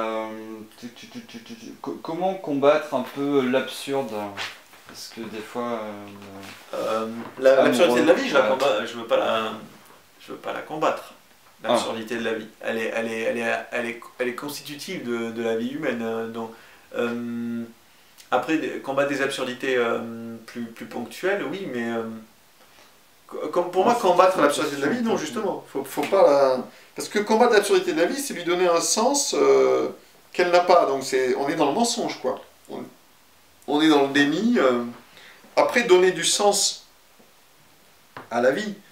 comment combattre un peu l'absurde? Parce que des fois... l'absurdité de la vie, je veux pas la combattre. L'absurdité de la vie. Elle est constitutive de la vie humaine. Donc, après, combattre des absurdités plus ponctuelles, oui, mais... pour moi, combattre l'absurdité de la vie, non, justement. Faut pas Parce que combattre l'absurdité de la vie, c'est lui donner un sens qu'elle n'a pas. Donc on est dans le mensonge, quoi. On est dans le déni. Après, donner du sens à la vie,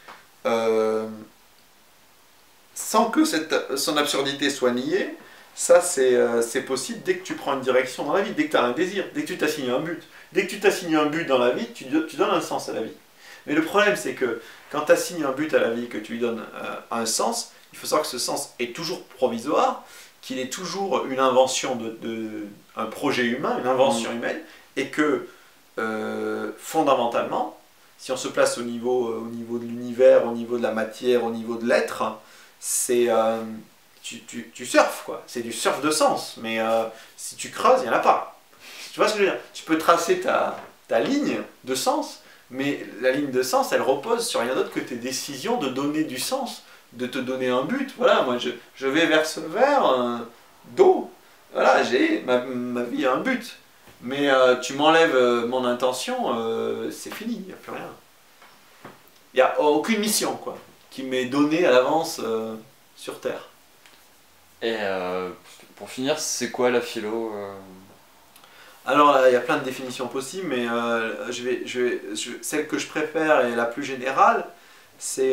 sans que son absurdité soit niée, ça c'est possible dès que tu prends une direction dans la vie, dès que tu as un désir, dès que tu t'assignes un but. Dès que tu t'assignes un but dans la vie, tu donnes un sens à la vie. Mais le problème, c'est que quand tu assignes un but à la vie, que tu lui donnes un sens, il faut savoir que ce sens est toujours provisoire, qu'il est toujours une invention un projet humain, une invention humaine, et que fondamentalement, si on se place au niveau de l'univers, au niveau de la matière, au niveau de l'être, c'est tu surfes, quoi. C'est du surf de sens, mais si tu creuses, il n'y en a pas. Tu vois ce que je veux dire? Tu peux tracer ta ligne de sens, mais la ligne de sens, elle repose sur rien d'autre que tes décisions de donner du sens, de te donner un but. Voilà, moi je vais vers ce verre d'eau. Voilà, ma vie a un but. Mais tu m'enlèves mon intention, c'est fini, il n'y a plus rien. Il n'y a aucune mission, quoi, qui m'est donnée à l'avance sur Terre. Et pour finir, c'est quoi la philo Alors, il y a plein de définitions possibles, mais celle que je préfère et la plus générale, c'est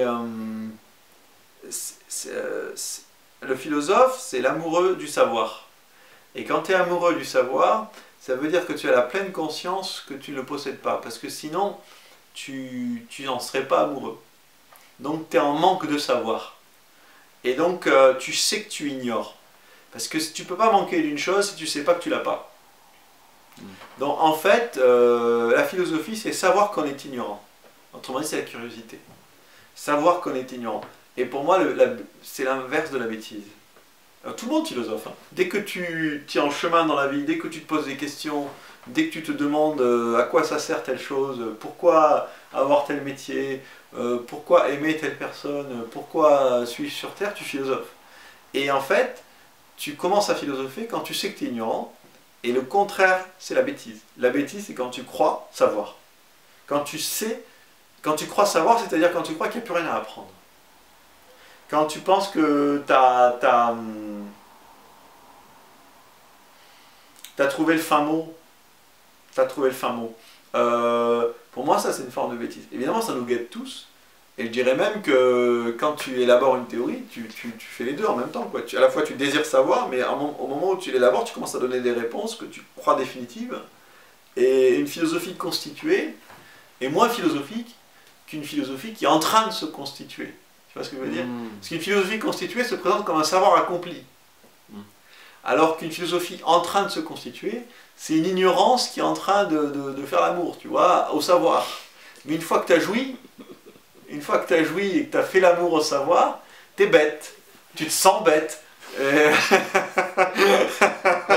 le philosophe, c'est l'amoureux du savoir. Et quand tu es amoureux du savoir, ça veut dire que tu as la pleine conscience que tu ne le possèdes pas, parce que sinon, tu n'en serais pas amoureux. Donc, tu es en manque de savoir. Et donc, tu sais que tu ignores. Parce que tu peux pas manquer d'une chose si tu sais pas que tu l'as pas. Donc en fait, la philosophie, c'est savoir qu'on est ignorant. Autrement dit, c'est la curiosité. Savoir qu'on est ignorant. Et pour moi, c'est l'inverse de la bêtise. Alors, tout le monde philosophe. Hein. Dès que tu es en chemin dans la vie, dès que tu te poses des questions, dès que tu te demandes à quoi ça sert telle chose, pourquoi avoir tel métier, pourquoi aimer telle personne, pourquoi suis-je sur Terre, tu philosophes. Et en fait, tu commences à philosopher quand tu sais que tu es ignorant. Et le contraire, c'est la bêtise. La bêtise, c'est quand tu crois savoir. Quand tu sais, quand tu crois savoir, c'est-à-dire quand tu crois qu'il n'y a plus rien à apprendre. Quand tu penses que tu as trouvé le fin mot. Pour moi, ça, c'est une forme de bêtise. Évidemment, ça nous guette tous. Et je dirais même que quand tu élabores une théorie, tu fais les deux en même temps. Quoi. À la fois, tu désires savoir, mais au moment où tu l'élabores, tu commences à donner des réponses que tu crois définitives. Et une philosophie constituée est moins philosophique qu'une philosophie qui est en train de se constituer. Tu vois ce que je veux dire? Parce qu'une philosophie constituée se présente comme un savoir accompli. Alors qu'une philosophie en train de se constituer, c'est une ignorance qui est en train de faire l'amour, tu vois, au savoir. Mais une fois que tu as joui, et que tu as fait l'amour au savoir, t'es bête. Tu te sens bête. Ouais,